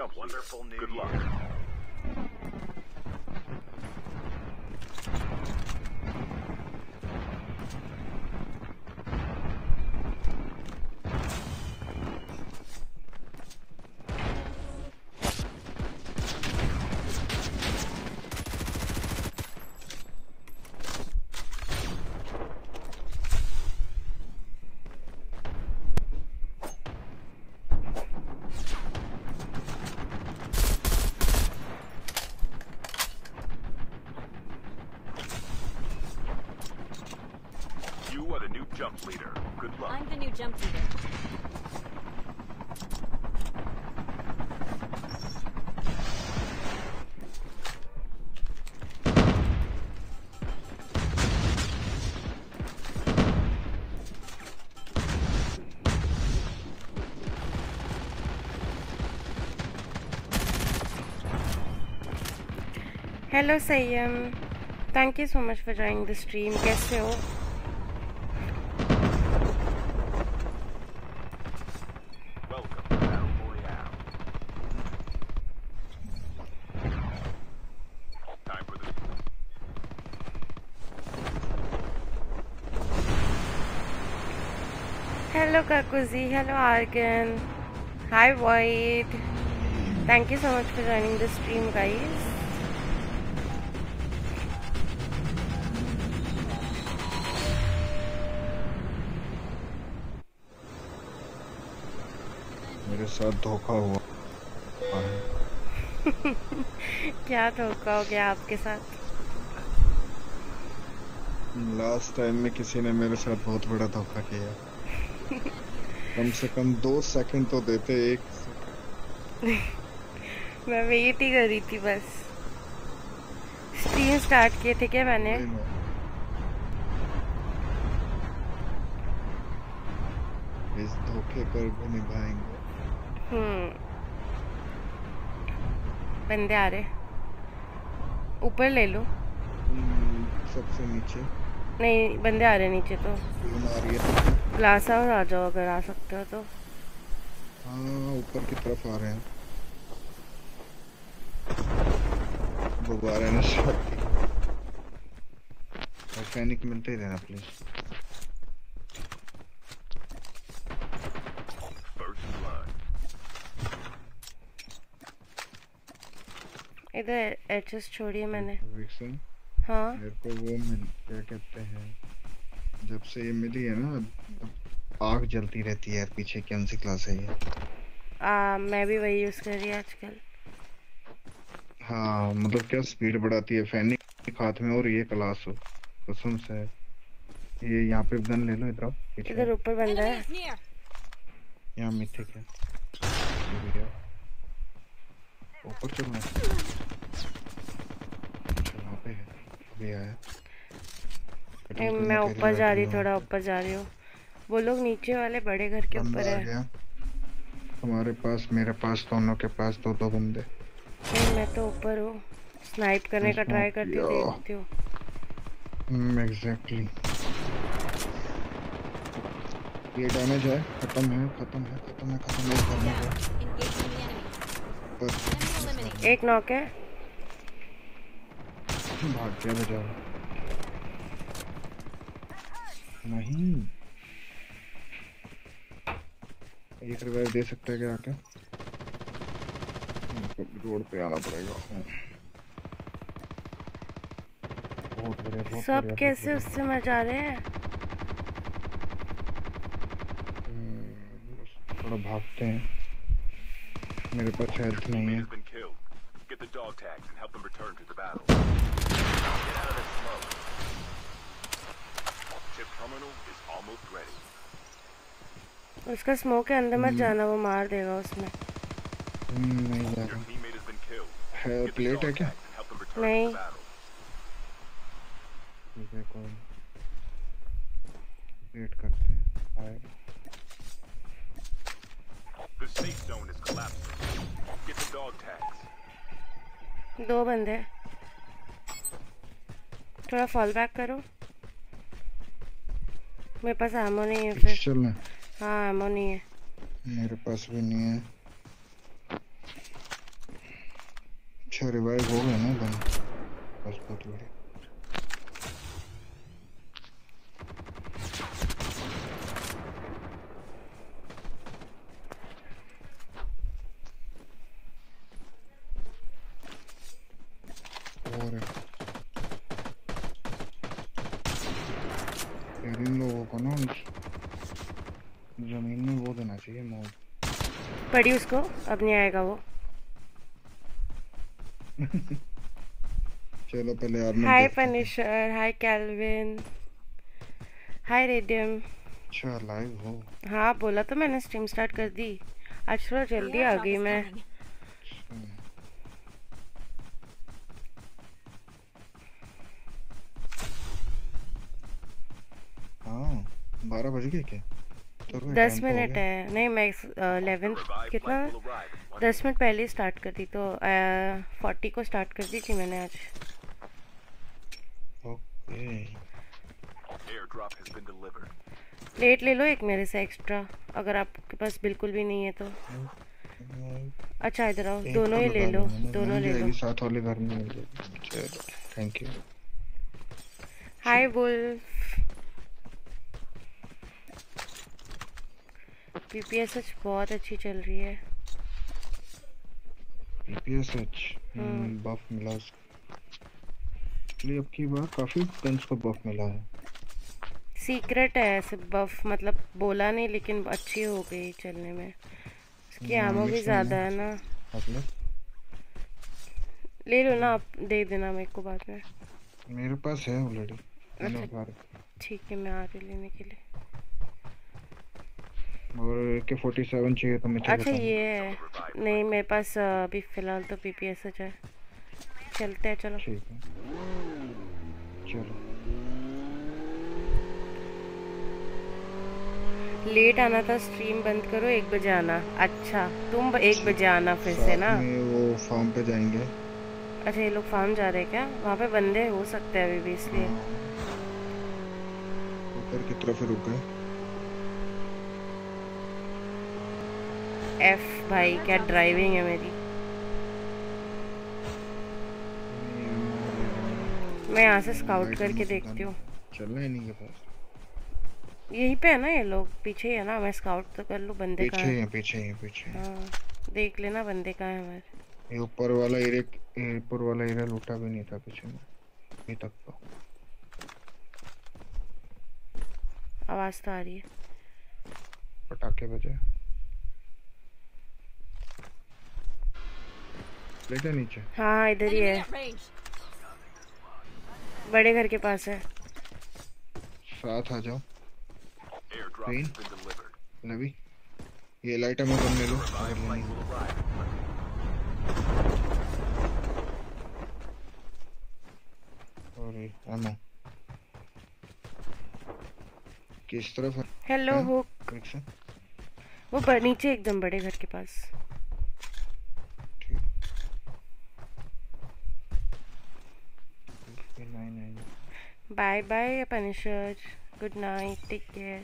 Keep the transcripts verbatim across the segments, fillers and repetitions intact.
jump. Wonderful new Good luck. You are the new jump leader. Good luck. I'm the new jump leader. Hello Sayyam, thank you so much for joining the stream. कैसे हो? Welcome to Battle Royale. Time for the Hello Kakuzi, hello Argan. Hi Void. Thank you so much for joining the stream, guys. मेरे साथ धोखा हुआ क्या धोखा हो गया आपके साथ? लास्ट टाइम में किसी ने मेरे साथ बहुत बड़ा धोखा किया। कम से कम दो सेकंड तो देते। एक मैं वेट ही कर रही थी बस। स्ट्रीम स्टार्ट किए थे क्या मैंने? इस धोखे पर भी निभाएंगे। हम्म बंदे आ रहे, ऊपर ले लो। सबसे नीचे नहीं, बंदे आ रहे नीचे तो। आ रही है। ग्लास हाउस आ जाओ अगर आ सकते हो तो। हाँ ऊपर की तरफ आ रहे हैं। गुब्बारे ने शॉट की। मैकेनिक मिलते ही देना प्लीज। इधर एचएस छोड़िए मैंने। हाँ मेरे को वो मिल क्या कहते हैं, जब से ये मिली है ना आग जलती रहती है यार। पीछे कौन सी क्लास है ये? आ, मैं भी वही यूज कर रही हूँ आजकल। हाँ मतलब क्या स्पीड बढ़ाती है। फैनिक हाथ में और ये क्लास हो कसम से। ये यहाँ पे गन ले लो इधर। इधर ऊपर बंदा है। यहाँ मिथे क्या ऊपर चलना वहाँ पे है। अभी आया। मैं ऊपर जा रही, थोड़ा ऊपर जा रही हूँ। वो लोग नीचे वाले बड़े घर के ऊपर है। हमारे पास मेरे पास दोनों के पास दो दो बंदे। नहीं मैं तो ऊपर हूँ, स्नाइप करने का ट्राई करती हूँ, देखती हूँ। हम्म एग्जैक्टली। ये डैमेज है। खत्म है खत्म है खत्म है खत्म है करने का। एक नॉक है। भाग गया बजाओ। नहीं एक रिवाइव दे सकता है क्या आके? रोड पे आना पड़ेगा। बहुत बढ़िया, बहुत सब बढ़िया, कैसे उससे मजा रहे हैं। थोड़ा भागते हैं। मेरे पास हेल्थ नहीं है। उसका स्मोक के अंदर मत जाना, वो मार देगा उसमें। नहीं जा रहा है। प्लेट है क्या? नहीं ठीक है कोई वेट करते हैं। आएगा। The safe zone is collapsing. Get the dog tags. दो बंदे, थोड़ा फॉल बैक करो। मेरे पास एमो नहीं है फिर। चलना। हाँ एमो नहीं है। मेरे पास भी नहीं है। अच्छा रिवाइव हो गए ना बन, बस बहुत बढ़िया। और फिर इन लोगों को ना जमीन में वो देना चाहिए मोड़। पड़ी उसको, अब नहीं आएगा वो। चलो पहले आर्मर हाय देखते हैं। Punisher, hi Calvin, hi Radium. अच्छा लाइव हो? हाँ बोला तो मैंने, स्ट्रीम स्टार्ट कर दी। आज थोड़ा जल्दी आ गई मैं। हाँ बारह बज गए क्या? तो दस मिनट है। नहीं मैं इलेवन कितना दस मिनट पहले स्टार्ट कर दी, तो फोर्टी को स्टार्ट कर दी थी मैंने आज। ओके। प्लेट ले लो एक मेरे से एक्स्ट्रा, अगर आपके पास बिल्कुल भी नहीं है तो। अच्छा इधर आओ, दोनों ही ले लो, दोनों ले लो। साथ वाले घर में मिल जाएगी। चलो thank you. Hi Wolf. PPSH बहुत अच्छी चल रही है। पीपीएसएच बफ मिला उसको, अब की बार काफी गन्स को बफ मिला है। सीक्रेट है ऐसे बफ, मतलब बोला नहीं लेकिन अच्छी हो गई चलने में। इसकी आमो भी ज़्यादा है ना। ले लो ना आप, दे देना मेरे को बाद में। मेरे पास है ऑलरेडी। अच्छा ठीक है, मैं आ रही लेने के लिए। और के फोर्टी सेवन चाहिए तो मैं अच्छा ये है, नहीं मेरे पास अभी फ़िलहाल तो पीपीएसएच है। चलते हैं चलो। ठीक है चलो। लेट आना था, स्ट्रीम बंद करो, एक बजे आना। अच्छा तुम एक बजे आना फिर से ना। वो फार्म पे जाएंगे। अच्छा ये लोग फार्म जा रहे हैं क्या? वहाँ पे बंदे हो सकते हैं अभी भी, इसलिए ऊपर की तरफ रुक गए। एफ भाई क्या ड्राइविंग है मेरी। मैं यहाँ से स्काउट करके देखती हूँ। चलना है नहीं के पास, यहीं पे है ना ये लोग, पीछे ही है ना। मैं स्काउट तो कर लूँ, बंदे कहाँ हैं? पीछे ही पीछे ही। हाँ देख लेना बंदे कहाँ हैं हमारे। ये ऊपर वाला एरिया, ऊपर वाला एरिया लूटा भी नहीं था पीछे में अभी तक तो। आवाज़ तो आ रही है, पटाखे बजे। लेटे नीचे। हाँ इधर ही है, बड़े घर के पास है। साथ आ जाओ नबी, ये लाइट में बन ले लो अगर नहीं। और एमो किस तरफ है? हेलो हुक, वो नीचे एकदम बड़े घर के पास। Bye bye Punisher, good night, take care.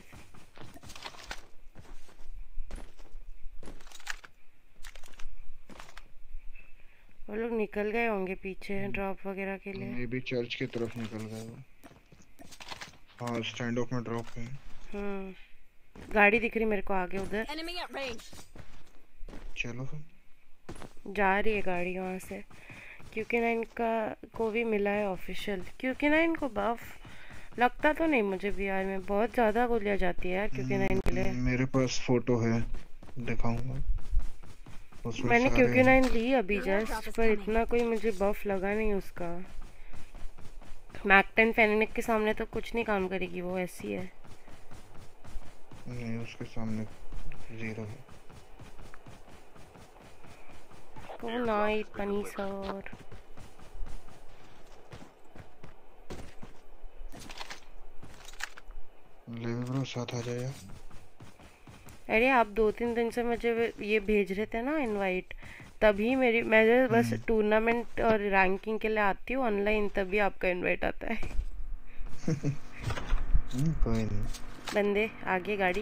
वो लोग निकल गए होंगे पीछे ड्रॉप वगैरह के लिए। ये भी चर्च की तरफ निकल गए वो। हाँ स्टैंड ऑफ में ड्रॉप है। हम्म गाड़ी दिख रही मेरे को आगे उधर। चलो फिर जा रही है गाड़ी वहाँ से। क्योंकि ना इनका को भी मिला है ऑफिशियल, क्योंकि ना इनको बफ लगता तो नहीं मुझे बिहार में बहुत ज़्यादा गोलियाँ जाती है यार। क्योंकि ना इनके लिए मेरे पास फोटो है दिखाऊंगा। मैंने क्योंकि नाइन ली अभी जस्ट, पर इतना कोई मुझे बफ लगा नहीं उसका। मैक टेन फेनिक के सामने तो कुछ नहीं काम करेगी वो, ऐसी है। नहीं उसके सामने जीरो है। Good night Punisher. ले ब्रो साथ आ जाए। अरे आप दो तीन दिन से मुझे ये भेज रहे थे ना इनवाइट, तभी मेरी मैं बस टूर्नामेंट और रैंकिंग के लिए आती हूँ ऑनलाइन, तभी आपका इनवाइट आता है। कोई नहीं। बंदे आगे गाड़ी।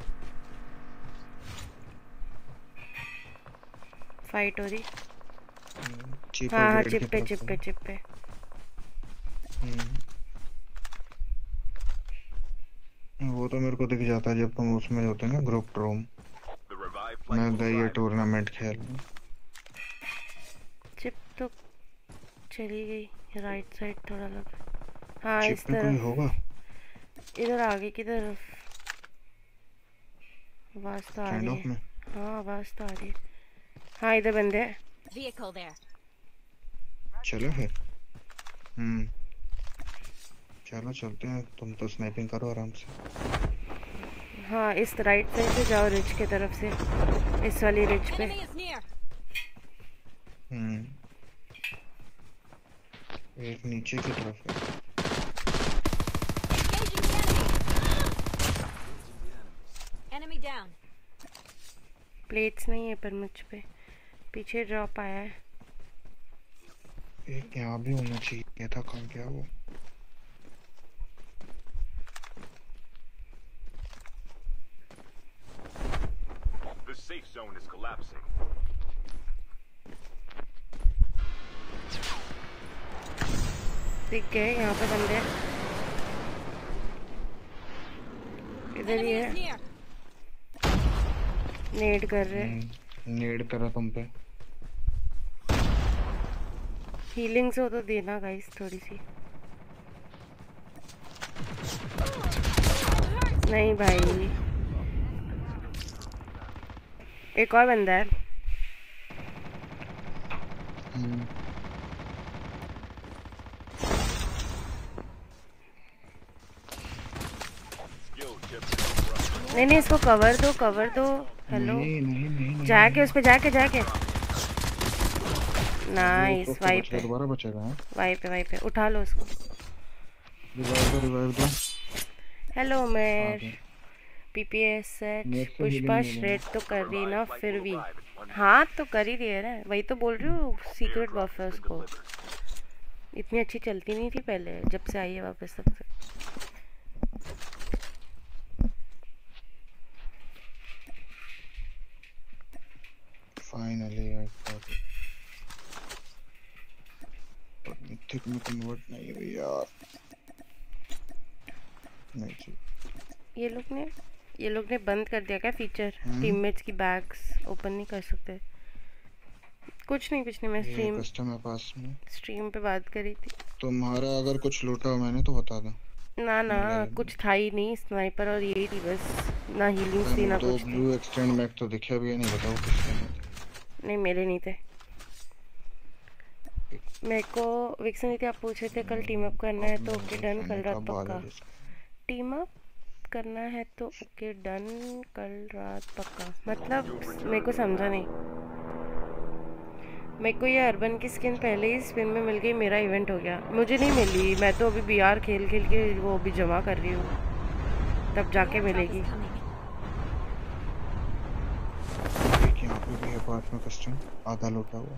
फाइट हो रही। चीप हाँ हाँ ग्रेड चिप की पे तरफ चिप से। पे चिप पे। हम्म, वो तो मेरे को दिख जाता है जब तुम उसमें होते हैं ना group room. The revived flight मैं will गई ये arrive. टूर्नामेंट खेलने। चिप तो चली गई, राइट साइड थोड़ा लग। हाँ चिप इस पे कोई तरफ, होगा? इधर आगे की तरफ। आवाज तो आ स्टैंड रही ऑफ है। में। हाँ आवाज तो आ रही है। हाँ इधर बंदे हैं। Vehicle there. चलो फिर। हम्म चलो चलते हैं, तुम तो स्नाइपिंग करो आराम से। हाँ इस राइट साइड से जाओ, रिच की तरफ से, इस वाली रिच पे। Enemy is near. हम्म एक नीचे की तरफ है। Engaging the enemy. Enemy down. Plates नहीं है पर मुझ पे, पीछे ड्रॉप आया है। एक यहाँ भी होना चाहिए था, कहाँ गया वो? The safe zone is collapsing. दिख गए यहाँ पे बंदे, इधर ही Enemy है। is near. नेड कर रहे, हम्म, नेड करा तुम पे। हीलिंग से हो तो देना गाइस थोड़ी सी। नहीं भाई, एक और बंदा है। हम्म Skill chips is corrupt. नहीं नहीं इसको कवर दो, कवर दो। हेलो नहीं नहीं नहीं नहीं जाके उस पे जाके जाके वो नाइस। उसको वाई बच पे गया, दोबारा बचेगा। हाँ वाई पे वाई पे उठा लो उसको। रिवाइव दो रिवाइव दो। हेलो आ मैं गए। पीपीएस सेट मेरे से पुष्पा healing नहीं श्रेड तो कर रही ना, Flight फिर will भी arrive in one हाँ तो कर ही रही है ना, वही तो बोल रही हूँ। सीक्रेट Airdrop बफ है has been उसको, delivered. इतनी अच्छी चलती नहीं थी पहले, जब से आई है वापस तब से। Finally I got it. पर मिथिक में कन्वर्ट नहीं हुई यार। नहीं जी। ये लोग ने ये लोग ने बंद कर दिया क्या फीचर, हम्म। टीममेट्स की बैग्स ओपन नहीं कर सकते? कुछ नहीं कुछ नहीं, मैं ये स्ट्रीम कस्टम है पास में। स्ट्रीम पे बात करी थी। तुम्हारा अगर कुछ लूटा हो मैंने तो बता दो। ना ना मिला लेना। कुछ था ही नहीं, स्नाइपर और यही थी बस, ना हीलिंग्स थी ना दो कुछ थी। ब्लू एक्सटेंड मैक तो दिखे भी है, नहीं बताओ किसके हैं। नहीं मेरे नहीं थे। मेरे को विक्सन दीदी आप पूछे थे कल टीम अप करना है तो ओके डन, कल रात पक्का। टीम अप करना है तो ओके डन, कल रात पक्का मतलब मेरे को समझा नहीं। मेरे को ये अर्बन की स्किन पहले ही स्पिन में मिल गई, मेरा इवेंट हो गया। मुझे नहीं मिली, मैं तो अभी बीआर खेल खेल के वो अभी जमा कर रही हूँ, तब जाके मिलेगी। एक यहाँ पे भी है पास में कस्टम, आधा लूटा हुआ।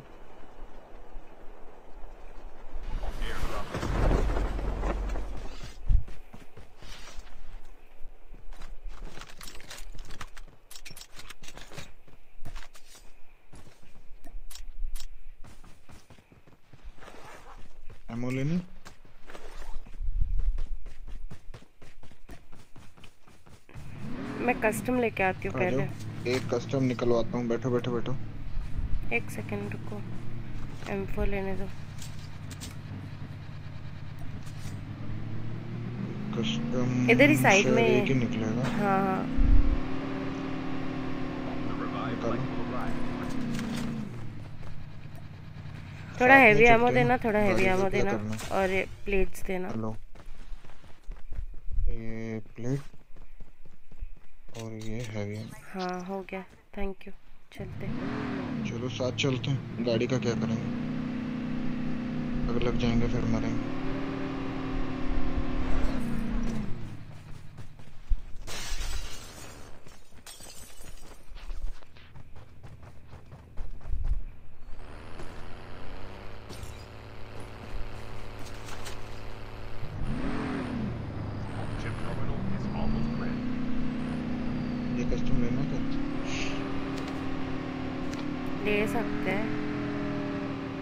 एमो लेनी? मैं कस्टम लेके आती हूँ आ पहले। जाओ, एक कस्टम निकलवाता हूँ। बैठो बैठो बैठो। एक सेकंड रुको, एम फोर लेने दो। कस्टम इधर ही साइड शायद में एक ही निकलेगा। हाँ हाँ The revived निकालो। flight will arrive. थोड़ा साथ में हैवी एमो चलते हैं, देना, थोड़ा हैवी गाड़ी एमो रिपेयर देना करना। और ये प्लेट्स देना। हेलो, ये प्लेट और ये हैवी। हाँ हो गया, थैंक यू। चलते हैं। चलो साथ चलते हैं। गाड़ी का क्या करेंगे? अगर लग जाएंगे फिर मरेंगे। Chip terminal is almost ready. ये कस्टम लेना क्या? ले सकते हैं।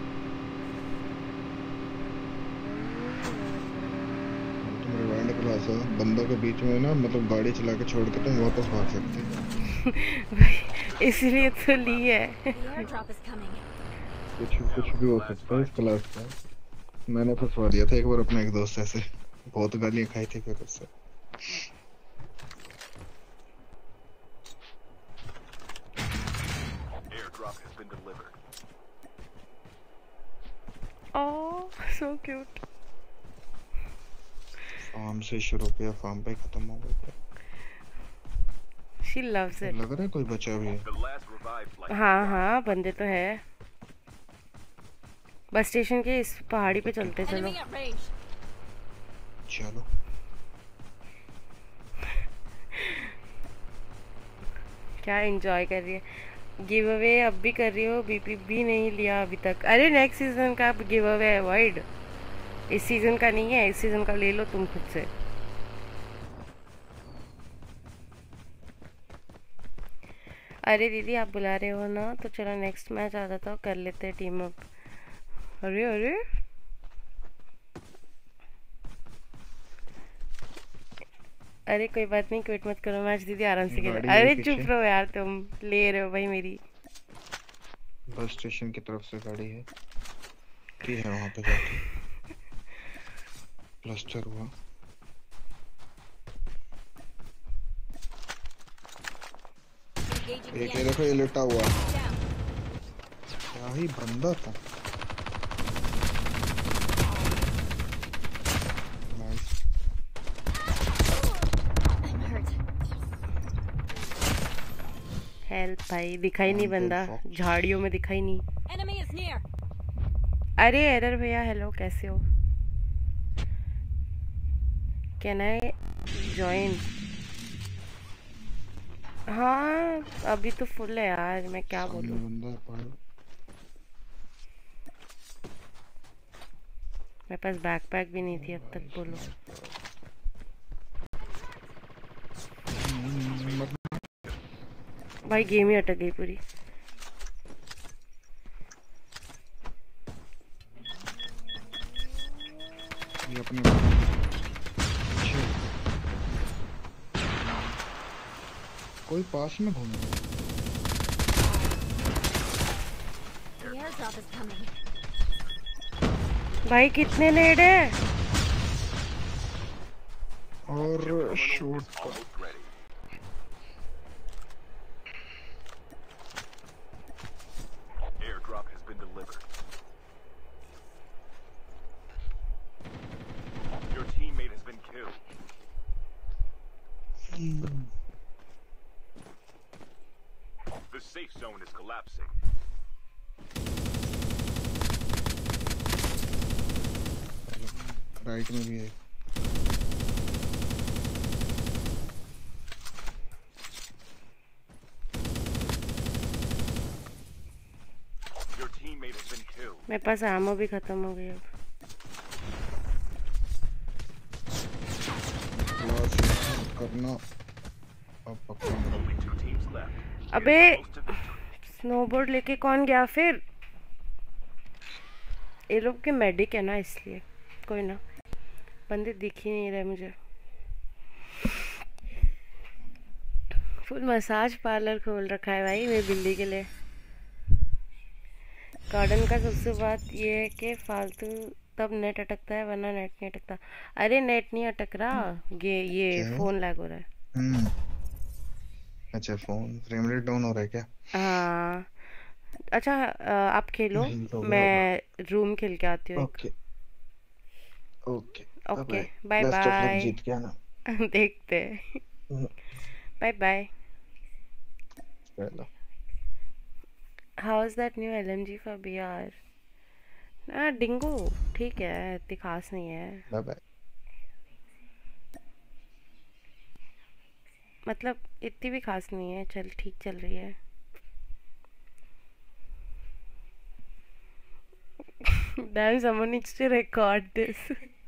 सा बंदों के बीच में ना, मतलब गाड़ी चला के छोड़ के तुम वापस भाग सकते हो। इसलिए तो ली है। The airdrop is coming. कुछ कुछ भी हो सकता है इस क्लास का। मैंने फंसवा दिया था एक बार अपने एक दोस्त ऐसे, बहुत गालियां खाई थी फिर उससे। Airdrop has been delivered. Oh so cute. Farm से शुरू किया, फार्म पे खत्म हो गया। She loves it. लग रहा है कोई बचा भी है। The last revived flight. हाँ हाँ बंदे तो है। बस स्टेशन के इस पहाड़ी पे चलते चलो। Enemy at range. चलो क्या एंजॉय कर रही है। गिव अवे अब भी कर रही हो, बीपी भी नहीं लिया अभी तक। अरे नेक्स्ट सीजन का गिव अवे अवॉइड, इस सीजन का नहीं है, इस सीजन का ले लो तुम खुद से। अरे दीदी आप बुला रहे हो ना, तो चलो नेक्स्ट मैच आ जाता हो, कर लेते हैं टीम अप। अरे अरे अरे कोई बात नहीं, क्विट मत करो मैच दीदी, आराम से खेलो। गाड़ी अरे मेरे चुप पीछे। रहो यार, तुम ले रहे हो भाई मेरी। बस स्टेशन की तरफ से गाड़ी है की है वहाँ पे जाके प्लास्टर हुआ। Engaging the एक ये enemy. देखो ये लेटा हुआ, Down. क्या ही बंदा था। नाइस। I'm hurt. हेल्प भाई, दिखाई नहीं बंदा, झाड़ियों में दिखाई नहीं। Enemy is near. अरे एरर भैया, हेलो कैसे हो? Can I join? हाँ अभी तो फुल है यार, मैं क्या सामने बोलूँ। बंदा है पहाड़। मेरे पास बैकपैक भी नहीं थी अब तक, बोलो। भाई गेम ही अटक गई पूरी। ये अपने पीछे कोई पास में घूम रहा है। The airdrop is coming. भाई कितने नेड है? और shoot Almost ready. Airdrop has been delivered. Your teammate has been killed. The safe zone is collapsing. Right में भी है। Your teammate has been killed. मेरे पास आमो भी खत्म हो गई अब। क्लास करना अब पकड़ना। Only two teams left. अबे Close to victory. स्नोबोर्ड लेके कौन गया फिर? ये लोग के मेडिक है ना, इसलिए कोई ना। बंदे दिख ही नहीं रहे मुझे। फुल मसाज पार्लर खोल रखा है भाई मेरी बिल्ली के लिए। गार्डन का सबसे बात ये है कि फालतू तब नेट अटकता है, वरना नेट नहीं अटकता। अरे नेट नहीं अटक रहा, ये ये क्या? फोन लैग हो रहा है। हम्म अच्छा, फोन फ्रेम रेट डाउन हो रहा है क्या? हाँ अच्छा, अ, आप खेलो, नहीं, तो मैं रूम खेल के आती हूँ एक। Okay okay okay bye best of luck, bye. जीत गया ना। देखते हैं। Hmm, bye bye. चलो how is that new L M G for B R? ना डिंगो ठीक है, इतनी खास नहीं है, बाय बाय। मतलब इतनी भी खास नहीं है, चल ठीक चल रही है। Damn, someone needs to record this.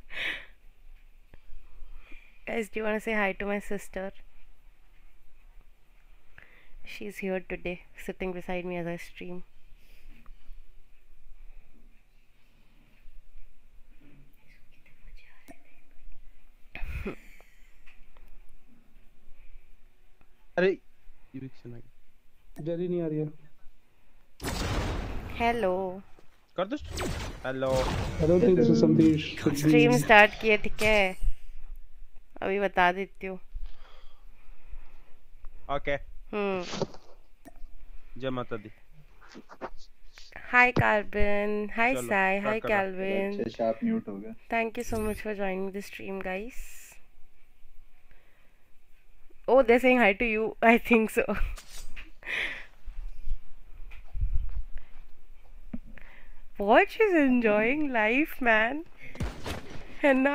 Guys, do you want to say hi to my sister? She's here today, sitting beside me as I stream. अरे eviction आ गई। जरी नहीं आ रही है। हेलो कर दो। Hello. I don't think this is something you should be. Stream start किए ठीक है, अभी बता देती हूँ। ओके। हम्म। जय माता दी। हाय कार्बन, हाय चलो, साई, start हाय करो। कैल्विन। अच्छा शार्प म्यूट हो गया। Thank you so much for joining the stream, guys. Oh, they're saying hi to you. I think so. What? She's enjoying life, man. Henna?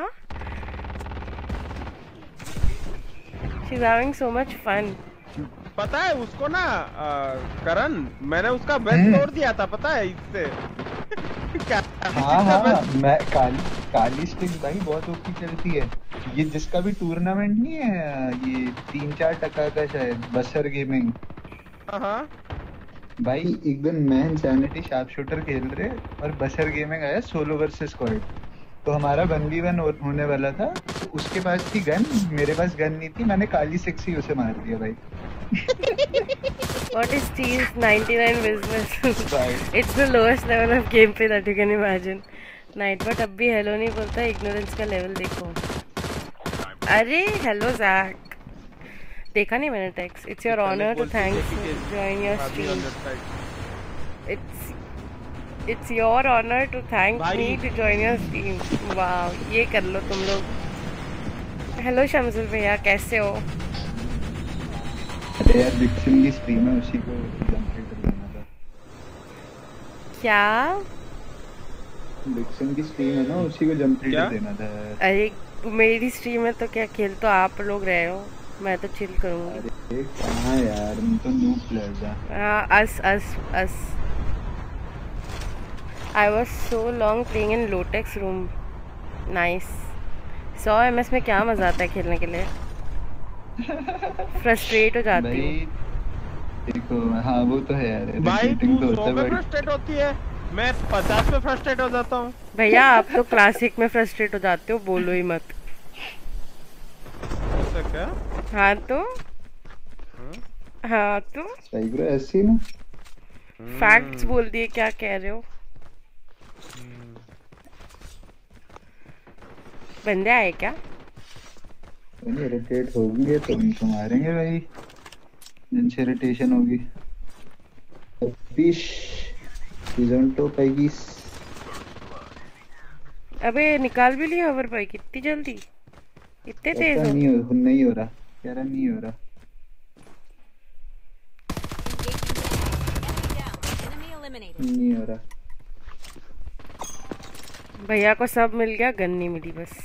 She's having so much fun. पता है उसको ना आ, करण, मैंने उसका best तोड़ दिया था पता है इससे। हाँ हाँ, मैं काली काली स्टिक भाई बहुत ओपी चलती है। ये जिसका भी टूर्नामेंट नहीं है, ये तीन चार टका का शायद, बसर गेमिंग। हाँ भाई एक दिन मैं इंसैनिटी शार्प शूटर खेल रहे और बसर गेमिंग आया सोलो वर्सेस स्क्वाड, तो हमारा वन वी वन होने वाला था। तो उसके पास थी गन, मेरे पास गन नहीं थी, मैंने काली सिक्स ही उसे मार दिया भाई। What is Steve's ninety-nine business? It's the lowest level of gameplay that you can imagine. Nightbot अब भी हेलो नहीं बोलता, इग्नोरेंस का लेवल देखो। अरे हेलो जैक, देखा नहीं मैंने text. It's your honor to thanks to join your stream. It's It's your honor to thank me to join your stream. Wow, ये कर लो तुम लोग। हेलो शमजुल भैया, कैसे हो? अरे यार विक्सन की स्ट्रीम है, उसी को जंप कर लेना था। क्या? विक्सन की स्ट्रीम है ना, उसी को जंप कर देना था। अरे मेरी स्ट्रीम है तो क्या, खेल तो आप लोग रहे हो, मैं तो चिल करूंगी। अरे कहाँ यार, मैं तो नूब प्लेयर था। हाँ, अस अस अस I was so long playing in Lotex room. Nice. सौ एम एस में क्या मजा आता है खेलने के लिए? फ्रस्ट्रेट हो जाती हूँ। देखो हाँ वो तो है यार। भाई तू सौ में फ्रस्ट्रेट होती है, मैं पचास में फ्रस्ट्रेट हो जाता हूँ। भैया आप तो क्लासिक में फ्रस्ट्रेट हो जाते हो, बोलो ही मत। ऐसा क्या? हाँ तो हाँ तो सही ब्रो, ऐसे ना फैक्ट्स बोल दिए, क्या कह रहे हो? बंदे आए क्या? इरिटेट होंगे तो उनको मारेंगे भाई, जिनसे इरिटेशन होगी। तो पैगीस। अबे निकाल भी लिया ओवर भाई, कितनी जल्दी, इतने तेज हो? नहीं हो नहीं हो रहा, कह रहा नहीं हो रहा। नहीं हो रहा भैया को सब मिल गया, गन नहीं मिली बस।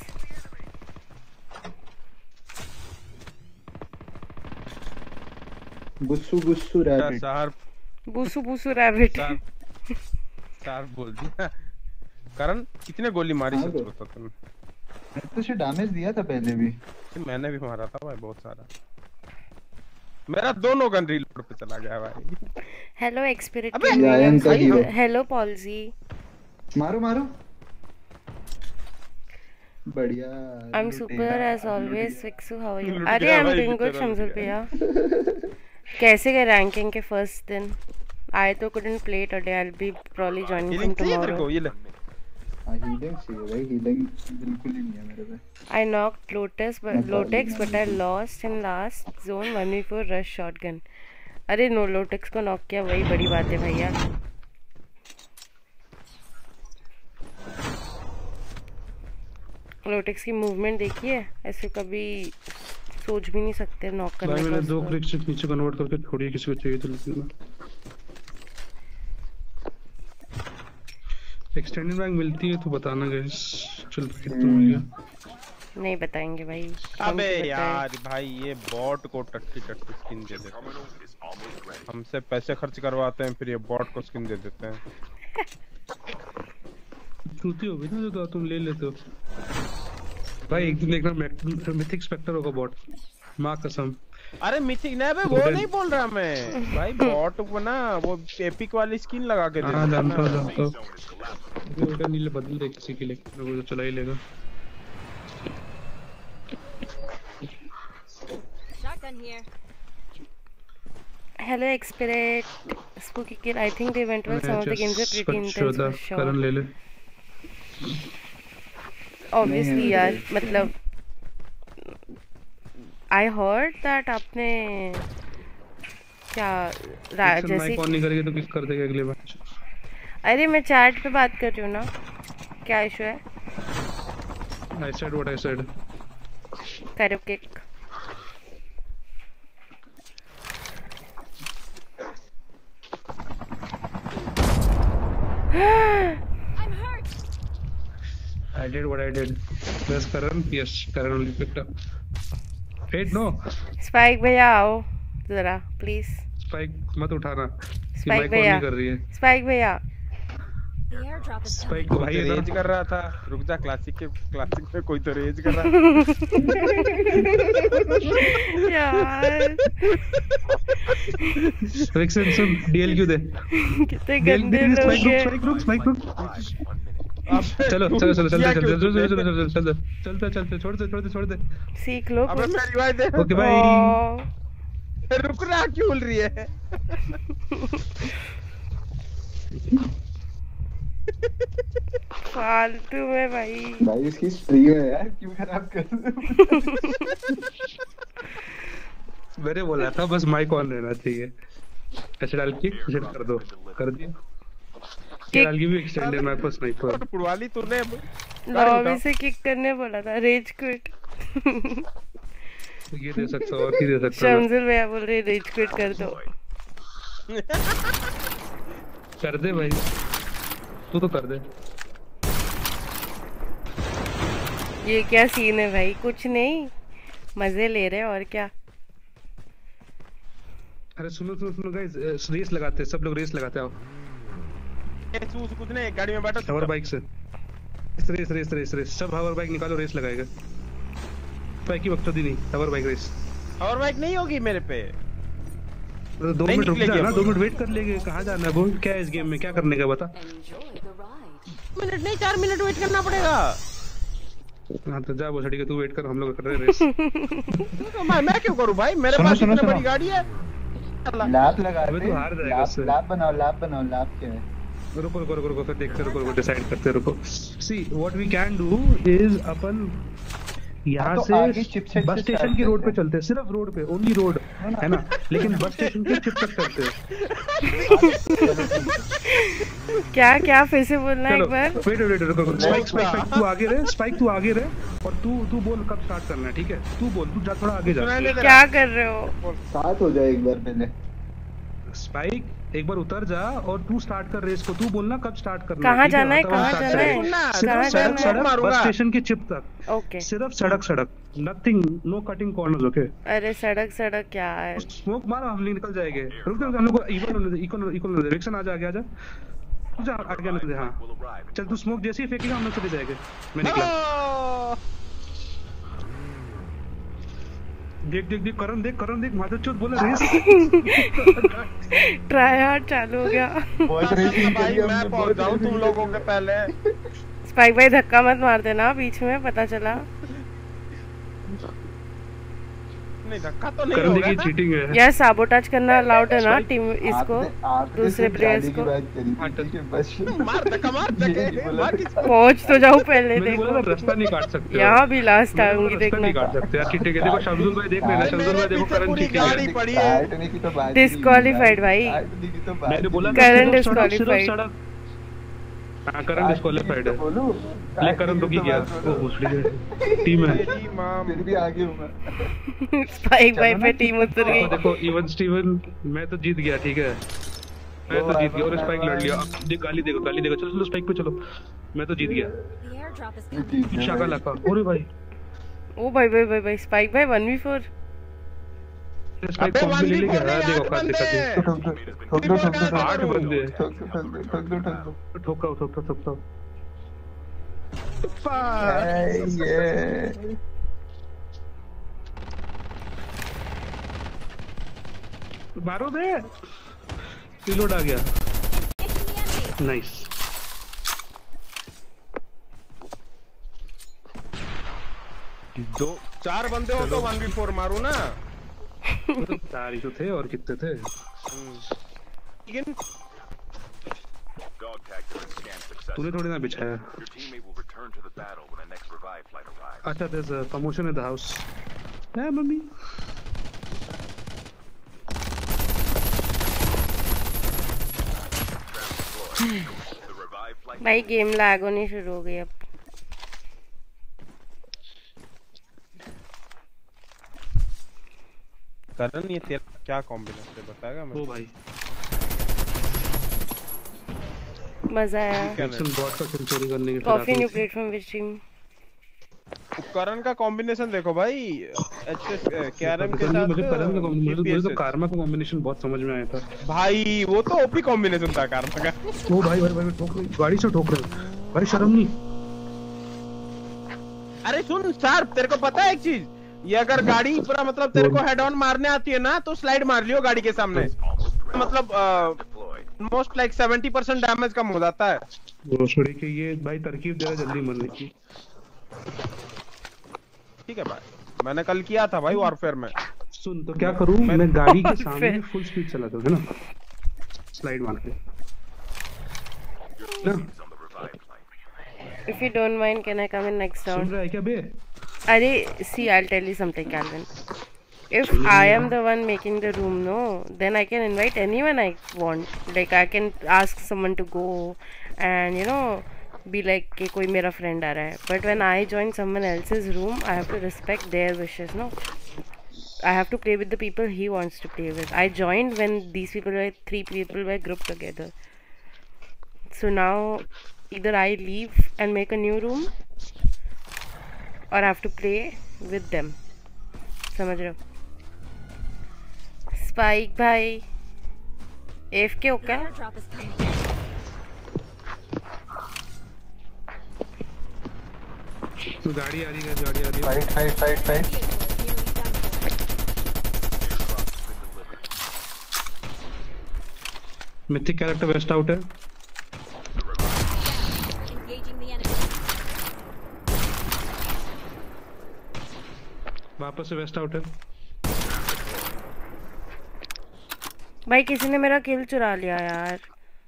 बुस्सू बुस्सू रैबिट, बुसु बुसु रैबिट सार बोल दिया। करण कितने गोली मारी सच बता तुमने? मैं तो उसे डैमेज दिया था पहले भी। मैंने भी मारा था भाई बहुत सारा, मेरा दोनों गन रीलोड पे चला गया भाई। हेलो एक्सपीरियंस, अबे हेलो पॉल्जी, मारो मारो। बढ़िया। I am super as always. विक्सू हाउ आर यू? अरे आई एम डूइंग गुड शमजुल भैया। कैसे गए रैंकिंग के फर्स्ट दिन? आई तो couldn't play today, I'll be probably joining from tomorrow. ये ले हीलिंग चाहिए भाई, हीलिंग बिल्कुल ही नहीं है मेरे पे। I knocked Lotus but Lotex but I lost in last zone one v four rush shotgun. अरे नो Lotex को नॉक किया, वही बड़ी बात है भैया। Lotex की मूवमेंट देखिए, ऐसे कभी सोच भी नहीं सकते नॉक करने का। मैंने दो क्लिक से नीचे कन्वर्ट करके छोड़ी, किसी को चाहिए तो लेना। एक्सटेंडेड रैंक मिलती है तो बताना गाइस। चल कितना हो गया? नहीं बताएंगे भाई। अबे यार भाई ये बॉट को टट्टी टट्टी स्किन दे देते हैं, हमसे पैसे खर्च करवाते हैं फिर ये बॉट को स्किन दे देते हैं। चूती हो गई ना, तो तुम ले लेते हो भाई। एक दिन देखना मिथिक स्पेक्टर होगा बॉट, मां कसम। अरे मिथिक नहीं बे, वो नहीं बोल रहा मैं भाई, बॉट को ना वो एपिक वाली स्किन लगा के दे। हां जानता हूं जानता हूं। वो नीले बदल दे किसी के लिए, वो तो चला ही लेगा। Shotgun here. Hello, Expert. Spooky Kid. I think they went well. Some of the games are pretty intense for sure. करण ले ले Obviously, यार मतलब I heard that आपने क्या रा- जैसे माइक ऑन नहीं करेगी तो किस कर देगा अगले बार अरे मैं चैट पे बात कर रही हूँ ना क्या इशू है I said what I said करो kick I'm hurt. I did what I did yes Karan yes Karan only picked up wait no Spike भैया आओ जरा प्लीज स्पाइक मत उठाना ये स्पाइक माइक ऑन भैया नहीं कर रही है स्पाइक भैया The airdrop is coming. Spike तो भाई है ना रेज कर रहा था रुक जा क्लासिक के क्लासिक में कोई तो रेज कर रहा था यार रिक्सन सुन डीएल क्यों दे कितने डीएल गंदे लोग स्पाइक हैं रुक स्पाइक रुक स्पाइक रुक चलो चलो चलो चलते चलते चलते चलते चलते चलते चलते छोड़ दे छोड़ दे छोड़ दे सीख लो अबे कुछ मेरी बात दे ओके बाय ओ, रुक रहा क्यों बोल रही है फालतू में भाई भाई इसकी स्ट्रीम है यार क्यों खराब कर रहे हो मैंने बोला था बस माइक ऑन रहना चाहिए ऐसे डाल के ऐसे कर दो कर दिया किक डाल के भी एक्सटेंडेड माइक पर स्नाइपर पुरवाली तूने लॉबी से किक करने बोला था रेज क्विट ये दे सकता हूँ और की दे सकता हूँ शमजुल भैया बोल रहे रेज क्विट कर दो कर दे भाई तू तो कर दे ये क्या सीन है भाई कुछ नहीं मजे ले रहे हैं और क्या अरे सुनो सुनो सुनो गाइस रेस लगाते हैं सब लोग रेस लगाते आओ सूस कुछ नहीं गाड़ी में बैठो हवर बाइक से रेस रेस रेस रेस सब हवर बाइक निकालो रेस लगाएगा बाइक की वक्त दी नहीं हवर बाइक रेस और बाइक नहीं होगी मेरे पे तो दो मिनट रुक जा ना दो मिनट वेट कर लेंगे कहाँ जाना है बोल क्या है इस गेम में क्या करने का बता मिनट नहीं चार मिनट वेट करना पड़ेगा हाँ तो जा बोल ठीक है तू वेट कर हम लोग कर रहे हैं रेस तो मैं मैं क्यों करूं भाई मेरे सुनो, पास सुनो, इतनी सुनो। बड़ी गाड़ी है लैप लगा अबे तू हार जाएगा उससे। लैप बनाओ लैप बनाओ लैप क्या है रुको रुको रुको रुको फिर देखते रुको रुको डिसाइड करते रुको see what we can do is अपन यहाँ तो आगे से चिपसेट बस से स्टेशन start की रोड पे करते चलते हैं सिर्फ रोड पे ओनली रोड है ना लेकिन बस स्टेशन के चिप तक चलते हैं क्या क्या फिर से बोलना चलो एक बार वेट वेट रुको रुको स्पाइक स्पाइक स्पाइक तू आगे रहे स्पाइक तू आगे रहे और तू तू बोल कब स्टार्ट करना है ठीक है तू बोल तू जा थोड़ा आगे जा क्या कर रहे हो साथ हो जाए एक बार पहले स्पाइक एक बार उतर जा और तू स्टार्ट कर रेस को तू बोलना कब स्टार्ट करना कहाँ ठीक जाना है मतलब हम कहाँ start जाना करेंगे। है सिर्फ कहाँ सड़क जाना है सड़क बस स्टेशन की चिप तक ओके सिर्फ सड़क सड़क nothing no cutting corners okay अरे सड़क सड़क क्या है स्मोक मारो हम निकल जाएंगे रुक जा हम लोग को इवन होने दे इकोन इकोन रिक्शन आ जा आगे आ जा तू जा आगे आने दे हां चल तू स्मोक जैसे ही फेंकेगा हम लोग चले जाएंगे मैं निकला देख देख देख करण देख करण देख माधव चौथ बोला रेस ट्राई हार्ड चालू हो गया बहुत रेसिंग भाई करी मैं हमने पहुंच बहुत जाऊं तुम लोगों के पहले स्पाइक भाई धक्का मत मार देना बीच में पता चला नहीं धक्का तो नहीं करण होगा देखिए चीटिंग है यार साबोटाज करना अलाउड है ना टीम इसको आपने- आपने दूसरे सिर्फ प्लेयर्स गाड़ी की को बात करी थी, ठीक है, बस मार धक्का मार ये धक्के नहीं बोला मार था। किसको पहुंच तो जाऊं पहले मैंने बोला देखो ना रास्ता नहीं काट सकते यहाँ भी लास्ट मैंने आऊंगी बोला रास्ता नहीं देखना काट सकते यार ठीक है देखो शमजुल भाई देख लेना शमजुल भाई देखो करण पूरी चीटिंग गाड़ी है पड़ी है। काटने की तो बात ही नहीं, Disqualified भाई। काटने की तो बात मैंने ही बोला नहीं। ना करण सिर्फ सड़क सिर्फ disqualified। सड़क हाँ करण काटने की डिस्क्वालीफाइड तो है बोलो, ले काटने करण की रुकी तो गया बात वो बोलो। भोसड़ी है टीम है तेरी मां फिर भी आगे हूँ मैं। स्पाइक भाई पे टीम उतर देखो गई देखो इवन स्टीवन मैं तो जीत गया ठीक है मैं तो जीत गया और स्पाइक लड़ लिया अब देख गाली देखो गाली देखो चलो चलो स्पाइक पे चलो मैं तो जीत गया The airdrop is ये coming. चीज़ है शाका भाई। लाका अरे भाई ओ भाई भाई भाई भाई स्पाइक भाई वन वी फोर स्पाइक अबे कौन भी ले वन वी लेगा फोर देखो नहीं, खाते आठ खाते ठोक दो, ठोक दो, ठोक दो, ठोक दो, आठ बंदे ठोक दो, ठोक दो, ठोक दो, ठोक दो। ठोका ठोका ठोका Hey, yeah. मारो बे रिलोड आ गया Taking the enemy. नाइस दो चार बंदे हो तो वन वी फोर मारू ना चार ही तो थे और कितने थे लेकिन Dog tag during scan success. तूने थोड़ी ना बिछाया. Your teammate will return to the battle when the next revive flight arrives. अच्छा, there's a commotion in the house. है मम्मी. The revive flight. भाई गेम लैग होनी शुरू हो गई अब. करण ये तेरा क्या कॉम्बिनेशन है बताएगा ओ मुझे? भाई. मजा आया. एक्शन बॉट का किल चोरी करने की. Coffee new plate from which team? Karan का कॉम्बिनेशन देखो भाई. एचएस केआरएम के साथ मुझे करण का कॉम्बिनेशन, मुझे तो P S S. कारमा का कॉम्बिनेशन बहुत समझ में आया था. भाई वो तो ओपी कॉम्बिनेशन था कारमा का. ओ भाई भाई भाई ठोक रहे, गाड़ी से ठोक रहे. भाई शर्म नहीं. अरे सुन सर, तेरे को पता है एक चीज, ये अगर गाड़ी पूरा मतलब तेरे को हेड ऑन मारने आती है ना तो स्लाइड मार लियो गाड़ी के सामने, मतलब most like seventy percent damage कम हो जाता है. वो छोड़ी के ये भाई तरकीब दे रहा है जल्दी मरने की. ठीक है भाई, मैंने कल किया था भाई वॉरफेयर में. सुन तो क्या करूं मैं, गाड़ी के सामने फुल स्पीड चलाता हूं ना, स्लाइड मार के ना. If you don't mind, can I come in next soon round? रहा है क्या बे? अरे see, I'll tell you something, Calvin. If I am the one making the room, no, then I can invite anyone I want. Like I can ask someone to go, and you know, be like कि कोई मेरा friend आ रहा है. But when I join someone else's room, I have to respect their wishes, no? I have to play with the people he wants to play with. I joined when these people were three people were grouped together. So now either I leave and make a new room, or I have to play with them. समझ रहे हो? Spike भाई F के हो The क्या? airdrop is coming. तो गाड़ी आ रही है, गाड़ी आ रही है. Fight fight fight fight. Mythic character waste out है. Engaging the enemy. वापस से वेस्ट आउट है. भाई किसी ने मेरा किल चुरा लिया यार.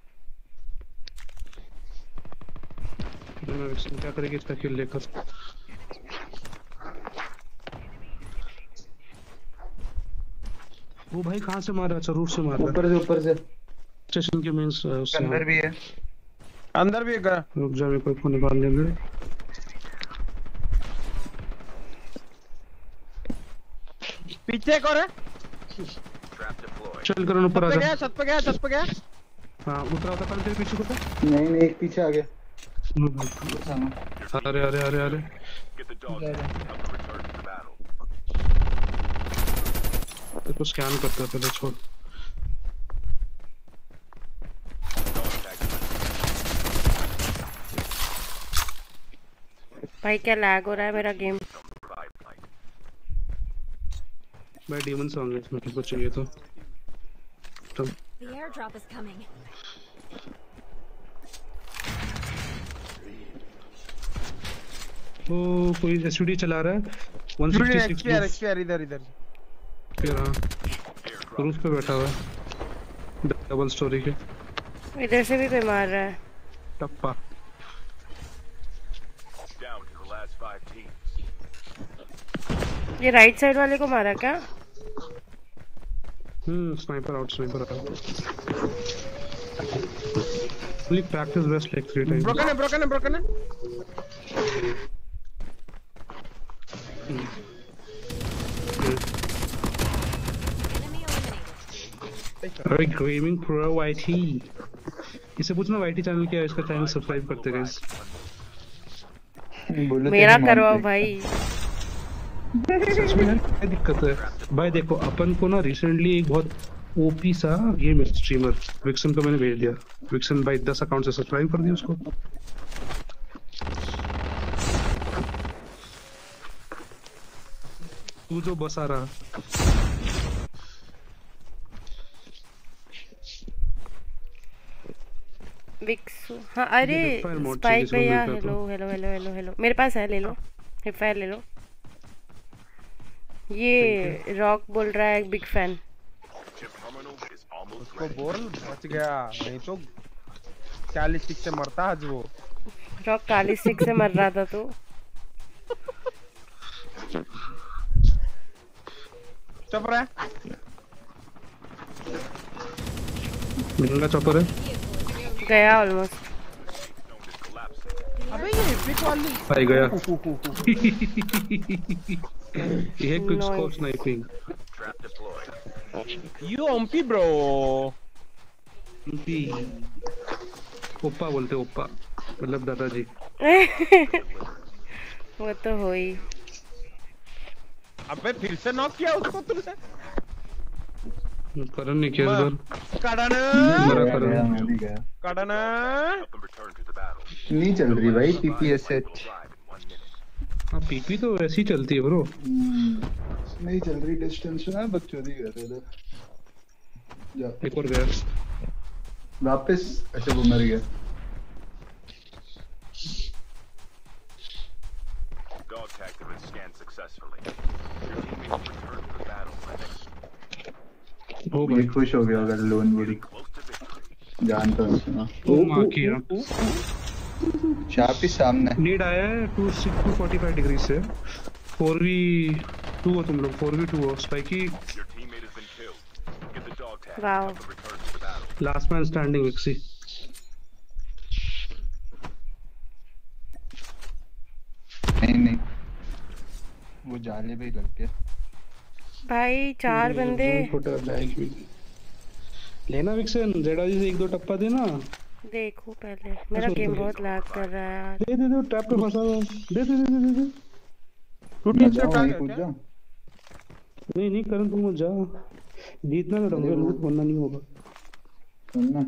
मैं क्या करेगी इसका किल लेकर. वो भाई कहाँ से मारा? अच्छा रूट से मारा. ऊपर से ऊपर से स्टेशन के मींस उससे. अंदर भी है. अंदर भी गया. रुक जा, मेरे को निकाल लेंगे. पीछे एक और है. चल करण ऊपर आ छत पे जा. गया, छत पे गया, छत पे गया. हाँ उतरा था कल तेरे पीछे को था. नहीं नहीं एक पीछे आ गया. अरे अरे अरे अरे. Get the dog tag. Help them return to the battle. तेरे को स्कैन करता है पहले. छोड़. Dog tag. भाई क्या लैग हो रहा है मेरा गेम. Revive flight. भाई डीमन सॉन्ग है इसमें, तुमको चाहिए तो. तो The airdrop is coming. वो कोई एसयूडी चला रहा है. One sixty six XPR XPR इधर इधर. फिर हाँ रूफ पे बैठा हुआ है. डबल स्टोरी के. इधर से भी कोई मार रहा है. टप्पा. Down to the last five teams. ये राइट साइड वाले को मारा क्या? Hmm sniper out, sniper out. Only practice best like three times. Broken है, ब्रोकन है, ब्रोकन है. Enemy eliminated. अरे गेमिंग प्रो वाईटी. इसे पूछना वाईटी चैनल क्या है, इसका चैनल सब्सक्राइब करते गाइस. बोलो मेरा तेरी करवाओ मॉम भाई. सच में यार क्या दिक्कत है भाई. देखो अपन को ना रिसेंटली एक बहुत ओपी सा ये मेरा स्ट्रीमर विक्सन को मैंने भेज दिया. विक्सन भाई दस अकाउंट से सब्सक्राइब कर दिया उसको. तू जो बस आ रहा. विक्सू हाँ. अरे ये हिपफायर मोड स्पाइक चाहिए, भैया इसमें मिलता hello hello hello hello hello. मेरे पास है, ले लो. हिपफायर ले लो. ये रॉक बोल रहा है big fan. Chip terminal is almost उसको बोल बच गया, नहीं तो चालीस स्टिक से मरता आज वो। रॉक काली स्टिक से मर रहा था तू। चुप रहा। महंगा चॉपर है। गया ऑलमोस्ट। अबे ये एपिक वाली भाई गया। ये quick scope sniping. You Ompi bro. Ompi ओप्पा बोलते ओप्पा, मतलब दादाजी। वो तो हो ही। अबे फिर से नॉक किया उसको तुमने। करण ने किया इस बार। कड़न मरा करण। कड़न नहीं चल रही भाई पीपीएसएच। हाँ पीपी तो वैसी चलती है ब्रो। नहीं चल रही डिस्टेंस ना, बकचोदी कर रहे थे। जा एक और गया वापस। अच्छा वो मर गया। Dog tag has been scanned successfully. Your teammates will return to the battle by next. ओ ये भाई खुश हो गया होगा लोन बुरी। Close to victory. जानता हूँ सुना। ओ मां किया। शार्प ही सामने। नीड आया है two six two forty five degree से। फोर वी टू हो तुम लोग, फोर वी टू हो। Spiky Your teammate has been killed. Get the dog tag. Wow. Help them return to the battle. Last man standing विक्सी। नहीं नहीं वो जाले पे ही लग गया। भाई चार बंदे। छोटा बैग भी लेना विक्सन। जेडाजी से एक दो टप्पा देना। देखो पहले, मेरा गेम बहुत लैग कर रहा है यार। दे दे दे ट्रैप पे फंसा हुआ। दे दे दे दे दे। टूटी से जाओ, टांग वहीं कूद जाओ। नहीं नहीं करण तुम मत जा। जीतना तो डंगे लूट बनना नहीं होगा। सुनना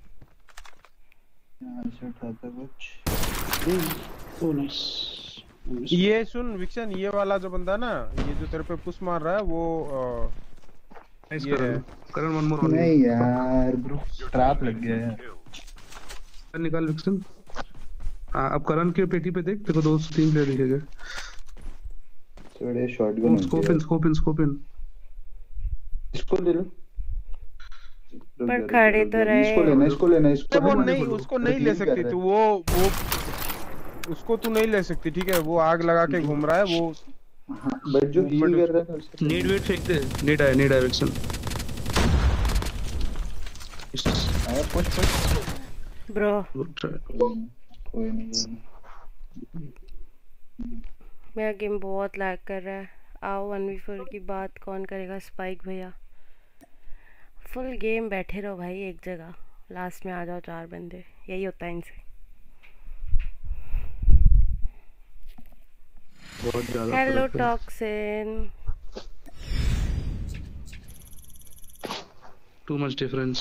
यहाँ से उठाता कुछ। Oh nice. ये सुन विक्सन, ये वाला जो बंदा ना, ये जो तेरे पे पुश मार रहा है वो नाइस ये करण। है। Karan one more. नहीं यार ब्रो ट्रैप लग गया है। निकाल विक्सन। हाँ अब करण के पेटी पे देख, तेरे को दो से तीन प्लेयर दिखेगा। थोड़े shotgun scope in scope in scope in. इसको ले लो। पर खड़े तो रहे। इसको लेना इसको लेना इसको वो लेना। नहीं, उसको नहीं ले सकती तू। वो वो उसको तू नहीं ले सकती, ठीक है? वो आग लगा के घूम रहा है वो। हाँ, बट जो हील कर रहा था उसको नीड वेट फेंक दे। नीड आया नीड आया विक्सन। आया पुश पुश। ब्रो कोई नहीं। मेरा गेम बहुत लैग कर रहा है। आओ वन वी फोर की बात कौन करेगा? स्पाइक भैया। फुल गेम बैठे रहो भाई एक जगह, लास्ट में आ जाओ चार बंदे। यही होता है इनसे। बहुत ज्यादा hello toxin. Too much difference.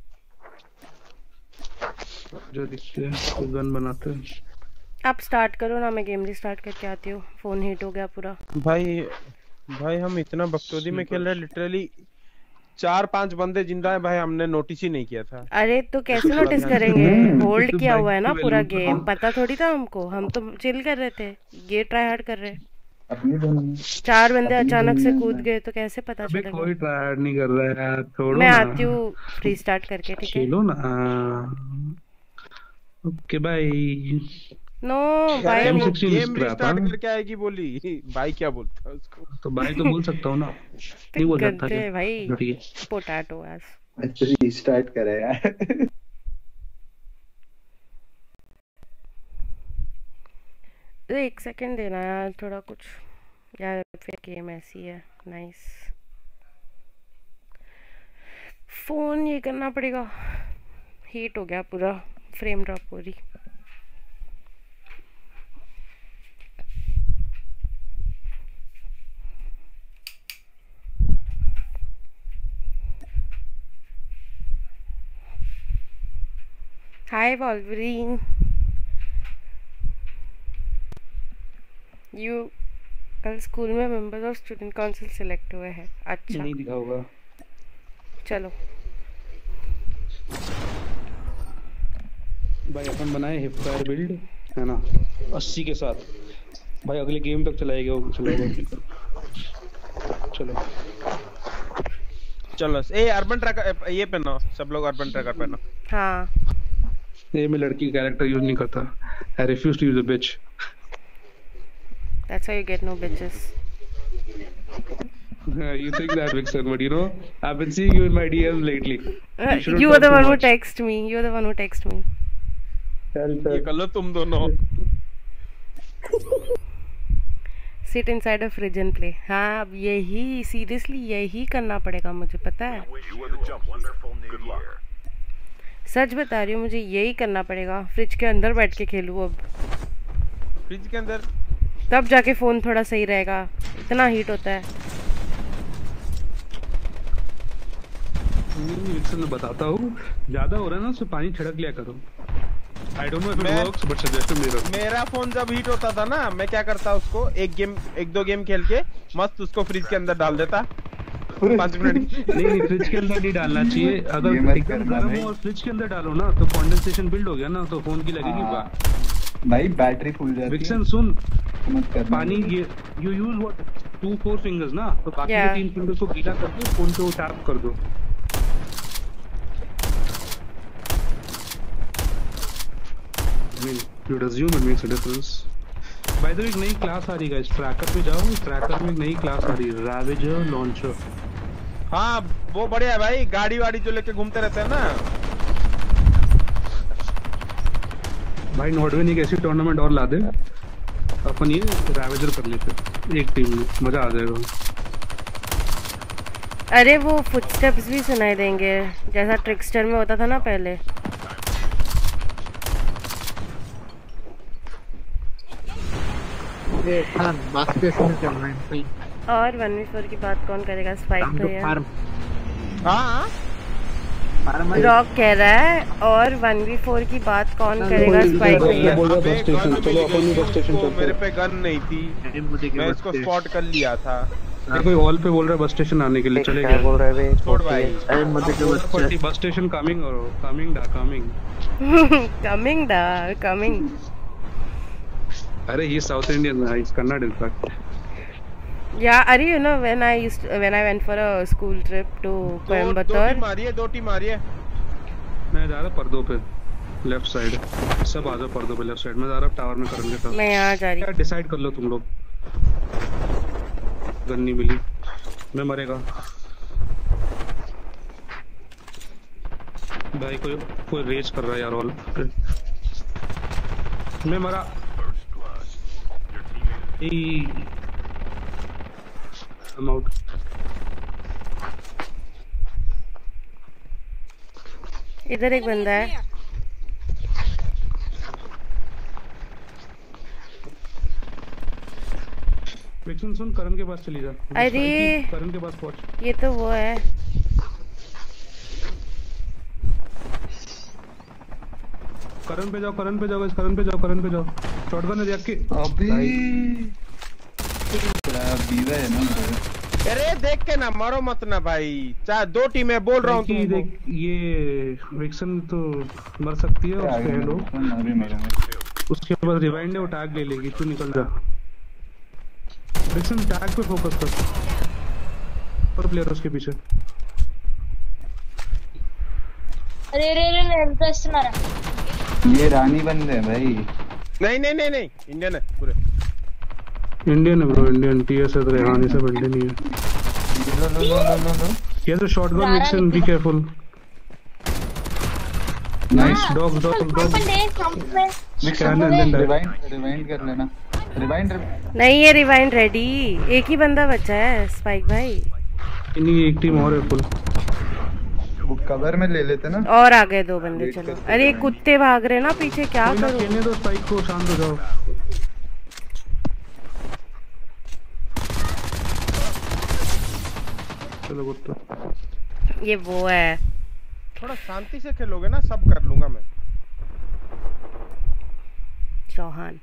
जो दिखते हैं वो गन बनाते हैं। आप स्टार्ट करो ना, मैं गेम रिस्टार्ट करके आती हूँ। फोन हीट हो गया पूरा। भाई भाई हम इतना बकचोदी में खेल रहे हैं, लिटरली चार पांच बंदे जिंदा है भाई, हमने नोटिस ही नहीं किया था। अरे तो कैसे नोटिस करेंगे? होल्ड किया हुआ है ना पूरा गेम, पता थोड़ी था हमको। हम तो चिल कर रहे थे, ये ट्राई हार्ड कर रहे। अपनी दोनों चार बंदे अचानक से कूद गए तो कैसे पता अबे चलेगा? कोई ट्राई हार्ड नहीं कर रहा है यार, छोड़ो मैं ना। आती हूँ रीस्टार्ट करके, ठीक है? खेलो ना। Okay bye. नो भाई एम वो सिक्सटीन गेम स्क्रैप, रिस्टार्ट हाँ? करके आएगी बोली। भाई क्या बोलता है उसको? तो भाई तो बोल सकता हूँ ना। नहीं बोल सकता करते क्या? भाई ठीक है। Potato S. अच्छा रीस्टार्ट करा यार। एक सेकंड देना यार, थोड़ा कुछ यार। फिर गेम ऐसी है। नाइस। फोन ये करना पड़ेगा। हीट हो गया पूरा, फ्रेम ड्रॉप हो रही। Hi Wolverine. यू कल स्कूल में member of student council select हुए हैं। अच्छा नहीं दिखा होगा। चलो भाई अपन बनाए हिप फायर बिल्ड है ना अस्सी के साथ। भाई अगले गेम तक चलाएगा वो चलाएगा। चलो चलो ए अर्बन ट्रैकर ये पहनो, सब लोग अर्बन ट्रैकर पहनो। हाँ ये मैं लड़की कैरेक्टर यूज नहीं करता। I refuse to use a bitch. That's why you get no bitches. You think that, Vixen, but you know, I've been seeing you in my D Ms lately. Uh, You shouldn't you are talk the too one who much. text me. You are the one who text me. ये कर लो तुम दोनों। Sit inside a fridge and play. हाँ अब यही seriously यही करना पड़ेगा मुझे, पता है। You are the jump wonderful new year. सच बता रही हूँ, मुझे यही करना पड़ेगा। फ्रिज के अंदर बैठ के खेलूँ अब। फ्रिज के अंदर तब जाके फोन थोड़ा सही रहेगा, इतना हीट होता है। विक्सन मैं बताता हूँ, ज्यादा हो रहा है ना उससे पानी छिड़क लिया करो। I don't know if it मैं- works, but suggestion मेरा। मेरा फोन जब हीट होता था ना, मैं क्या करता उसको एक गेम एक दो गेम खेल के मस्त उसको फ्रिज के अंदर डाल देता पाँच मिनट की। नहीं नहीं फ्रिज के अंदर नहीं डालना चाहिए। अगर ये मत एकदम करना गर्म भाई। हो और फ्रिज के अंदर डालो ना तो कंडेंसेशन बिल्ड हो गया ना, तो फोन की लगेगी हाँ। बात। भाई बैटरी फूल जाती है। विक्सन सुन, मत करना। पानी ये you use what two four fingers ना, तो बाकी Yeah. के तीन फिंगर्स को गीला करके फोन पे वो टैप कर दो। I mean, you'd assume it makes a difference. By the way, एक नई क्लास आ रही है गाइस, ट्रैकर पे जाओ। ट्रैकर में एक नई क्लास आ रही है, रैवेजर लॉन्चर। हाँ वो बढ़िया है भाई, गाड़ी वाड़ी जो लेके घूमते रहते हैं ना। भाई नॉर्डवेन एक ऐसी टूर्नामेंट और ला दे, अपन ये रैवेजर कर लेते एक टीम में, मजा आ जाएगा। अरे वो फुटस्टेप्स भी सुनाई देंगे जैसा ट्रिकस्टर में होता था ना पहले। ये खान बास्केट में चल रहे हैं सही। और वन वी फोर की बात कौन करेगा? स्पाइक हम लोग भैया। फार्म हाँ फार्म है। रॉक कह रहा है और वन वी फोर की बात कौन करेगा? स्पाइक भैया। बोल रहा अबे बस स्टेशन, गन चलो मिल अपन भी गई बस स्टेशन उसको, चलते मेरे हैं। पे गन नहीं थी, अरे मुझे मैं क्या इसको बस स्पॉट कर लिया था। कोई ऑल पे बोल रहा है बस स्टेशन आने के लिए, चले क्या गए। बोल रहे हैं छोड़ भाई। अरे मुझे क्या बस बस स्टेशन कमिंग और कमिंग डा कमिंग। कमिंग दा कमिंग। अरे ये साउथ इंडियन है, इस Kannada in fact. Yeah, Ari, you know when I used to, when I went for a school trip to दो दो Coimbatore. टीम आ रही है, दो टीम आ रही है। मैं जा रहा पर्दों पे लेफ्ट साइड, सब आ जाओ पर्दों पे लेफ्ट साइड। मैं जा रहा टावर में करण के साथ। मैं यहाँ जा रही क्या डिसाइड कर लो तुम लोग। गन नहीं मिली, मैं मरेगा। भाई कोई कोई रेज कर रहा है यार। ऑल मैं मरा। First blood. Your teammate E I'm out. इधर एक बंदा है। Here. विक्सन सुन, करण के पास चली जा। अरे। करण के पास पहुंच। ये तो वो है। करण पे जाओ, करण पे जाओ guys, करण पे जाओ, करण पे जाओ। शॉटगन है देख के। अबे बड़ा बीवा है ना मेरा। अरे देख के ना मरो मत ना भाई, चाहे दो टीमें बोल रहा हूँ देखिए, तुमको। देख ये विक्सन तो मर सकती है आगे उसके हेलो। मेरे अभी मरूंगा। उसके बाद रिवाइंड है, वो टैग ले लेगी। तू निकल जा। विक्सन टैग पे फोकस कर। और प्लेयर उसके पीछे। अरे रे रे रे इंटरेस्ट मारा। ये रानी बंदे हैं भाई। नहीं नहीं नहीं नहीं, इंडियन है पूरे। इंडियन है ब्रो, इंडियन टीएस है तो रेहानी से बढ़ने नहीं है। लो लो लो लो लो लो। ये तो shotgun Vixen, be careful. Nice dog dog dog. अपन डे कैंप में scan and then rewind rewind कर लेना। रिवाइंड नहीं ये रिवाइंड रेडी। एक ही बंदा बचा है स्पाइक भाई। नहीं एक टीम और है फुल। वो कवर में ले लेते ना। और आ गए दो बंदे। चलो अरे कुत्ते भाग रहे ना पीछे, क्या कोई ना करूं? खेलने दो स्पाइक को, शांत हो जाओ। चलो गुड। ये वो है। थोड़ा शांति से खेलोगे ना, सब कर लूंगा मैं। चौहान।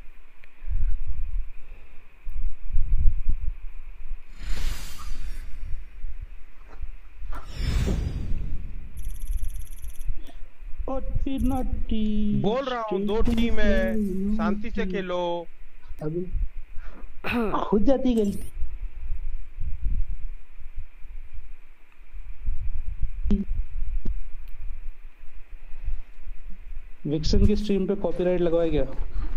बोल रहा हूँ दो टीम है, शांति से खेलो। खुद जाती गई। विक्सन की स्ट्रीम पे कॉपीराइट लगवाए क्या?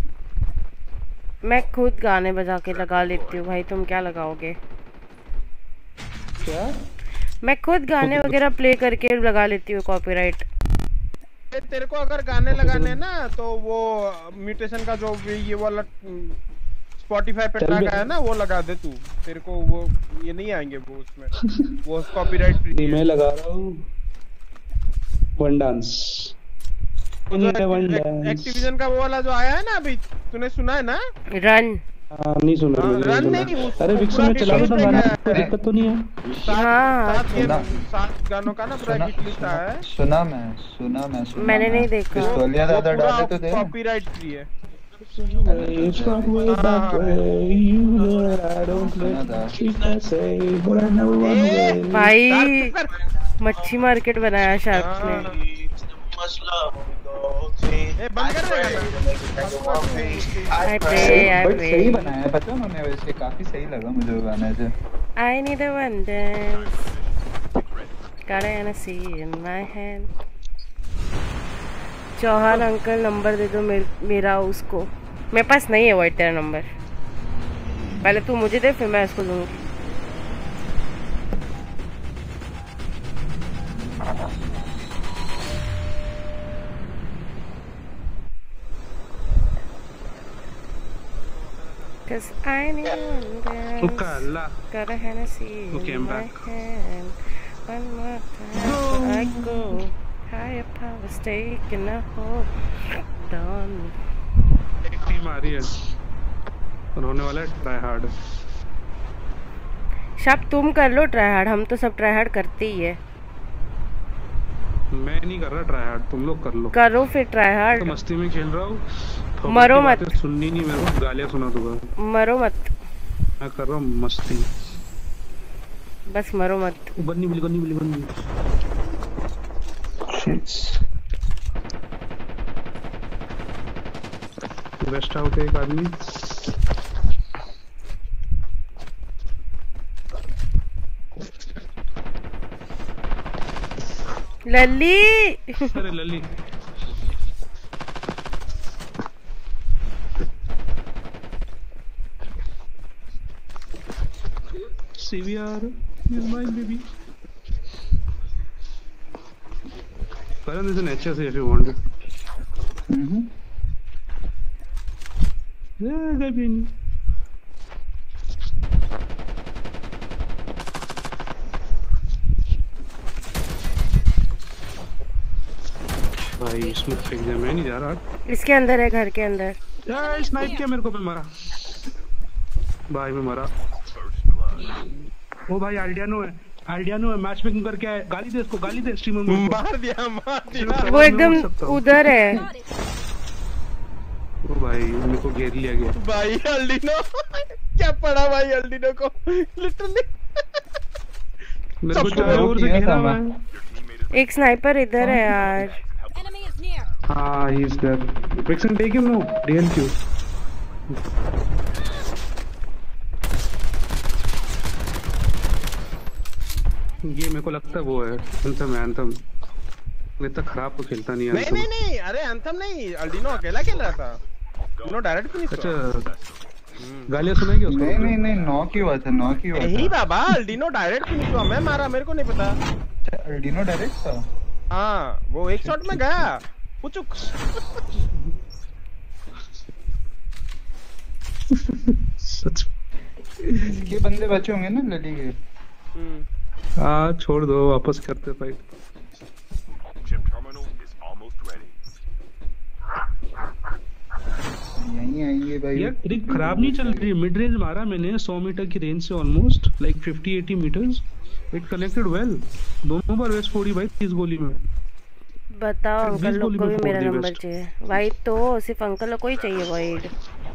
मैं खुद गाने बजा के लगा लेती हूँ भाई, तुम क्या लगाओगे? क्या? मैं खुद गाने वगैरह प्ले करके लगा लेती हूँ कॉपीराइट। तेरे को अगर गाने लगाने ना तो वो म्यूटेशन का जो ये वाला स्पॉटिफाई पे ट्रैक है ना वो लगा दे तू, तेरे को वो ये नहीं आएंगे वो उसमें वो कॉपीराइट फ्री। मैं लगा रहा हूँ वन डांस। एक्टिविजन का वो वाला जो आया है ना अभी, तूने सुना है ना? रन। हाँ नहीं सुना हाँ, मैंने। रन नहीं, अरे विक्सन में चला था गाना, कोई दिक्कत तो नहीं है? सात सात गानों का ना पूरा हिट लिस्ट आया है। सुना मैं सुना मैं सुना मैंने नहीं देखा। पिस्तौलिया दादा डाले तो थे। कॉपीराइट फ्री है। भाई मच्छी मार्केट बनाया शार्क ने। ए बंद कर रहे आई प्रे आई प्रे। सही बनाया है पता है उन्होंने, वैसे काफी सही लगा मुझे वो गाना जो। I need a one dance, got an Hennessy in my hand। Chauhan uncle number दे दो मेर, मेरा उसको। मेरे पास नहीं है वाइट तेरा नंबर, पहले तू मुझे दे फिर मैं उसको दूंगी। Cause I need one dance, got a Hennessy in my hand, one more time I go, higher power's taking a hold on me। एक टीम आ रही है और होने वाला है ट्राई हार्ड। शब तुम कर लो ट्राई हार्ड, हम तो सब ट्राई हार्ड करते ही है। मैं नहीं कर रहा ट्राई हार्ड, तुम लोग कर लो। करो फिर ट्राई हार्ड। तो मस्ती में खेल रहा हूँ, मरो मत। सुननी नहीं मेरे को, गालियाँ सुना दूंगा। मरो मत। मैं कर रहा हूँ मस्ती, बस मरो मत। बन्नी बिल्ली बन्नी बिल्ली बन्नी। वेस्ट आउट है एक आदमी। लल्ली। अरे लल्ली C V R is mine baby। Karan is an H S if you want it। Hmm Yeah, Gavin। भाई इसमें फेंक दिया, मैं नहीं जा रहा। इसके अंदर है, घर के अंदर। यार स्नाइप किया मेरे को, मैं मरा भाई, मैं मरा। ओ भाई आल्डियानो है, आल्डियानो है, मैच मेकिंग करके आए। गाली दे इसको, गाली दे स्ट्रीमर में। मार दिया मार दिया। वो एकदम उधर है। ओ भाई मेरे को घेर लिया गया भाई। अल्डिनो क्या पड़ा भाई अल्डिनो को, लिटरली मेरे को चारों ओर से घेरा हुआ है। एक स्नाइपर इधर है यार। हाँ he is there. Vixen take him no, DL Q. ये मेरे को लगता है वो है एंथम, एंथम। मैं इतना खराब तो खेलता नहीं है। नहीं नहीं नहीं, अरे एंथम नहीं, अल्डिनो अकेला खेल रहा था। अल्डिनो डायरेक्ट फिनिश। अच्छा गालियां सुनाई क्या उसको? नहीं नहीं नहीं, नॉक ही हुआ था, नॉक ही हुआ था। नहीं बाबा, अल्डिनो डायरेक्ट फिनिश हुआ, मैं मारा, मेरे को नहीं पता। अल्डिनो डायरेक्ट था। हाँ वो एक शॉट में गया पुचुक। सच ये बंदे बचे होंगे ना लली के। हाँ छोड़ दो, वापस करते फाइट। यहीं आएंगे भाई। यार ट्रिक खराब नहीं चल रही है। मिड रेंज मारा मैंने सौ मीटर की रेंज से, almost like fifty eighty meters. It connected well. दोनों बार वेस्ट फोड़ी भाई तीस गोली में। बताओ अंकल लोग को भी मेरा नंबर चाहिए। वाइड तो सिर्फ अंकल लोग को ही चाहिए wide.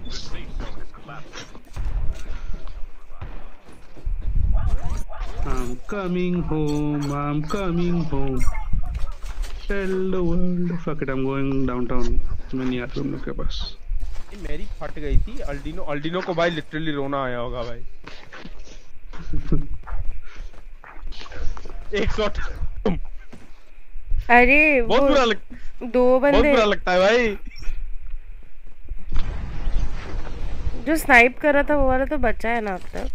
I'm coming home, I'm coming home. Tell the world. Fuck it, I'm going downtown. मैं नहीं आता तुम लोग के पास। मेरी फट गई थी। अल्डिनो अल्डिनो को भाई लिटरली रोना आया होगा भाई। एक शॉट अरे बहुत वो बुरा लग, दो बहुत बंदे बुरा लगता है भाई। जो स्नाइप कर रहा था वो वाला तो बचा है ना अब तक।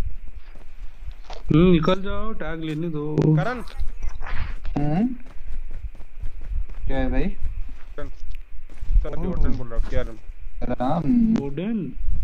हम्म निकल जाओ, टैग लेने दो। करण हम्म क्या है भाई? सॉरी ओडन बोल रहा हूँ क्या? राम ओडन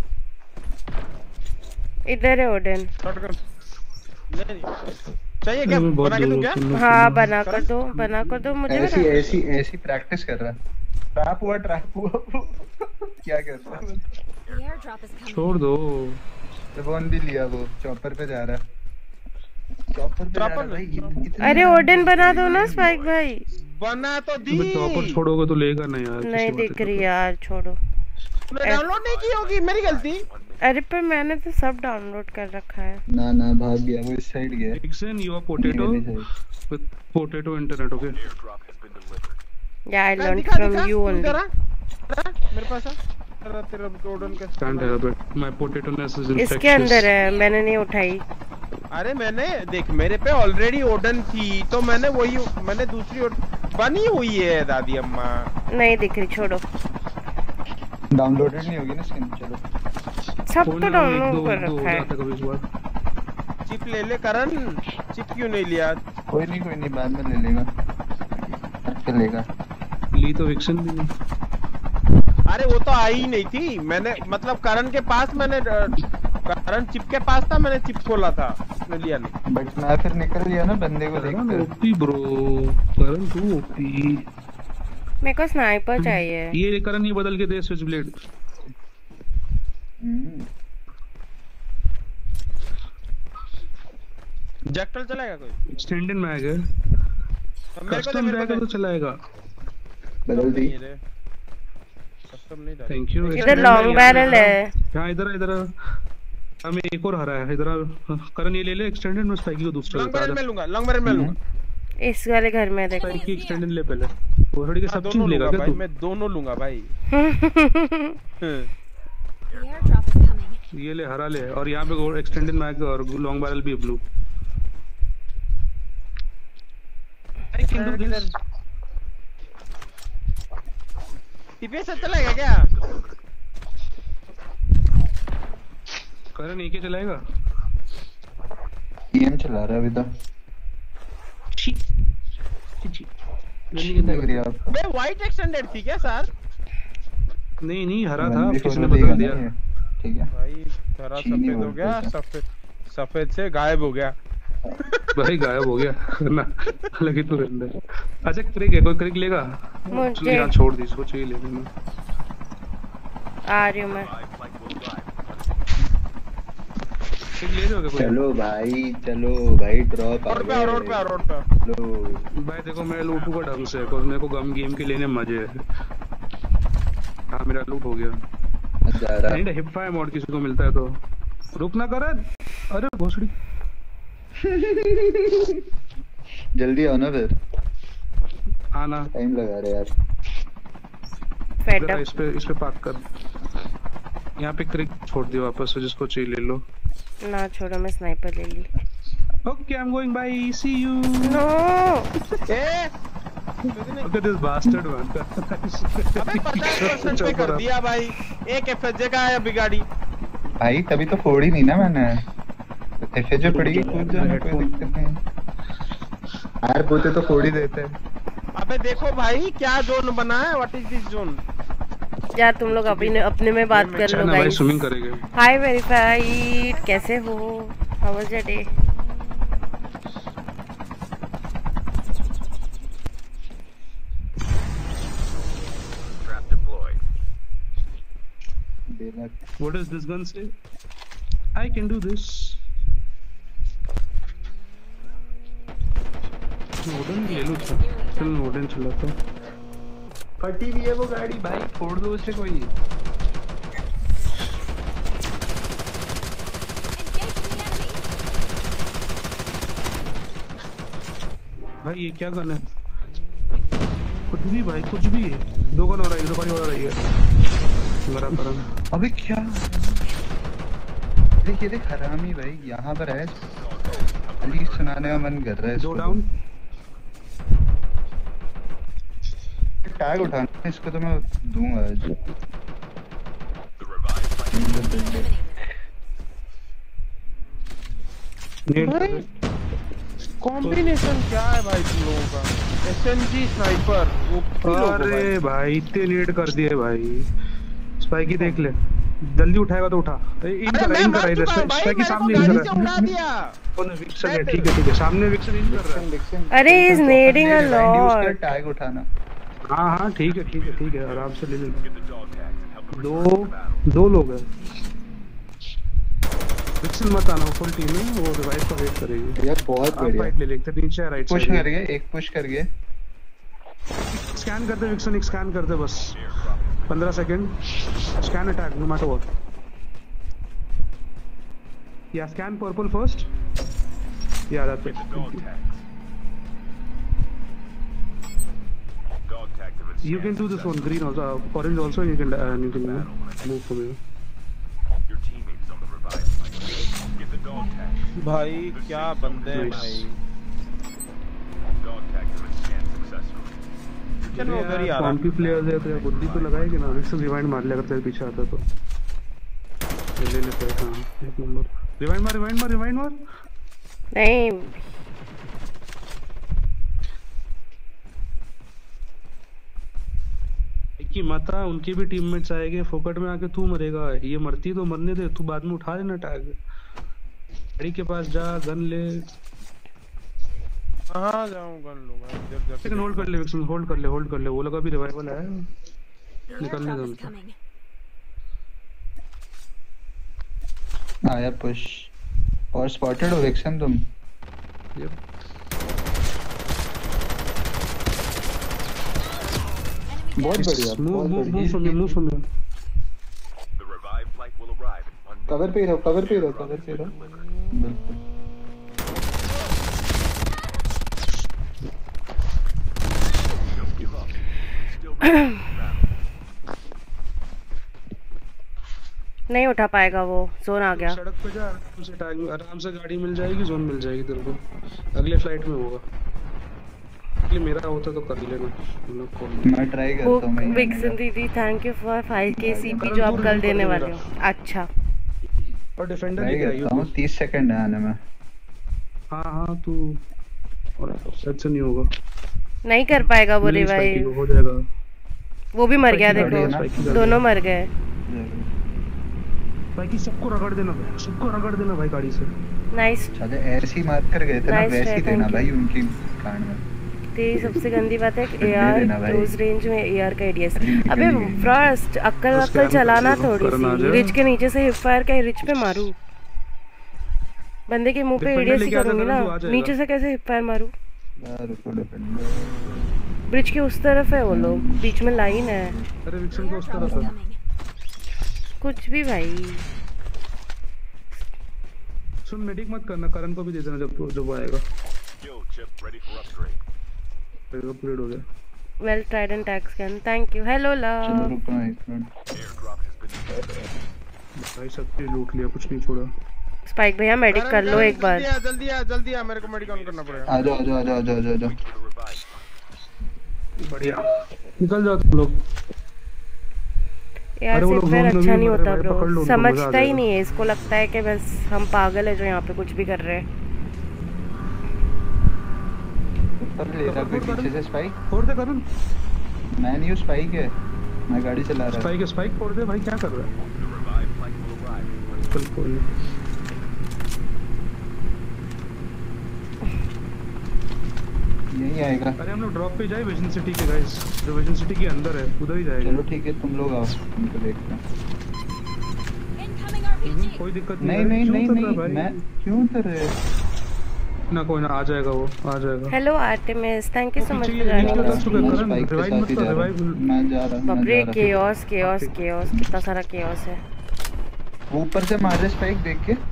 इधर है ओडन। शॉटगन नहीं चाहिए क्या? बहुत बना के दूं दूर क्या? सुनो, हाँ सुनो। बना कर दो, बना कर दो मुझे ऐसी बना। ऐसी ऐसी प्रैक्टिस कर रहा। ट्रैप हुआ ट्रैप हुआ क्या कर रहा है? The airdrop is coming. छोड़ दो। रिबॉन भी लिया, वो चॉपर पे जा रहा है। चॉपर पे जा रहा है भाई। इत- इतने अरे नाम ओडन से बना दो चाहिए ना ये स्पाइक boy। भाई। बना तो दी। अबे चॉपर छोड़ोगे तो लेगा नहीं यार। नहीं किसी दिख बात रही पे। यार, छोड़ो। तूने डाउनलोड नहीं की होगी, मेरी गलती। अरे पर मैंने तो सब डाउनलोड कर रखा है। ना ना भाग गया वो, इस साइड गया। Vixen, you are potato ये वाली side। with potato internet, okay? Airdrop has been delivered. या आई दिखा, लर्न दिखा, फ्रॉम दिखा, यू तू ओनली। जरा, जरा, मेरे पास आ। तेरा तेरा ओडन का Can't help it. My potato-ness is infectious. इसके अंदर है, मैंने नहीं उठाई। अरे मैंने देख, मेरे पे ऑलरेडी ओडन थी तो मैंने वही, मैंने दूसरी ओडन बनी हुई है दादी अम्मा। नहीं दिख रही, छोड़ो। डाउनलोडेड नहीं होगी ना स्किन। चलो सब फोन तो में एक डाउनलोड दो- कर दो हो रखा है। जाता कभी इस बार। चिप ले ले करण, चिप क्यों नहीं लिया? कोई नहीं कोई नहीं, बाद में ले लेगा, चलेगा। ली तो विक्सन भी नहीं। अरे वो तो आई ही नहीं थी। मैंने मतलब करण के पास, मैंने अ, करण चिप के पास था, मैंने चिप खोला था, उसने लिया नहीं। बट मैं फिर निकल लिया ना बंदे को करण देखकर। ओपी ब्रो, करण तू ओपी। मेरे को स्नाइपर चाहिए। ये करण ये बदल के दे स्विच ब्लेड। हम्म, जैक्टल चलेगा कोई? एक्सटेंडेड मैग है। मेरे को दे, कस्टम मेरे बैग को है दे। तो चलाएगा। बदल दी। नहीं रे, कस्टम नहीं डाली। Thank you. इधर लॉन्ग बैरल है। यहाँ इधर आ, इधर आ। हमें एक और हरा है इधर आ। करण ये ले ले एक्सटेंडेड, मैं स्पाइकी को दूसरा लॉन्ग देता बैरल में हूं। लूंगा, लॉन्ग बैरल में लूंगा। इस वाले घर में देखो। स्पाइकी एक्सटेंडेड ले पहले। वो थोड़ी के हाँ, सब चीज दोनों लेगा लूंगा क्या भाई, तू? मैं दोनों लूंगा भाई। The airdrop is coming. ये ले हरा ले, और यहाँ पे एक्सटेंडेड मैग और लॉन्ग बैरल भी blue. I can do this. TPS से चलेगा क्या? करण एक ही चलाएगा। गेम चला रहा है अभी तो। छी छी छी। अच्छी लग रही है आपको। बे वाइट एक्सटेंडेड थी क्या सर? नहीं नहीं हरा था, वन बी किसी फोर ने में बदल देगा दिया। ना ये, ठीक है। भाई हरा चीनी सफेद हो बोलते गया, हैं। सफेद सफेद से गायब हो गया। भाई गायब हो गया ना, लगी तो रहने। अच्छा क्रिक है, कोई क्रिक लेगा? मुझे यहाँ छोड़ दी, सोच ही लेने में। आ रही हूँ मैं। क्रिक ले रहे हो क्या कोई? चलो भाई चलो भाई, ड्रॉप आ रोड पे आओ, रोड पे आओ, रोड पे आओ। लो भाई देखो मैं लूटूंगा ढंग से, और मेरे को गम गेम के लेने मजे है। हाँ मेरा लूट हो गया। जा रहा। नहीं हिप फायर मोड किसी को मिलता है तो रुक ना करण। अरे भोसड़ी। जल्दी आओ ना फिर, आना। टाइम लगा रहे यार। फेड जरा अप। इस पे इस पे पार्क कर। यहाँ पे क्रिक छोड़ दियो वापस से, जिसको चाहिए ले लो। ना छोड़ो, मैं स्नाइपर ले ली। Okay I am going bye, see you. No a Look at this bastard man. अबे पचास परसेंट पे कर दिया भाई। एक एफएसजे का है अभी गाड़ी। भाई तभी तो फोड़ी नहीं ना मैंने। एफएजे पड़ी कूद जाने, कोई दिक्कत नहीं। यार पोते तो फोड़ ही देते हैं। अबे देखो भाई क्या जोन बना है, व्हाट इज दिस जोन? यार तुम लोग अपने अपने में बात कर लो ना भाई गाइस। स्विमिंग करेंगे। हाय वेरीफाइड, कैसे हो? How was your day? Trap deployed. What does this gun say? I can do this. वोडन ले लो, चल चल वोडन चलाता हूँ। फटी भी है वो गाड़ी भाई, फोड़ दो उसे कोई। भाई ये क्या गन है? कुछ भी भाई, कुछ भी। दो गन हो रहा है, दो गाड़ी हो रही है। मेरा करन। अबे क्या देखिए देख हरामी भाई यहाँ पर है। अली सुनाने का मन कर रहा है दो इसको। डाउन। टैग उठाना, इसको तो मैं दूंगा आज। The revived flight Eliminated. Combination क्या है भाई तुम लोगों का? एसएमजी स्नाइपर वो अरे भाई इतने नीड कर दिए भाई। स्पाइकी देख ले, जल्दी उठाएगा तो उठा। इन कर इन कर इधर स्पाइकी सामने इन कर रहा है। कौन है? विक्सन है, ठीक है ठीक है, सामने विक्सन इन कर रहा है। अरे is needing a lot. Tag उठाना। हाँ हाँ ठीक है ठीक है ठीक है, आराम से ले लेना। get the dog tags and help them दो return to battle. दो लोग हैं। विक्सन मत आना, फुल टीम है, वो रिवाइव का वेट करेगी। यार बहुत आप बढ़िया। फाइट ले लेते हैं, नीचे राइट पुश साइड। कर गए, एक पुश कर गए। स्कैन कर दे विक्सन, एक स्कैन कर दे बस। पंद्रह second. Scan attack no matter what. Yeah scan purple first. Yeah that's it. Dog tags. Dog tags have been You can do this one, green also, uh, orange also. You can uh, you can uh, move from here. Your teammate is on the revived flight. Get the dog tags. भाई क्या बंदे हैं भाई। Dog tags have been scanned successfully. चलो उधर ही आ रहा। कॉम्पी players है तो यार बुद्धि तो लगाएगी ना। विक्सन रिवाइंड मार ले अगर तेरे पीछे आता तो। ले ले ले फिर, हाँ एक नंबर। रिवाइंड मार रिवाइंड मार रिवाइंड मार। नहीं कि मता उनके भी टीममेट्स आएंगे, फोकट में आके तू मरेगा। ये मरती तो मरने दे, तू बाद में उठा लेना टैग। गाड़ी के पास जा, गन ले। कहाँ जाऊँ गन लूँगा? जब जब सेकंड होल्ड कर ले विक्सन, होल्ड कर ले होल्ड कर ले। वो लोग अभी रिवाइवल है, निकलने दो Airdrop is उनको। coming. आया पुश। और स्पॉटेड हो विक्सन तुम। Yep. बहुत बढ़िया। Move बहुत move बढ़िया। move from here, move from here. The revived flight will arrive in one minute. Cover पे ही रहो, कवर पे ही रहो, कवर पे ही रहो। बिल्कुल। Don't give up. Still return to battle. नहीं उठा पाएगा वो, जोन आ गया। सड़क पे जा, आराम से टैग आराम से गाड़ी मिल जाएगी, जोन मिल जाएगी तेरे को। अगले फ्लाइट में होगा। ये मेरा होता तो कर लेना। मैं ट्राई करता हूँ। मैं विक्सन दीदी thank you for five K CP जो आप कल देने वाले हो। अच्छा और डिफेंडर ट्राई लेके आई करता हूँ। हो। तीस सेकंड है आने में। हाँ हाँ तू और सच से नहीं होगा। नहीं कर पाएगा वो नहीं, स्पाइकी रिवाइव। को हो जाएगा। वो भी मर गया स्पाइकी गाड़ी है ना, देखो, स्पाइकी गाड़ी दोनों है। मर गए। भाई की सबको रगड़ देना भाई, सबको रगड़ देना भाई गाड़ी से। नाइस। चले ऐसे ही मार कर गए थे ना, Nice वैसे ही try, देना thank भाई उनकी कांड में। तेरी सबसे गंदी बात है कि दे एआर देना भाई। क्लोज रेंज में एआर का एडीएस। अरे निकल अबे गई। फ्रॉस्ट अक्कल तो वक्कल scam चलाना करते हो, थोड़ी करना सी। जो। रिच के नीचे से हिप फायर का रिच पे मारूं? बंदे के मुंह पे Defender एडीएस ही लेके आ करूंगी जाता ना, तो आ जाएगा। नीचे से कैसे हिप फायर मारूं? यार रुको, डिफेंडर। ब्रिज के उस तरफ है वो लोग, बीच में लाइन है। अरे विक्सन को उस Airdrop तरफ is है। coming. कुछ भी भाई। सुन मेडिक मत करना, करण को भी दे देना जब जब वो आएगा। Skill chip ready for upgrade. फिर अपग्रेड हो गया। Well tried and tag scan, thank you. Hello चलो लव। रुको एक मिनट। Airdrop has been भाई सब चीज लूट लिया, कुछ नहीं छोड़ा। स्पाइक भैया मेडिक कर लो एक बार। जल्दी आ जल्दी आ जल्दी आ, मेरे को मेडिक ऑन करना पड़ेगा। आ जाओ आ जाओ आ जाओ आ जाओ आ जाओ। for the revive. बढ़िया, निकल जाओ तुम लोग। यार अरे वो सिर्फ लोग फिर जोन में अच्छा भी नहीं मर होता रहे भाई, पकड़ लो ब्रो, उनको, मजा आ समझता ही जाएगा। नहीं है। इसको लगता है कि बस हम पागल है जो यहाँ पे कुछ भी कर रहे हैं। ऊपर ले रहा कोई पीछे से स्पाइक। फोड़ दे करण। मैं नहीं हूँ, स्पाइक है। मैं गाड़ी चला रहा हूँ। स्पाइक स्पाइक फोड़ दे भाई, क्या कर रहा है? The revived flight will arrive. चल फोड़ ले। यही आएगा। अरे हम लोग ड्रॉप पे जाए विजन सिटी के गाइस, जो विजन सिटी के अंदर है उधर ही जाएगा। चलो ठीक है, तुम लोग आओ, उनको देखते हैं। Incoming हम्म, R P G. कोई दिक्कत नहीं नहीं नहीं है, नहीं क्यों कर रहा है नहीं, भाई? मैं क्यों उतर रहे? ना कोई ना, आ जाएगा वो, आ जाएगा। हेलो आर्टेमिस, थैंक यू वो सो मच पीछे फॉर ये नीचे जॉइनिंग उतर अस। चुका है मैं करण, स्पाइक के रिवाइव साथ मत ही कर, जा रहा रिवाइव। हूँ। मैं जा रहा हूँ, मैं बाप रे जा रहा हूँ। केओस केओस केओस, कितना सारा केओस है। ऊपर से मार रहे स्पाइक देख के।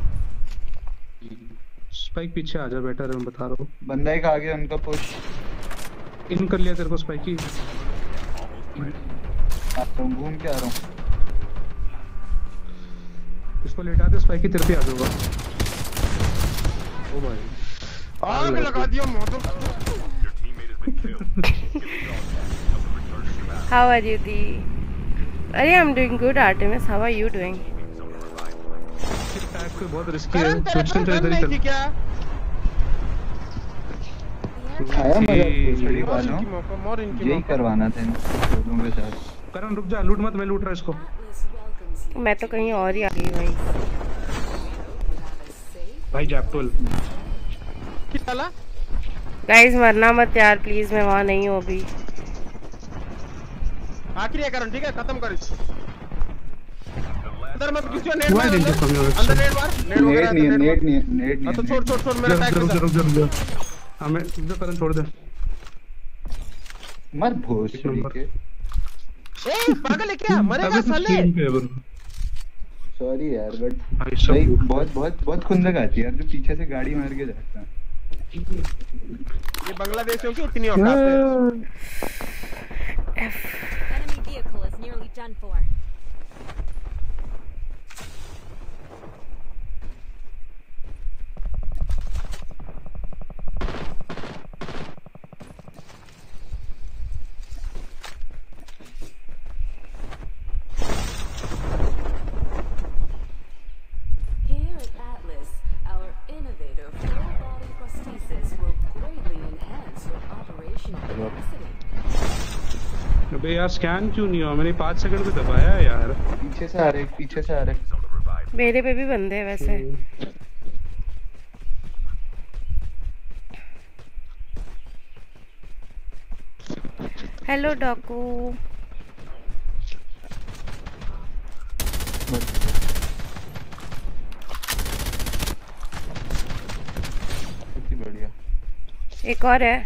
स्पाइक पीछे आ जा, बेटर है, मैं बता रहा हूँ। बंदा एक आ गया, उनका पुश। इन कर लिया तेरे को स्पाइकी। आता हूँ, घूम के आ रहा हूँ। इसको लेटा दे, स्पाइकी तेरे पे आ जाएगा। ओ भाई आग लगा दिया motor. Your teammate has been killed. Get the dog tags and help them return to the How are you, Dee? अरे I'm doing good, Artemis. How are you doing? Tag कोई बहुत रिस्की है। करण तेरे पास गन नहीं थी क्या? आया मजा छड़ी और वालों इनकी मौका और इनकी यही मौका करवाना था इन लोगों के साथ। करण रुक जा, लूट मत, मैं लूट रहा इसको। मैं तो कहीं और ही आ गई भाई। भाई जैक्टोल क्या डाला? गाइस मरना मत यार प्लीज, मैं वहाँ नहीं हूँ अभी। आखिरी है करण, ठीक है खत्म कर इसे। अंदर मत घुसियो, नेट मार Why didn't you come here? अंदर, नेट मार, नेट नेट वगैरह नहीं है, नेट नेट मार। नहीं है, नेट हाँ तो नहीं छोड़ है। छोड़ छोड़ मेरा टैग रुक के जा रुक साथ। जा रुक जा। हमें इधर करण छोड़ दे। मर भोसड़ी के। ए पागल है क्या? मरेगा अबे तो साले। स्क्रीन पे है ब्रो। सॉरी यार बट भाई सब भाई बहुत बहुत बहुत खुंदक आती है यार जो पीछे से गाड़ी मार के जाता है। ये बांग्लादेशियों की इतनी औकात है। Enemy vehicle is nearly done for. Here at Atlas, our innovative full-body prosthesis will greatly enhance your operational capacity. अबे यार स्कैन क्यों नहीं हुआ? मैंने पाँच सेकंड पे दबाया है यार। पीछे से आ रहे पीछे से आ रहे। मेरे पे भी बंदे हैं वैसे। हेलो डाकू। कितनी बढ़िया। एक और है।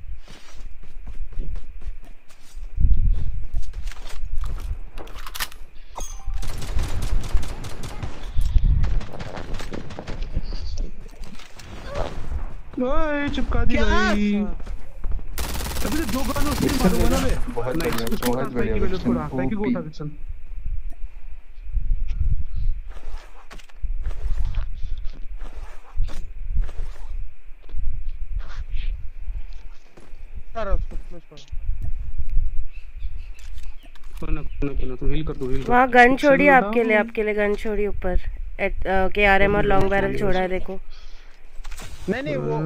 ओए चिपका दी भाई। अबे तो दो गानों से मारूंगा ना मैं। बहुत नाइस, बढ़िया, उसको बहुत उठा, बढ़िया, थैंक यू विक्सन, उठा, थैंक यू ओपी। उठा विक्सन। अरे उसको मैं इसको कोई ना कोई ना कोई ना, तू हील कर, तू हील कर। वहाँ गन छोड़ी विक्सन आपके लिए, उठाओ। आपके लिए गन छोड़ी ऊपर। के आर एम और लॉन्ग बैरल छोड़ा है देखो। नहीं नहीं वो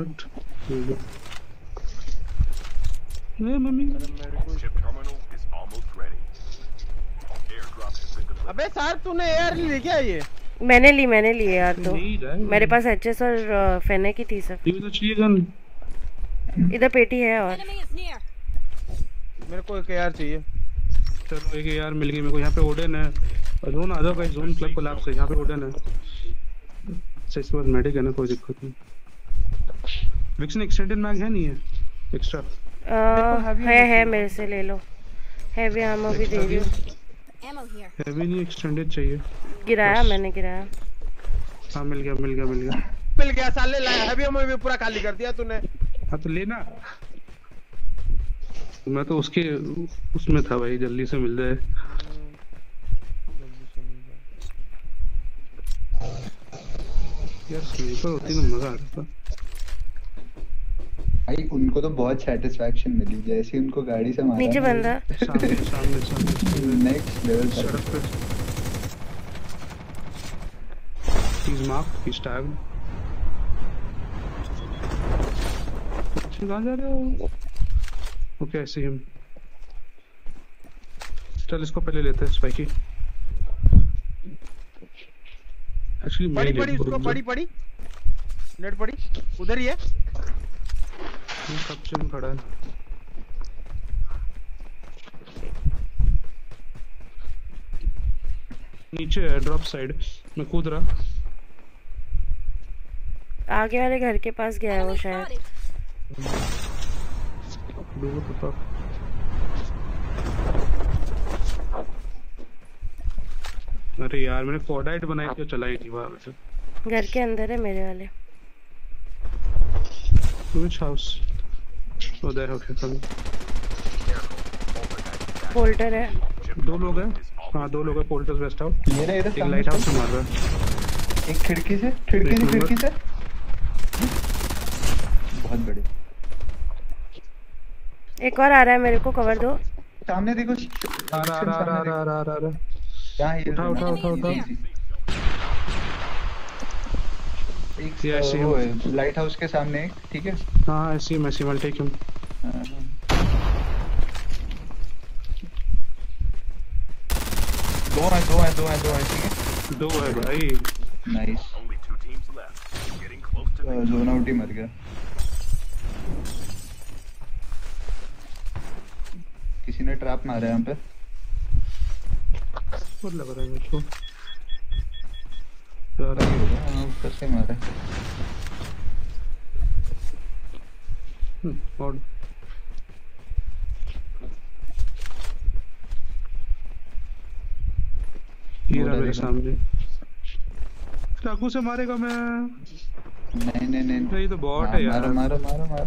ए mummy Ship terminal is almost ready. Airdrop has been delivered. अबे सर तूने एयर ले क्या ये? मैंने ली मैंने ली है यार। तो नहीं रहा है। मेरे पास एचएस और फेने की थी सब। ये भी तो चाहिए गन। इधर पेटी है और Enemy is near. मेरे को एक एयर चाहिए। चलो एक यार मिल गई मेरे को। यहाँ पे ओडन है। जोन आ जाओ भाई, जोन क्लब कोलैप्स है। यहाँ पे ओडन है। अच्छा इसके पास मेडिक है ना, कोई दिक्कत नहीं। विक्सन एक्सटेंडेड मैग है नहीं है एक्स्ट्रा? है है मेरे से ले लो। हैवी आर्मो भी दे दियो। Ammo here. हैवी नहीं, एक्सटेंडेड चाहिए। गिराया मैंने गिराया। हाँ मिल गया मिल गया मिल गया। मिल गया साले, लाया हैवी में भी पूरा खाली कर दिया तूने। हाँ तो लेना। मैं तो उसके उसमें था भाई, जल्दी से मिल जाए। यार स्नाइपर होती ना मजा आता। भाई उनको तो बहुत सेटिस्फैक्शन मिली जैसे उनको गाड़ी से मारा। नीचे बंदा। सामने सामने सामने नेक्स्ट लेवल सड़क पे। He's marked, he's tagged. कहाँ जा रहे हो? Okay, I see him. चल इसको पहले लेते हैं स्पाइकी। Actually मैं पड़ी ही पड़ी लेता उसको, हूँ। पड़ी पड़ी नेट पड़ी उधर ही है। ये कब से में खड़ा है। नीचे है ड्रॉप साइड, मैं कूद रहा। आगे वाले घर के पास गया है वो शायद। दूर तो था। अरे यार मैंने कोडाइट बनाई थी, चलाई नहीं वहां से। घर के अंदर है मेरे वाले। Which house? Oh there, okay, come. पोल्टर है। दो लोग हैं। हाँ दो लोग हैं, पोल्टर्स वेस्ट हाउस। मेरा इधर एक सामने लाइट हाउस से मार रहा है। एक खिड़की से खिड़की से एक खिड़की नंबर। से बहुत बढ़िया। एक और आ रहा है, मेरे को कवर दो। सामने देखो, आ रहा आ रहा आ रहा आ रहा आ रहा। यहाँ हिल उठा उठा उठा उठा। एक वो है लाइट हाउस के सामने एक, ठीक है। हाँ ऐसी मैं सी टेक हिम। दो है दो है दो है दो है ठीक है। दो है भाई। नाइस। जोन आउट ही मर गया। किसी ने ट्रैप मारा है यहाँ पे। बहुत लग रहा है मुझको। हाँ ऊपर से मारा। हम्म और ये रहा मेरे सामने। चाकू से मारेगा मैं। नहीं नहीं नहीं ये तो बॉट है यार। मारो मारो मारो मारो।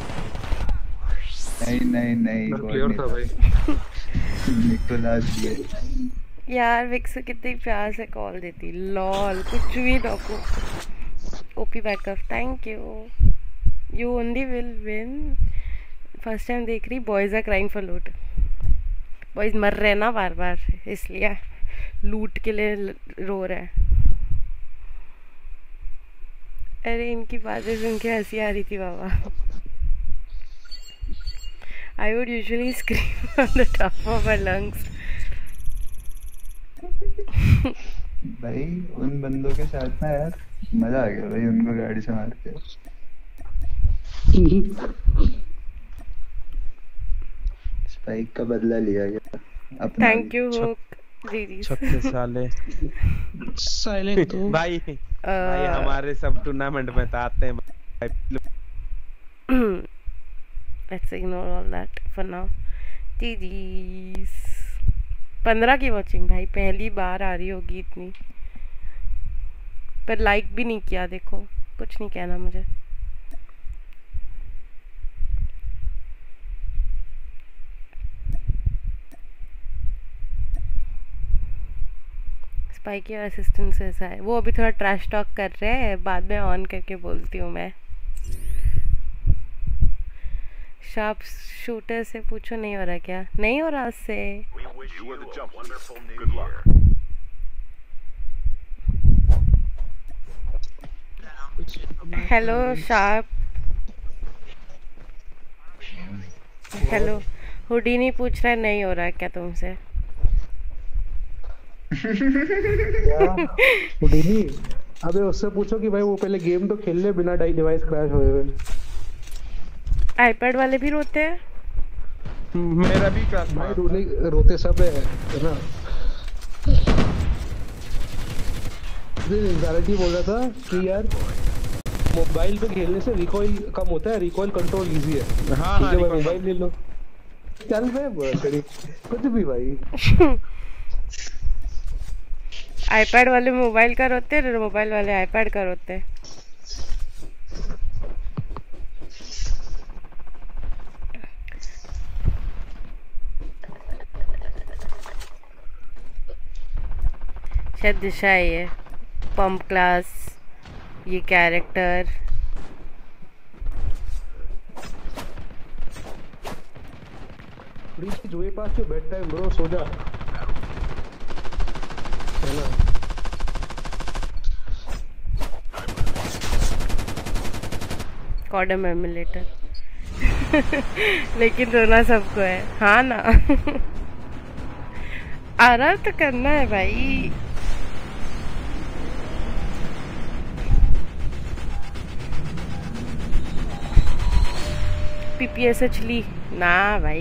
नहीं नहीं नहीं क्लियर था भाई। निकोलास ये यार विक्स कितनी प्यार से कॉल देती। लॉल कुछ भी डॉकू। OP backup thank you. You only will win. First time देख रही boys are crying for loot. Boys मर रहे ना बार बार इसलिए लूट के लिए रो रहे हैं। अरे इनकी बातें सुन के हंसी आ रही थी बाबा। I would usually scream on the top of my lungs. भाई उन बंदों के साथ ना यार मजा आ गया भाई, उनको गाड़ी से मार के। स्पाइक का बदला लिया गया अपना। थैंक यू दीदी। छत्तीस साले साइलेंट तो भाई भाई हमारे सब टूर्नामेंट में तो आते हैं भाई। Let's ignore all that for now. दीदीस पंद्रह की वॉचिंग भाई, पहली बार आ रही होगी इतनी। पर लाइक भी नहीं किया, देखो कुछ नहीं कहना मुझे। स्पाइकी और असिस्टेंट ऐसा है, वो अभी थोड़ा ट्रैश टॉक कर रहे हैं, बाद में ऑन करके बोलती हूँ मैं। शार्प शूटर से पूछो नहीं हो रहा क्या? नहीं हो रहा उससे। Hello sharp. हेलो हुडीनी पूछ रहा है नहीं हो रहा है क्या तुमसे? हुडीनी अबे उससे पूछो कि भाई वो पहले गेम तो खेल ले बिना डिवाइस क्रैश होए हुए। आईपैड वाले भी रोते हैं? मेरा भी क्रैश भाई रोने रोते सब है ना। गारंटी बोल रहा था कि यार मोबाइल पे खेलने से रिकॉइल कम होता है, रिकॉइल कंट्रोल इजी है। हाँ हाँ मोबाइल ले लो चल भाई कुछ भी भाई। आईपैड वाले मोबाइल का रोते हैं, मोबाइल वाले आईपैड का रोते हैं। शायद दिशा है ये, पंप क्लास, ये कैरेक्टर। जो ये पास बेड टाइम ब्रो, सो जा है ना। कॉडम एमुलेटर लेकिन रोना सबको है, हाँ ना। आराम तो करना है भाई। पीपीएसएच ली ना भाई।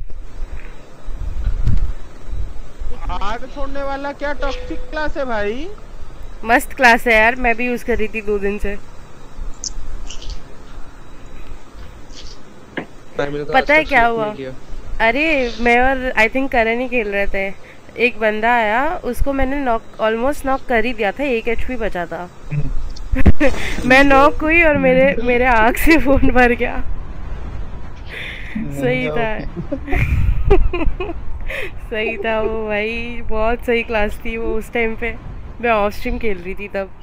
आग छोड़ने वाला क्या टॉक्सिक क्लास है भाई? मस्त क्लास है यार, मैं भी यूज कर रही थी दो दिन से। पता है क्या हुआ? अरे मैं और आई थिंक करण ही खेल रहे थे, एक बंदा आया, उसको मैंने नॉक ऑलमोस्ट नॉक कर ही दिया था, एक एचपी बचा था। मैं नॉक हुई और मेरे मेरे आँख से फोन भर गया। सही था सही था वो भाई, बहुत सही क्लास थी वो उस टाइम पे। मैं ऑफ स्ट्रीम खेल रही थी तब।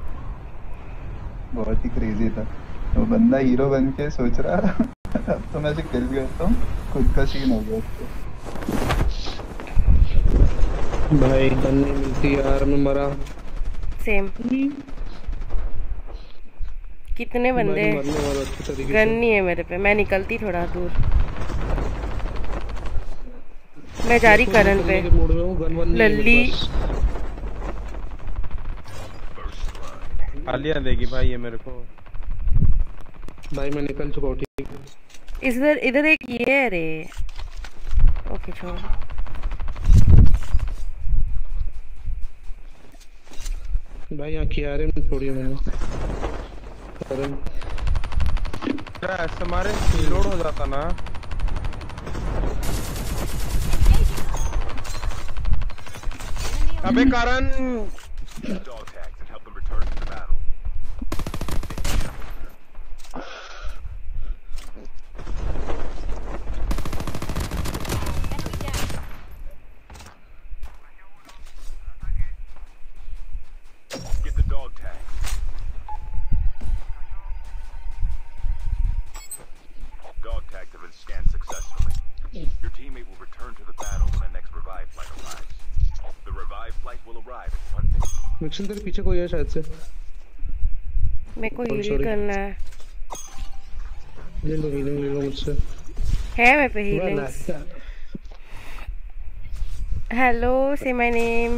बहुत ही क्रेजी था वो बंदा, हीरो बन के सोच रहा अब तो मैं से किल करता हूँ, खुद का सीन हो गया उसको। भाई गन नहीं मिलती यार, मैं मरा। सेम। कितने बंदे? गन नहीं है मेरे पे, मैं निकलती थोड़ा दूर। मैं जा रही करंट पे। लल्ली गालियां देगी भाई ये मेरे को। भाई मैं निकल चुका हूँ। ठीक इधर इधर एक ये है रे। ओके छोड़। भाई यहाँ किया रे मैं छोड़िए मैंने। ऐसे हमारे लोड हो जाता ना। अबे कारण मिक्सन तेरे पीछे कोई है शायद से। मेरे को हील करना है। ले लो हीलिंग ले लो मुझसे। है मेरे पे healing. Hello say my name.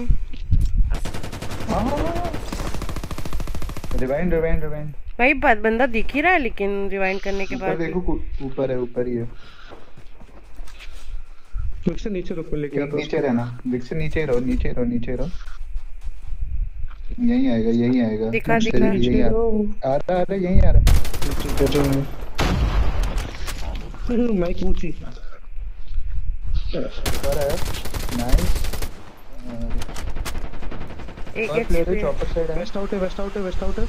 Rewind rewind rewind. भाई बंदा दिख ही रहा है लेकिन रिवाइंड करने के बाद देखो ऊपर है, ऊपर ही है। मिक्सन नीचे रुक, लेके आता हूं। नीचे रहना मिक्सन, नीचे रहो नीचे रहो नीचे रहो। यहीं आएगा यहीं आएगा। दिखा दिखा यहीं आ रहा आ रहा यहीं आ रहा। माइक ऊंची। ऊपर है। नाइस। एक एक प्लेयर चॉपर साइड है। वेस्ट आउट है वेस्ट आउट है वेस्ट आउट है।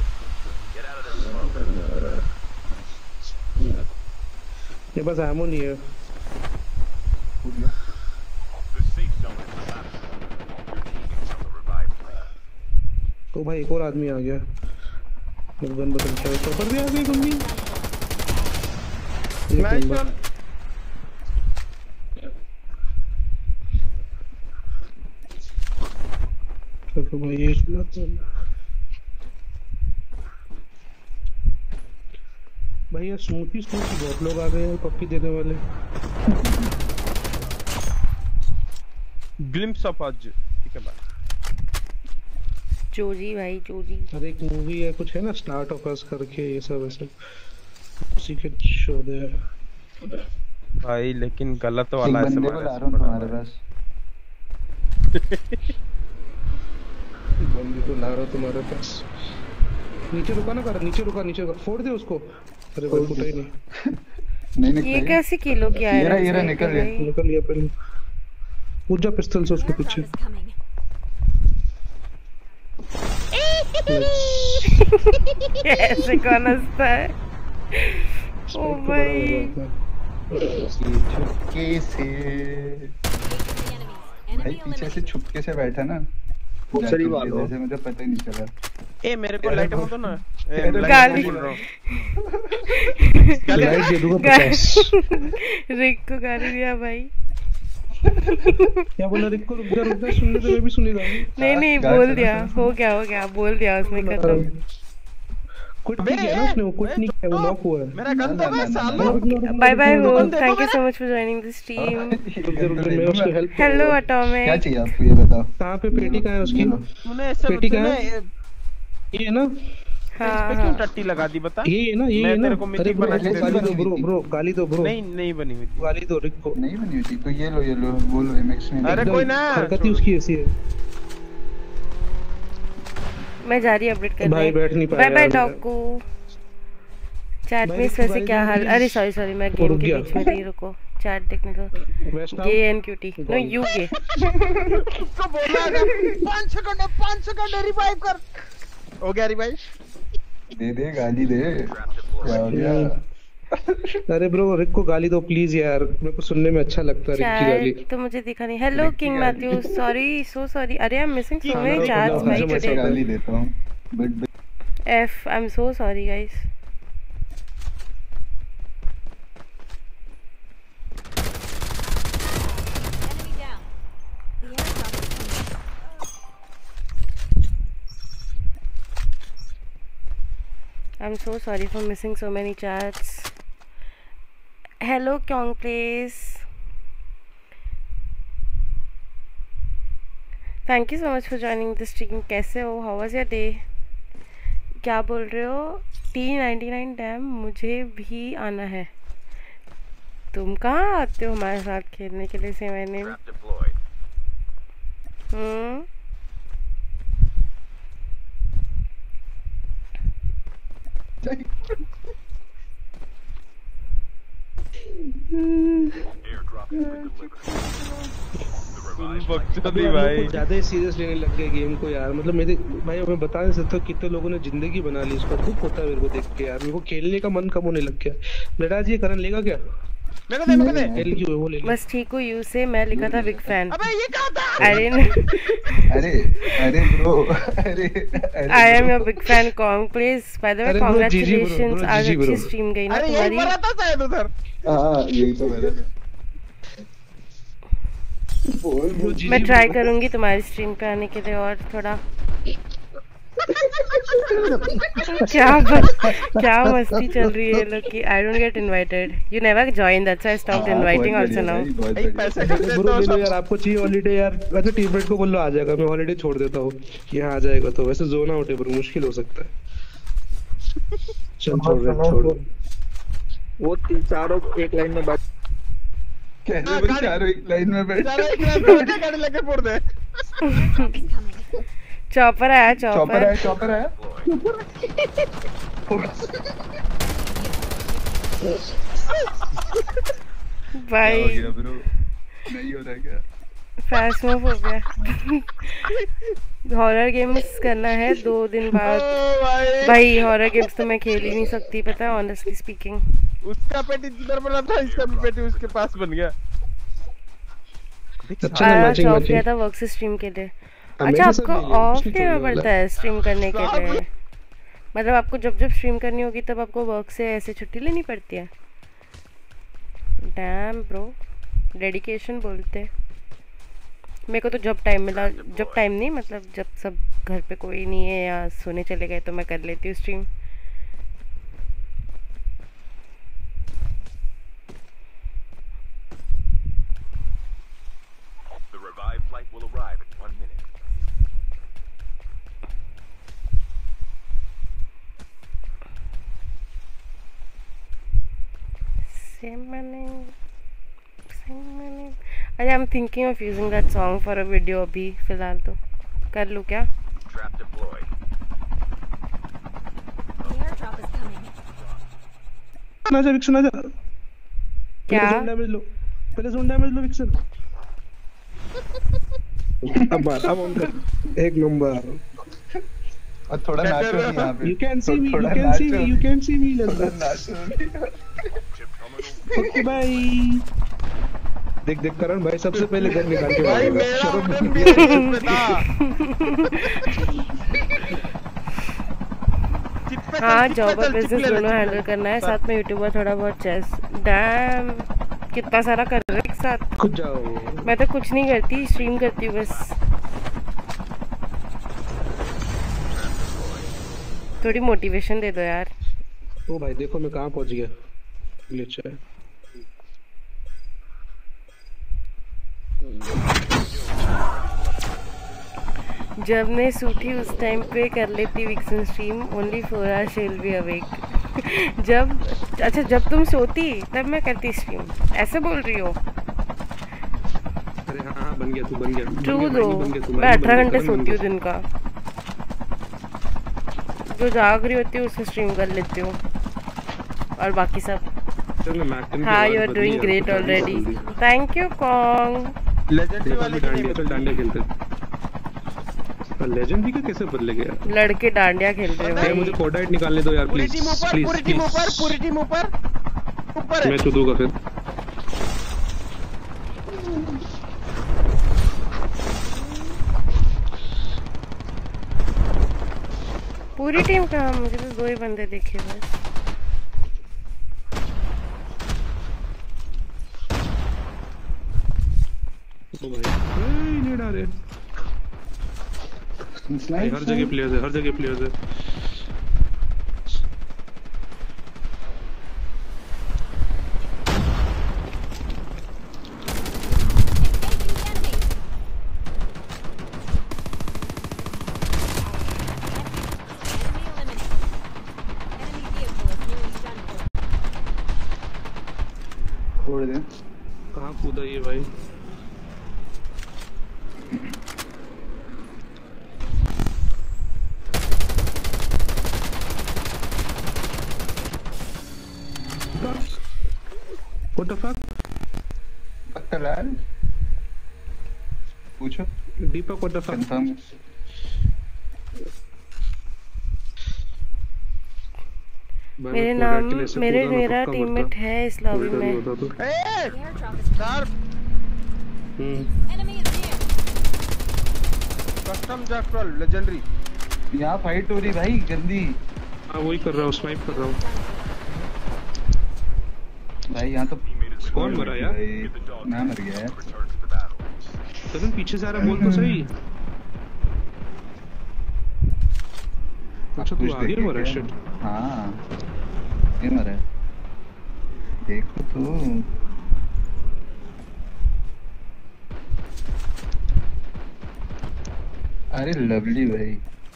ये बस एमो नहीं है। तो भाई एक और आदमी आ गया। गन बदल के चॉपर भी आ गई। गम्मी तो भाई ये भाई ये स्मूथी स्मूथी बहुत लोग आ गए हैं पप्पी देने वाले। ग्लिम्प्स ऑफ आज ठीक है भाई। चोरी भाई चोरी। अरे एक मूवी है कुछ है ना स्टार्ट ऑफ अस करके, ये सब ऐसे उसी के शो दे भाई। लेकिन गलत वाला है। बंदे को ला रहा हूं तुम्हारे पास। बंदे को ला रहा हूं तुम्हारे पास। नीचे रुका ना कर, नीचे रुका नीचे रुका, फोड़ दे उसको। अरे भाई फुटा ही नहीं। नहीं नहीं ये कैसे किलो क्या है? ये ये निकल गया निकल गया पहले। कूद जा पिस्तौल से उसके पीछे। ऐसे कौन हंसता है? ओ भाई चुपके से भाई पीछे से छुपके से बैठा ना। सही बात है। जैसे मुझे पता ही नहीं चला। ए मेरे को लाइट हो तो ना। गाली लाइट दे दूंगा पचास। रिक को गाली दिया भाई। क्या बोला रिक को? रुक जा रुक जा, सुनने तो मैं भी सुनी था। नहीं नहीं बोल दिया, हो गया हो गया, बोल दिया उसने खत्म। क्विट नहीं किया ना उसने, वो क्विट नहीं किया, वो नॉक हुआ है। मेरा गन तो मैं साला। बाय बाय हो, thank you so much for joining this team. मैं उसकी हेल्प। Hello atomic. क्या चाहिए आपको ये बताओ। कहां पे पेटी कहां है उसकी? तूने ऐसे पेटी कहां है? ये है ना। हां इस पे क्यों टट्टी लगा दी बता? ये है ना, ये है ना। तेरे को मिट्टी बना के गाली दो ब्रो, ब्रो गाली दो ब्रो। नहीं नहीं बनी हुई थी। गाली दो रिक को। नहीं बनी हुई थी तो ये लो ये लो बोलो एमएक्स में। अरे कोई ना, हरकत ही उसकी ऐसी है। मैं जा रही अपडेट करने। भाई बैठ नहीं पाया। Bye bye डॉगू। चैट में इस वैसे क्या हाल? अरे सॉरी सॉरी मैं गेम के बीच में नहीं, रुको चैट देखने दो। Gay and cutie no you gay. उसको बोला था पाँच सेकंड पाँच सेकंड रिवाइव कर। हो गया रिवाइव। दे दे गाली दे। क्या हो गया? अरे ब्रो रिक को गाली दो प्लीज यार, मेरे को सुनने में अच्छा लगता है रिक की गाली। तो मुझे दिखा नहीं। Hello king Matthew, sorry so sorry. अरे I am missing so many chats भाई टुडे। गाली देता हूं but F I am so sorry guys. I'm so sorry for missing so many chats. Hello Kyong please. Thank you so much for joining the stream. कैसे हो? How was your day? क्या बोल रहे हो? T ninety nine dam मुझे भी आना है. तुम कहाँ आते हो हमारे साथ खेलने के लिए? से मैंने हम्म भाई ज्यादा ही सीरियस लेने लग गए गेम को यार. मतलब मेरे भाई मैं बता नहीं सकता कितने लोगों ने जिंदगी बना ली इसका. दुख होता है मेरे को देख के यार. मेरे को खेलने का मन कम होने लग गया. बेटा जी करन लेगा क्या? मेरे को दे मेरे को दे. एल क्यू है वो ले. बस ठीक हो यू से मैं लिखा था बिग फैन. अबे ये क्या था? अरे अरे अरे ब्रो अरे I am your big fan Kong please. By the way congratulations. आज अच्छी स्ट्रीम गई ना तुम्हारी. अरे यही था शायद उधर. हां यही तो मेरा था. मैं ट्राई करूंगी तुम्हारी स्ट्रीम पे आने के लिए और थोड़ा क्या बस क्या मस्ती चल रही है लोग की. I don't get invited. You never join that's why I stopped inviting also now. पैसे कर दे ब्रो ले लो यार. आपको चाहिए हॉलीडे यार? वैसे टीममेट को बोल लो आ जाएगा. मैं हॉलीडे छोड़ देता हूं. यहां आ जाएगा तो वैसे जोन आउट है ब्रो. मुश्किल हो सकता है. चल छोड़ दे छोड़. वो तीन चारों एक लाइन में बैठ कैसे भाई चारों एक लाइन में बैठ. चारों एक लाइन में बैठ गाड़ी लेके फोड़ दे. चॉपर आया चॉपर चॉपर आया चॉपर आया. भाई ब्रो नहीं हो रहा क्या? फैस्मोफोबिया. हॉरर गेम्स करना है दो दिन बाद. भाई हॉरर गेम्स तो मैं खेल ही नहीं सकती पता है ऑनेस्टली स्पीकिंग. उसका पेटी इधर बना था. इसका भी पेटी उसके पास बन गया. अच्छा ना मैचिंग ऑफ मैचिंग किया था वर्क से स्ट्रीम के लिए. अच्छा आपको ऑफ लेना पड़ता है स्ट्रीम करने के लिए? मतलब आपको जब जब स्ट्रीम करनी होगी तब आपको वर्क से ऐसे छुट्टी लेनी पड़ती है? डैम ब्रो डेडिकेशन बोलते. मेरे को तो जब टाइम मिला जब टाइम नहीं मतलब जब सब घर पे कोई नहीं है या सोने चले गए तो मैं कर लेती हूँ stream. Will arrive in one minute. Simoning, Simoning. I am thinking of using that song for a video अभी फिलहाल तो कर लूँ क्या? Trap deployed. The airdrop is coming. ना जा विक्सन ना जा. क्या? जोन डैमेज लो. पहले जोन डैमेज लो विक्सन. अब अब ऑन कर. एक नंबर. और थोड़ा नाचो भी यहाँ पे. You can see me, you can see me, you can see me. नाचो. Okay bye. देख देख करण भाई सबसे पहले गन निकाल के भाई मेरा उधर भी चिप पे था. हाँ जॉब और बिजनेस दोनों हैंडल करना है साथ में यूट्यूबर थोड़ा बहुत चेस. डैम कितना सारा कर रहे एक साथ. खुद जाओ. मैं तो कुछ नहीं करती स्ट्रीम करती हूँ बस. थोड़ी मोटिवेशन दे दो यार. ओ भाई देखो मैं कहाँ पहुँच गया. ग्लिच है. जब मैं सूठी उस टाइम पे कर लेती Vixen stream. Only four hour shall be awake. जब अच्छा जब तुम सोती तब मैं करती स्ट्रीम. ऐसे बोल रही हो? अरे हाँ हाँ बन गया तू बन गया. ट्रू दो. मैं अठारह घंटे सोती हूँ दिन का. जो जाग रही होती है उससे स्ट्रीम कर लेती हूँ और बाकी सब. हाँ you are doing great already. Thank you Kong. Legendary वाली डांडिया डांडिया खेलते. लेजेंडरी का कैसे बदले गया? लड़के डांडिया खेल रहे हैं भाई. मुझे कोडाइट निकालने दो यार प्लीज. प्लीज पूरी टीम ऊपर पूरी टीम ऊपर ऊपर. मैं चुदूंगा फिर. पूरी टीम कहाँ? मुझे तो दो ही बंदे देखे बस. ओ भाई नहीं डाले. हर जगह प्लेयर्स है हर जगह प्लेयर्स है. कूदा ये भाई। What the fuck? पक्का लाल पूछो Deepak what the fuck? Confirm मेरे नाम मेरे मेरा टीममेट है इस लॉबी में। सर कस्टम जैक्टल लेजेंडरी यहाँ फाइट हो रही भाई गंदी। हाँ वही कर रहा हूँ, स्नाइप कर रहा हूँ भाई। यहाँ तो कौन मरा यार? मैं मर गया यार। तो पीछे से आ रहा, बोल तो सही। अच्छा तू आगे मरा? शिट। हाँ ये मरा देखो तो। अरे लवली भाई।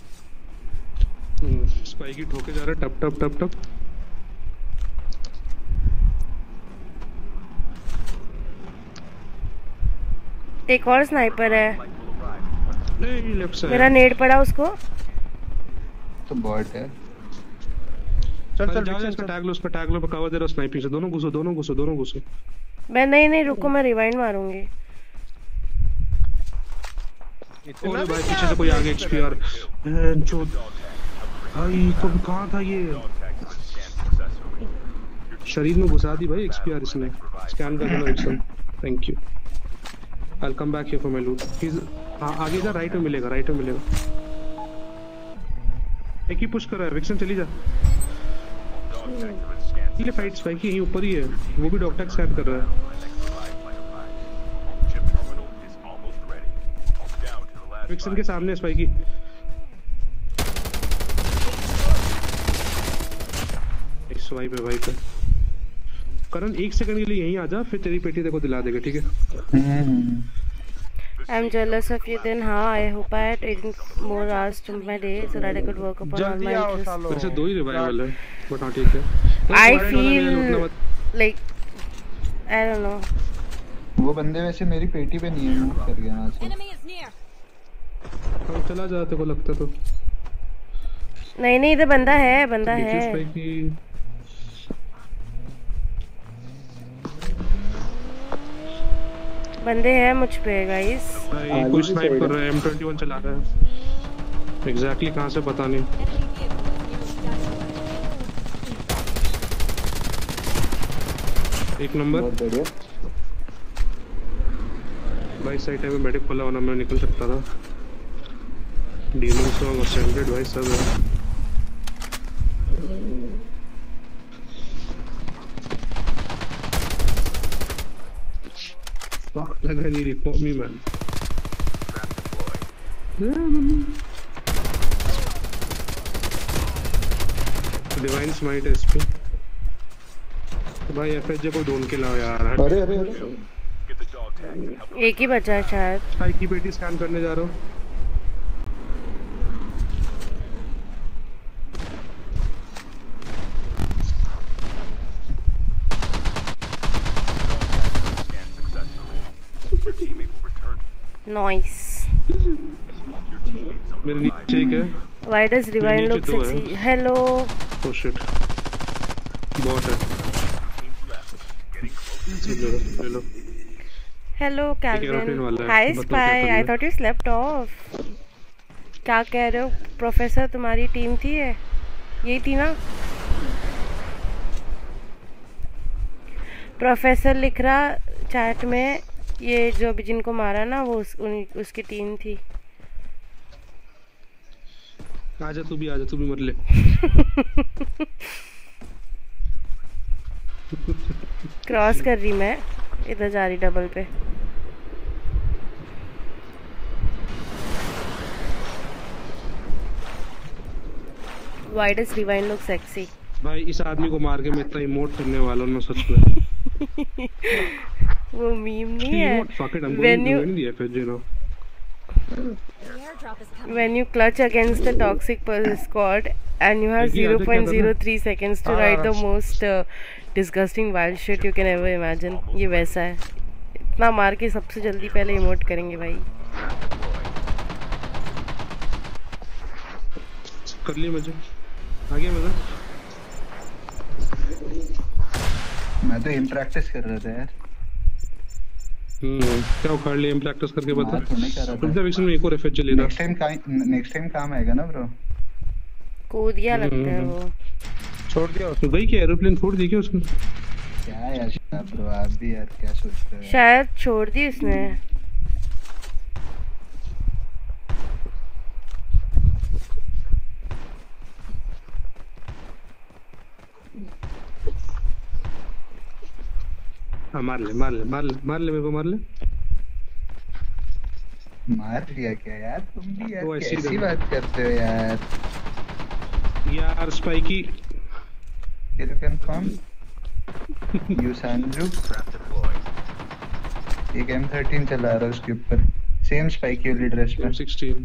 स्पाइकी ठोके जा रहा है टप टप टप टप। एक और स्नाइपर है। नहीं लेफ्ट साइड। मेरा नेड पड़ा उसको। तो बॉट है। चल चल जा, इसका टैग लो, उसका टैग लो, कवर दे रहा स्नाइपिंग से। दोनों घुसो दोनों घुसो दोनों घुसो। मैं नहीं नहीं रुको, मैं रिवाइंड मारूंगी। ओए भाई पीछे से कोई आगे एक्सपीआर जो भाई कब कहां था ये? शरीर में घुसा दी भाई एक्सपीआर इसने। स्कैन कर देना Vixen. Thank you. I'll come back here for my loot. He's हाँ आगे जा, राइट में मिलेगा, राइट में मिलेगा। एक ही पुश कर रहा है विक्सन, चली जा। ये फाइट स्पाइक ही ऊपर ही है, वो भी डॉग टैग स्कैन कर रहा है। विक्सन के सामने स्पाइकी। एक स्वाइप है भाई पे। करण एक सेकंड के लिए यहीं आ जा, फिर तेरी पेटी तेरे को दिला देगा, ठीक है? I am jealous of you then. हाँ, I hope I had eighteen more hours to my day so that I could work upon all my interests. वैसे दो ही रिवाइवल है, बट हाँ ठीक है। I feel like I don't know. वो बंदे वैसे मेरी पेटी पे नहीं है, मूव कर गया यहाँ से। हाँ चला जा, तेरे को लगता तो। नहीं नहीं इधर बंदा है, बंदा है। बंदे हैं मुझ पे गाइस। भाई कोई स्नाइप कर रहा है, एम ट्वेंटी वन चला रहा है। एग्जैक्टली कहां से पता नहीं। एक नंबर भाई साइड में मेडिक खोला होना, मैं निकल सकता था। डीमन सॉन्ग असेंडेड भाई सब है। Like I need it, me man. Divine Smite S P. भाई F H J को ढूंढ के लाओ यार। अरे अरे अरे एक ही बचा है शायद। भाई की पेटी स्कैन करने जा रहा हूँ। Nice. मेरे नीचे एक है। Why does Divine look sexy? Hello. Oh shit. Bot है। Hello. Hello Calvin. Hi Spy. I thought you slept off. क्या कह रहे हो? प्रोफेसर तुम्हारी टीम थी है? यही थी ना? प्रोफेसर लिख रहा चैट में, ये जो भी जिनको मारा ना वो उस, उन, उसकी टीम थी। आजा तू भी, आजा तू भी मर ले। क्रॉस कर रही मैं, इधर जा रही डबल पे। Why does Divine look sexy? भाई इस आदमी को मार के मैं इतना इमोट करने वाला हूँ ना सच में। वो मीम नहीं है। When you when you clutch against a toxic squad and you have zero point zero three seconds to write the most uh, disgusting wild shit you can ever imagine. ये वैसा है। इतना मार के सबसे जल्दी पहले इमोट करेंगे भाई। कर लिया मुझे आगे मजा। मैं तो एम प्रैक्टिस कर रहा था यार। हम्म क्या उखाड़ लिया एम प्रैक्टिस करके बता। रुक जा विक्सन में एक और एफ चले ना। नेक्स्ट टाइम नेक्स्ट टाइम काम आएगा ना ब्रो। कूद गया लगता है वो। छोड़ दिया उसने। गई क्या एरोप्लेन फोड़ दी क्या उसने? क्या यार ब्रो आप भी यार क्या सोचते हो? शायद छोड़ दी उसने। हाँ मार ले मार ले मार ले मार ले मेरे को मार ले। मार लिया क्या यार तुम भी यार कैसी बात करते हो यार। यार spiky kill confirm you Sanju एक एम थर्टीन चला रहा है उसके ऊपर सेम स्पाइकी वाली ड्रेस पे। सिक्सटीन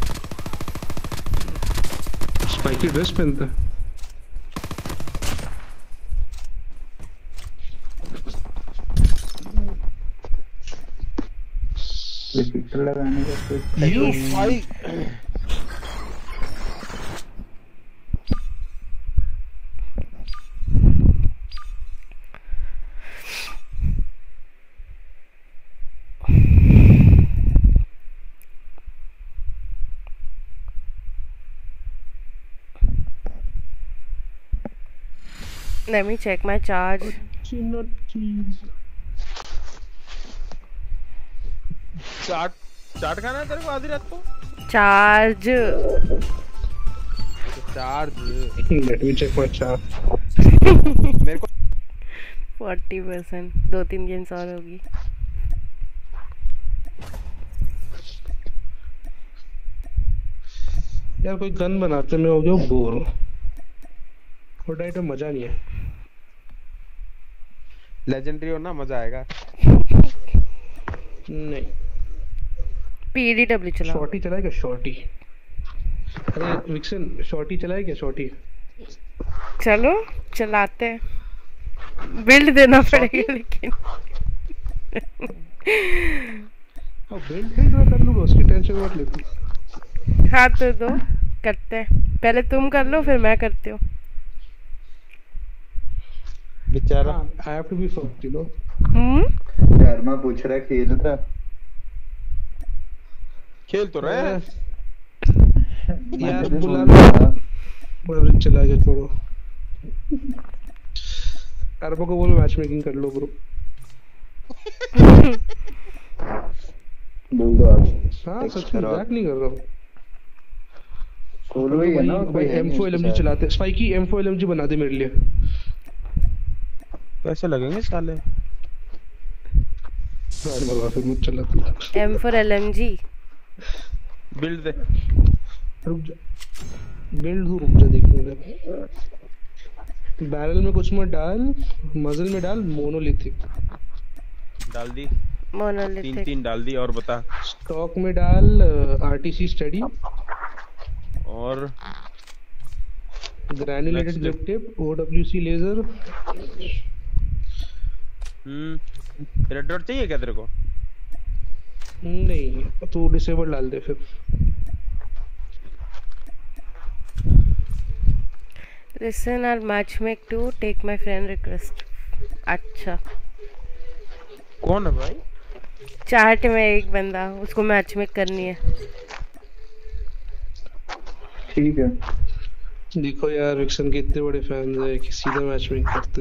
स्पाइकी ड्रेस पहनता है। रिपीटर लगाने का कुछ यू भाई Let me check my charge. चाट चाट खाना है तेरे को आधी रात को? Charge charge let me check my charge. मेरे को फोर्टी परसेंट दो तीन गेम्स और होगी। यार कोई गन बनाते मैं हो गया बोर। फोर्टनाइट में मजा नहीं है। लेजेंडरी हो ना मजा आएगा। नहीं पीडीडब्ल्यू चला। शॉर्टी चलाएगा शॉर्टी। अरे विक्सन शॉर्टी चलाए क्या शॉर्टी? चलो चलाते हैं। बिल्ड देना पड़ेगा लेकिन। अब बिल्ड ठीक ना कर लूंगा उसकी टेंशन मत ले तू। हाँ तो दो करते हैं। पहले तुम कर लो फिर मैं करती हूँ। बेचारा I have to be first you know. Hmm Sharma पूछ रहा खेल रहा खेल तो रहे हैं यार बुला लो। चला गया छोड़ो। अरबो को बोलो मैच मेकिंग कर लो ब्रो। बोल दो आप। हाँ सच में मजाक नहीं कर रहा हूँ। सोलो ही है ना भाई M four L M G चलाते। Spikey M four L M G बना दे मेरे लिए। पैसे लगेंगे साले। यार मरवा फिर मुझ चला तू। M four L M G build दे। रुक जा बिल्ड हो रुक जा देखने दे। बैरल में कुछ मत डाल मजल में डाल मोनोलिथिक डाल दी मोनोलिथिक तीन तीन डाल दी और बता। स्टॉक में डाल आरटीसी स्टडी और granulated grip tape OWC laser. Hmm red dot चाहिए क्या तेरे को? नहीं तू डिसेबल डाल दे फिर। Listen, I'll match make too. Take my friend request. अच्छा कौन है भाई? चार्ट में एक बंदा उसको मैच मेक करनी है। ठीक है देखो यार विक्सन के इतने बड़े फैंस हैं कि सीधा मैच मेक करते।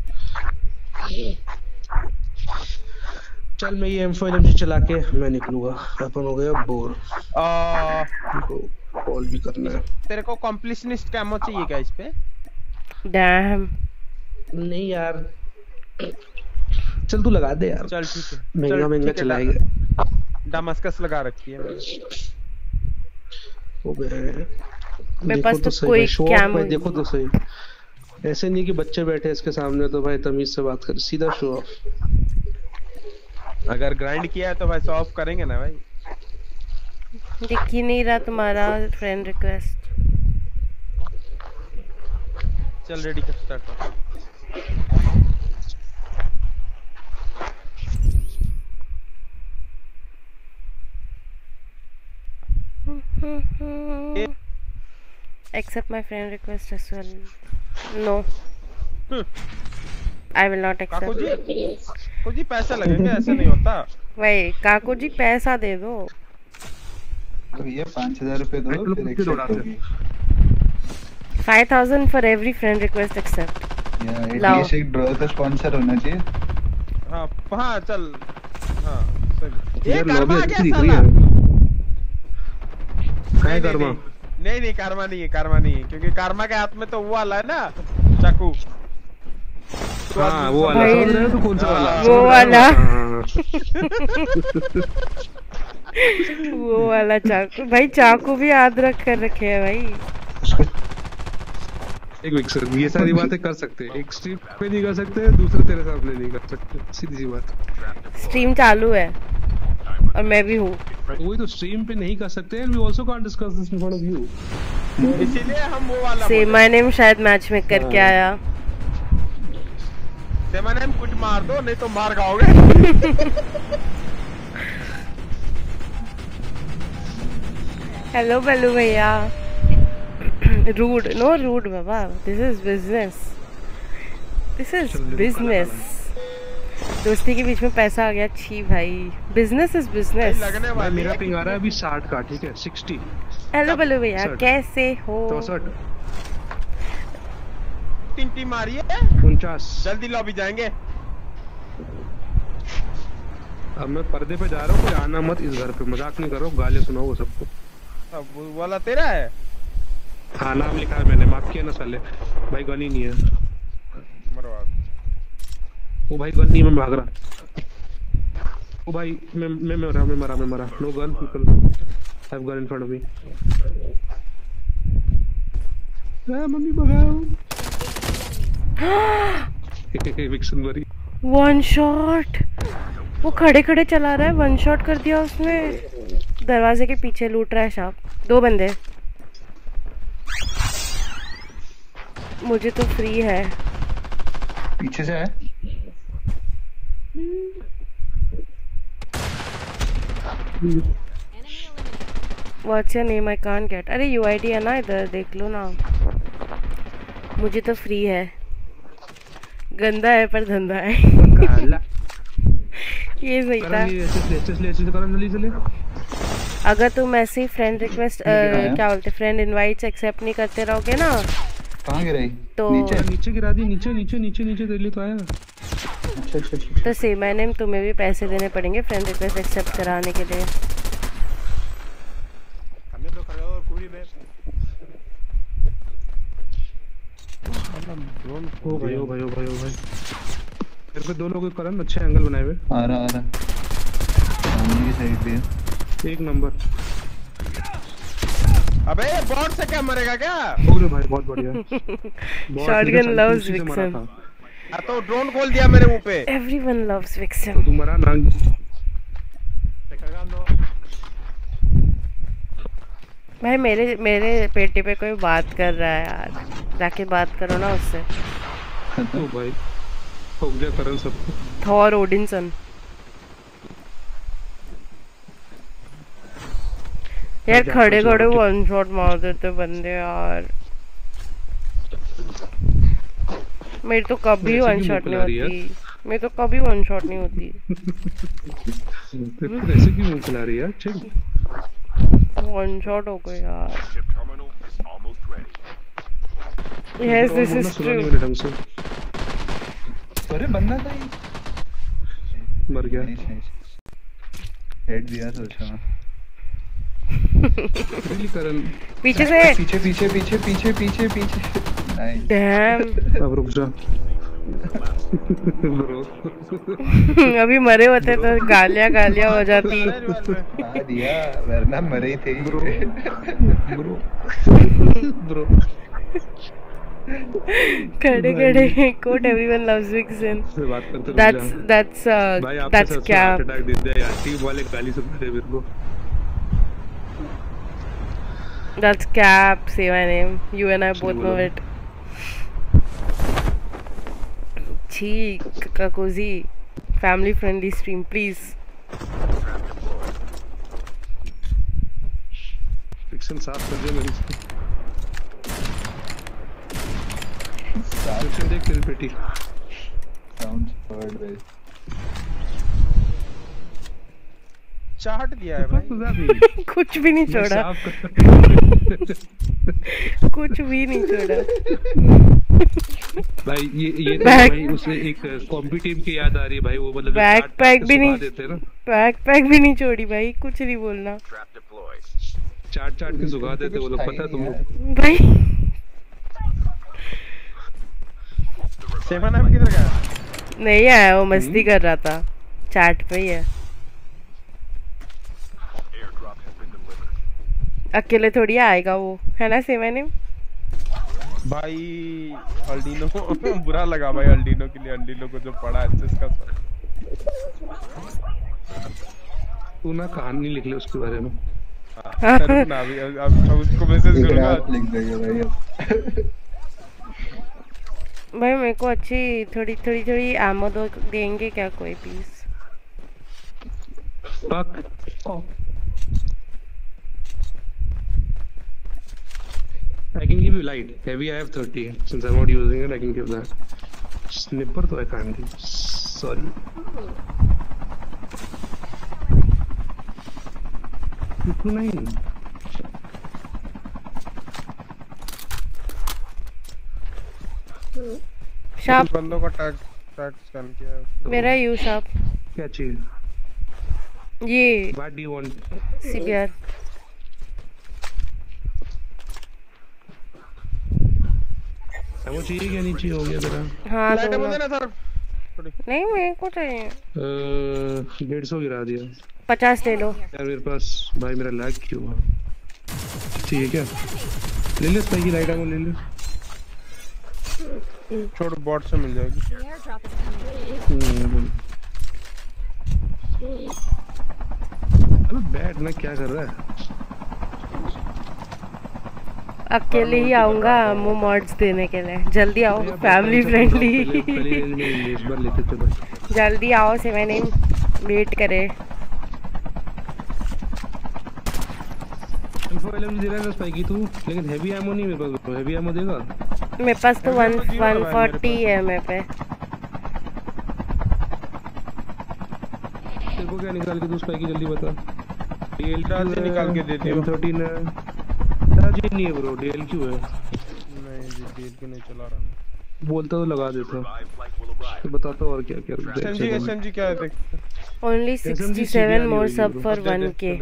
चल मैं ये M four L M G चला के मैं निकलूंगा। अपन हो गया बोर। आ, कॉल भी करना है। तेरे को कॉम्प्लीशनिस्ट कैमो चाहिए क्या इस पे? डैम नहीं यार चल तू लगा दे यार। चल ठीक है महंगा महंगा चलाएगा। डामस्कस लगा रखी है वो बे मेरे पास तो तो कोई कैमो भाई देखो तो सही। ऐसे नहीं कि बच्चे बैठे इसके सामने तो भाई तमीज से बात कर सीधा शो ऑफ। अगर ग्राइंड किया है तो भाई सॉल्व करेंगे ना भाई। दिख ही नहीं रहा तुम्हारा फ्रेंड रिक्वेस्ट। चल रेडी कर स्टार्ट कर। Accept my friend request as well. No. I will not accept. Kaku ji, Kaku ji पैसे लगेंगे, ऐसे नहीं होता। वही काकू जी पैसा दे दो। तो ये पाँच हजार रुपए दो फिर एक्सेप्ट होगी। Five thousand for every friend request accept. या एटलीस्ट एक ड्रॉ तो स्पॉन्सर होना चाहिए। हाँ हाँ चल हाँ सही। ये कर्मा आ गया दिख साला। रही है। क्या है कर्मा? नहीं नहीं कर्मा नहीं है, कर्मा नहीं है, क्योंकि कर्मा के हाथ में तो वो वाला है ना चाकू। हाँ वो वाला समझ रहे हो? तो कौन सा वाला? वो वाला वो वाला चाकू। भाई चाकू भी याद रख कर रखे हैं भाई। एक विक्सर ये सारी बातें कर सकते हैं, एक स्ट्रीम पे नहीं कर सकते, दूसरे तेरे सामने नहीं कर सकते, सीधी सी बात। स्ट्रीम चालू है और मैं भी हूँ। वही तो स्ट्रीम पे नहीं कर सकते and we also can't discuss this in front of you. इसीलिए हम वो वाला से माय नेम शायद मैच में करके आया। से माय नेम कुछ मार दो नहीं तो मार खाओगे। हेलो बल्लू भैया। रूड नो रूड बाबा, this is business, this is business. दोस्ती के बीच में पैसा आ गया, छी भाई। Business is business. भाई मेरा पिंग आ रहा है अभी साठ का, ठीक है साठ। हेलो बल्लू भैया कैसे हो? चौसठ तीन टीम मारिए उनचास। जल्दी लॉबी जाएंगे। अब मैं पर्दे पे जा रहा हूँ, कोई आना मत इस घर पे, मजाक नहीं कर रहा हूँ, गाली सुनाओ सबको। अब वो वाला तेरा है? हाँ नाम लिखा है मैंने, माफ किया ना साले। भाई गन ही नहीं है। मरवा वो भाई गन नहीं, मैं भाग रहा। वो भाई मैं मैं मरा मैं मरा मैं मरा। No gun people have gun in front of me. हां मम्मी भगाओ। विक्सन मरी। One shot. वो खड़े खड़े चला रहा है, वन शॉट कर दिया उसने। दरवाजे के पीछे लूट रहा है शाप। दो बंदे। मुझे तो फ्री है। पीछे से है। What's your name? I can't get. अरे U I D है ना इधर, देख लो ना। मुझे तो फ्री है। गंदा है पर धंधा है। ये सही था। अगर तुम ऐसे ही फ्रेंड रिक्वेस्ट क्या बोलते फ्रेंड इनवाइट्स एक्सेप्ट नहीं करते रहोगे ना। कहाँ गिराई? तो नीचे नीचे गिरा दी। नीचे नीचे नीचे नीचे तेरे लिए तो आया। अच्छा अच्छा अच्छा। तो सेम मैंने तुम्हें भी पैसे देने पड़ेंगे फ्रेंड रिक्वेस्ट एक्सेप्ट कराने के लिए। ओ भाई ओ भाई ओ भाई ओ भाई मेरे पे दो लोगों के करन अच्छे एंगल बनाए हुए। आ रहा आ रहा सामने की साइड पे। एक नंबर। अबे बॉट से क्या मरेगा क्या? अरे भाई बहुत बढ़िया। Shotgun loves Vixen. हां तो ड्रोन खोल दिया मेरे मुंह पे। Everyone loves Vixen. तू मरा ना। भाई मेरे मेरे पेटी पे कोई बात कर रहा है यार, जाके बात करो ना उससे। ओ भाई हो गया करन सबको। Thor Odinson. यार खड़े खड़े वन शॉट मार देते बंदे यार। मेरी तो कभी वन शॉट नहीं होती। मेरी तो कभी वन शॉट नहीं होती। ऐसे क्यों मुंह चला रही है यार? चल वन शॉट हो गया यार। Yes this is true. अरे बंदा था ये। मर गया। हेड दिया सोचा। करन पीछे से। पीछे पीछे पीछे पीछे पीछे पीछे। डैम। अब रुक जा। ब्रो अभी मरे होते तो गालियां गालियां हो जाती। आ दिया वरना मरे ही थे। ब्रो ब्रो ब्रो खड़े खड़े कोट एवरीवन लव्स विक्सन। बात करते दैट्स दैट्स दैट्स क्या अटैक दे दिया यार। टीम वाले गाली सुन रहे मेरे को। That's cap. Say my name. You and I both know it. Chee, Kakozi. Family friendly stream, please. Section साफ कर दिया मैंने। सेक्शन देख तेरी पेटी। साउंड वर्ड भाई चाट दिया है भाई। कुछ भी नहीं छोड़ा। कुछ भी नहीं छोड़ा भाई। ये ये तो भाई उसे एक कॉम्पी टीम की याद आ रही है भाई। वो मतलब बैक पैक भी नहीं देते ना, बैक पैक भी नहीं छोड़ी भाई। कुछ नहीं बोलना। चाट चाट के सुखा देते वो लोग, पता है तुमको भाई। सेवन एम किधर गया? नहीं आया, वो मस्ती कर रहा था। चाट पे ही है। अकेले थोड़ी आएगा वो, है ना सेवन एम? भाई अल्डीनो बुरा लगा भाई अल्डीनो के लिए। अल्डीनो को जो पड़ा एचएस का सर। तू ना कहानी लिख ले उसके बारे में। हां ना अभी अब उसको मैसेज करूंगा। लिख देगा भाई। भाई मेरे को अच्छी थोड़ी थोड़ी थोड़ी आमो दो देंगे क्या कोई पीस? पक ओ I can give you light. Heavy I have thirty. Since I'm not using it, I can give that. Snipper तो I can't give. Sorry. इतना नहीं। शार्प बंदों का टैग टैग स्कैन किया है। मेरा यू शार्प। क्या चाहिए? ये What do you want? CBR. वो चाहिए क्या? नहीं चाहिए, हो गया तेरा। हाँ लाइट मुझे ना सर। नहीं मेरे को चाहिए। डेढ़ सौ गिरा दिया। पचास ले लो यार मेरे पास। भाई मेरा लैग क्यों है? ठीक है क्या? ले ले स्पाइकी लाइट आमो ले ले। छोड़ बॉट से मिल जाएगी। अबे बैठ ना, क्या कर रहा है? अकेले ही आऊंगा मो मॉड्स देने के लिए। जल्दी आओ, फैमिली फ्रेंडली। जल्दी आओ सेवन एम वेट करे। एल्फा दे रहा है स्पाइकी तू, लेकिन हेवी एमो नहीं मेरे पास। हेवी एमो देगा? मेरे पास तो वन वन फोर्टी है मेरे पे। तेरे को क्या निकाल के दूं स्पाइकी, जल्दी बता। डीएल से निकाल के दे दियो। एम थर्टीन है जी नहीं है ब्रो। डीएल क्यों है? नहीं जी डीएल क्यों नहीं चला रहा मैं। बोलता तो लगा देता। तो बताता और क्या क्या। एसएमजी एसएमजी क्या है देख। ओनली सिक्सटी सेवन मोर सब फॉर वन के।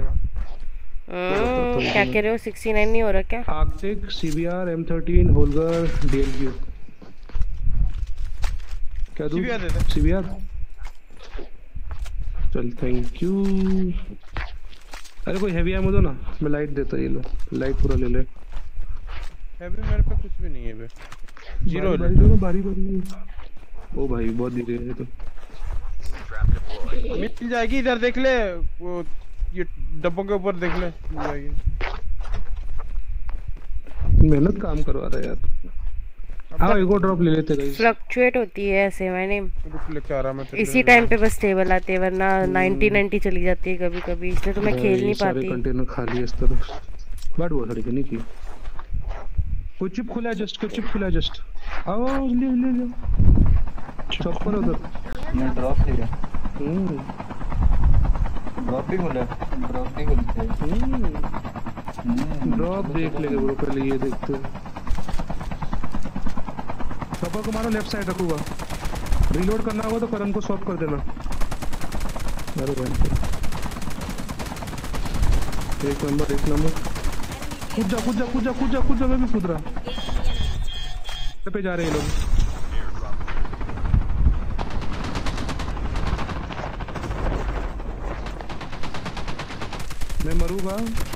क्या कह रहे हो? सिक्सटी नाइन नहीं हो रहा क्या? Arctic CBR M thirteen Holger DLQ क्या दूं? सीबीआर दे दे। सीबीआर चल थैंक यू। अरे कोई हेवी एमो दो ना, मैं लाइट देता। ये लो लाइट पूरा ले ले। हेवी मेरे पे कुछ भी नहीं है बे। जीरो बारी दो ना, बारी बारी। ओ भाई बहुत धीरे है तो। मिल जाएगी, इधर देख ले। वो ये डब्बों के ऊपर देख ले, मिल जाएगी। मेहनत काम करवा रहा है यार। आओ एक और ड्रॉप ले लेते गाइस। फ्लक्चुएट होती है ऐसे मैंने रुक लेके आ रहा मैं। इसी टाइम पे बस स्टेबल आती है, वरना नाइंटी नाइंटी चली जाती है कभी कभी। इसलिए तो मैं खेल नहीं पाती। सारे कंटेनर खाली है इस तरफ। बट वो सड़ी नहीं की। कोई चिप खुला है जस्ट। कोई चिप खुला है जस्ट। आओ ले ले ले। चॉपर उधर। मैं ड्रॉप ले रहा। हम्म ड्रॉप भी खुला है। ड्रॉप भी खुलते हैं। ड्रॉप देख लेंगे ब्रो, पहले ये देखते हैं। चॉपर को मारो, लेफ्ट साइड रखूंगा। रीलोड करना होगा तो करण को स्वैप कर देना। अरे भाई एक नंबर एक नंबर। कूद जा कूद जा कूद जा कूद जा कूद जा। मैं भी कूद रहा पे जा रहे हैं लोग। मैं मरूंगा।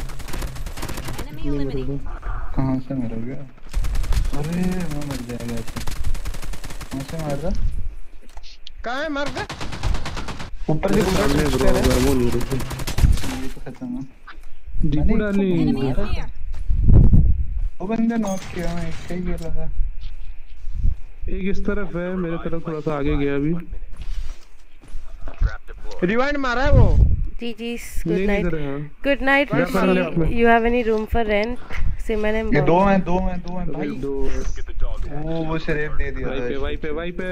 कहाँ से मरोगे? अरे मैं मर जाएगा ऐसे। कहाँ से मार रहा? कहाँ है मर गया? ऊपर से ऊपर सामने ब्रो गर्मो नहीं रुके। ये तो खत्म है। डीपू डाली। वो बंदा नॉक किया, मैं इसका ही खेला था। एक इस तरफ है, मेरे तरफ थोड़ा सा आगे गया अभी। रिवाइंड मारा है वो। जी जी गुड नहीं नाइट इधर है, हाँ। गुड नाइट मैं कर लिया अपने। Rishi you have any room for rent Simon and ये दो हैं दो हैं दो हैं अरे भाई। दो Get the dog tag. वो वो शरीफ दे दिया वाई पे था। वाई पे वाई पे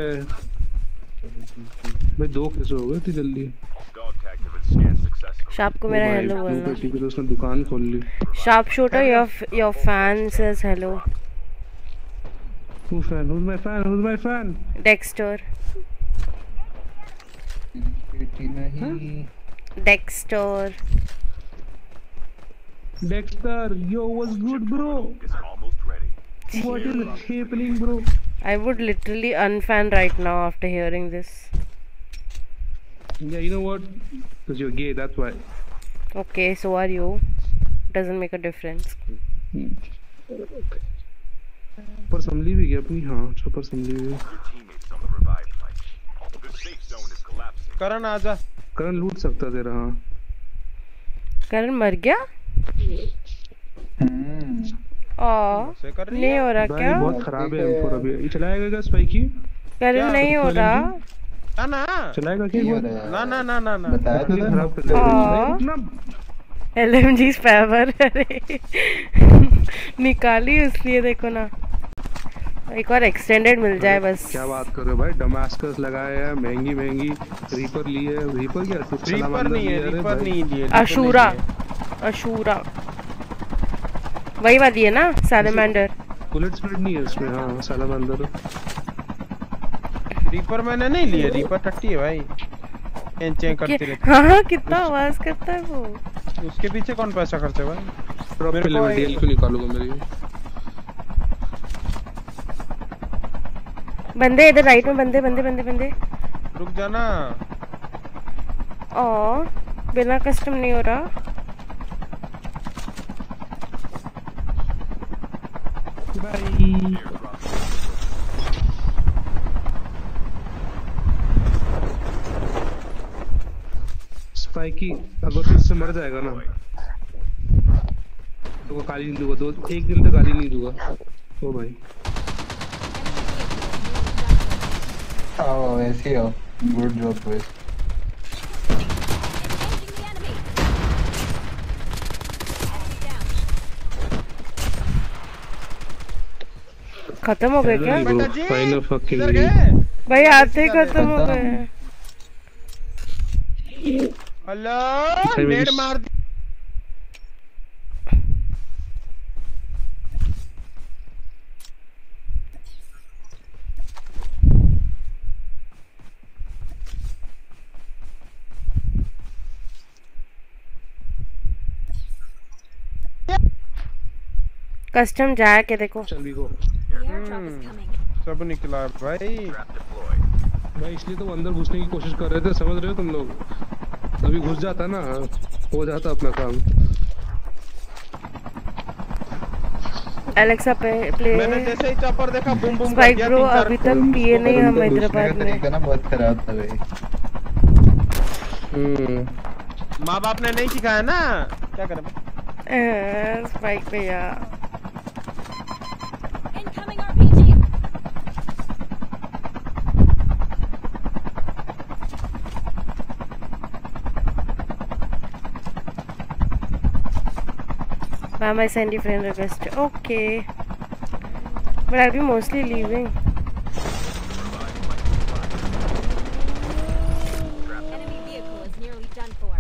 भाई दो कैसे हो गए इतनी जल्दी? Dog tag has been scanned successfully. Sharp को मेरा भाई, हेलो दो बोलना पेटी की तो उसने दुकान खोल ली। Sharp shooter your your fan says hello Who fan? Who's my fan? Who's my fan? डेक्स्टर पेटी नहीं। Dexter Dexter, yo, what's good, bro? Is almost ready. What is happening, bro? I would literally unfan right now after hearing this. Yeah, you know what? Because you're gay, that's why. Okay, so are you. Doesn't make a difference. पर संभली भी गया अपनी, हाँ अच्छा पर संभली भी। Your teammates on the revive flight. The safe zone is collapsing. करण आजा। करण लूट सकता तेरा, हाँ। करण मर गया? हम्म। ओ से कर रही नहीं है? हो रहा भाई क्या? बहुत खराब है एम फोर अभी। ये चलाएगा क्या स्पाइकी? करण नहीं हो रहा? ना ना चलाएगा क्या? नहीं हो रहा यार। ना ना ना ना ना। बताया तो था। खराब कर हाँ। देगा। एल एम जी स्पैवर अरे निकाली इसलिए देखो ना एक और एक्सटेंडेड मिल जाए बस। क्या बात कर रहे हो भाई? डमास्कस लगाए हैं, महंगी महंगी रीपर ली है। रीपर क्या? रीपर नहीं है, रीपर नहीं लिए। अशूरा अशूरा वही वाली है ना सैलमेंडर। बुलेट स्पीड नहीं है इसमें, हाँ सैलमेंडर। रीपर मैंने नहीं लिए, रीपर टट्टी है भाई, चेंज चेंज करती रहती। हाँ हाँ कितना आवाज करता है वो। उसके पीछे कौन पैसा खर्चे भाई? मेरे को डीएल क्यों निकालूंगा मेरी? बंदे इधर राइट में, बंदे बंदे बंदे बंदे। रुक जाना। ओ बिना कस्टम नहीं हो रहा। बाय। स्पाइकी अगर तू इससे मर जाएगा ना तो वो गाली नहीं दूंगा, दो एक दिन तक गाली नहीं दूंगा। ओ भाई आओ ऐसे आओ। Good job boys. खत्म हो गए क्या? बेटा जी, फाइनल फकिंग किधर गए? भाई आते ही खत्म हो गए। हेलो नेड मार दी। कस्टम जाए के देखो। चल भी गो सब निकला है भाई। Trap deployed. भाई इसलिए तो अंदर घुसने की कोशिश कर रहे थे, समझ रहे हो तुम लोग? अभी घुस जाता ना, हो जाता अपना काम। एलेक्सा पे प्ले। मैंने जैसे ही चॉपर देखा बूम बूम कर स्पाइक दिया। ब्रो तीन चार अभी तक पिए नहीं हम दूसरे का हैदराबाद में। तरीका ना बहुत खराब था भाई। हम्म माँ बाप ने नहीं सिखाया ना, क्या करें? अह, स्पाइक भैया Incoming R P G. Ma'am, I send you friend request. Okay. But I'll be mostly leaving. Enemy vehicle is nearly done for.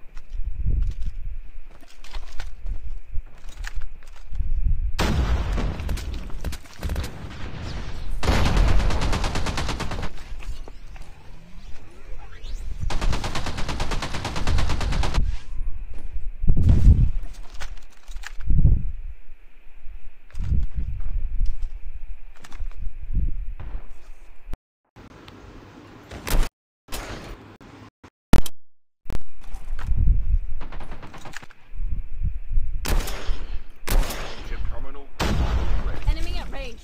Chip terminal almost ready. Enemy at range.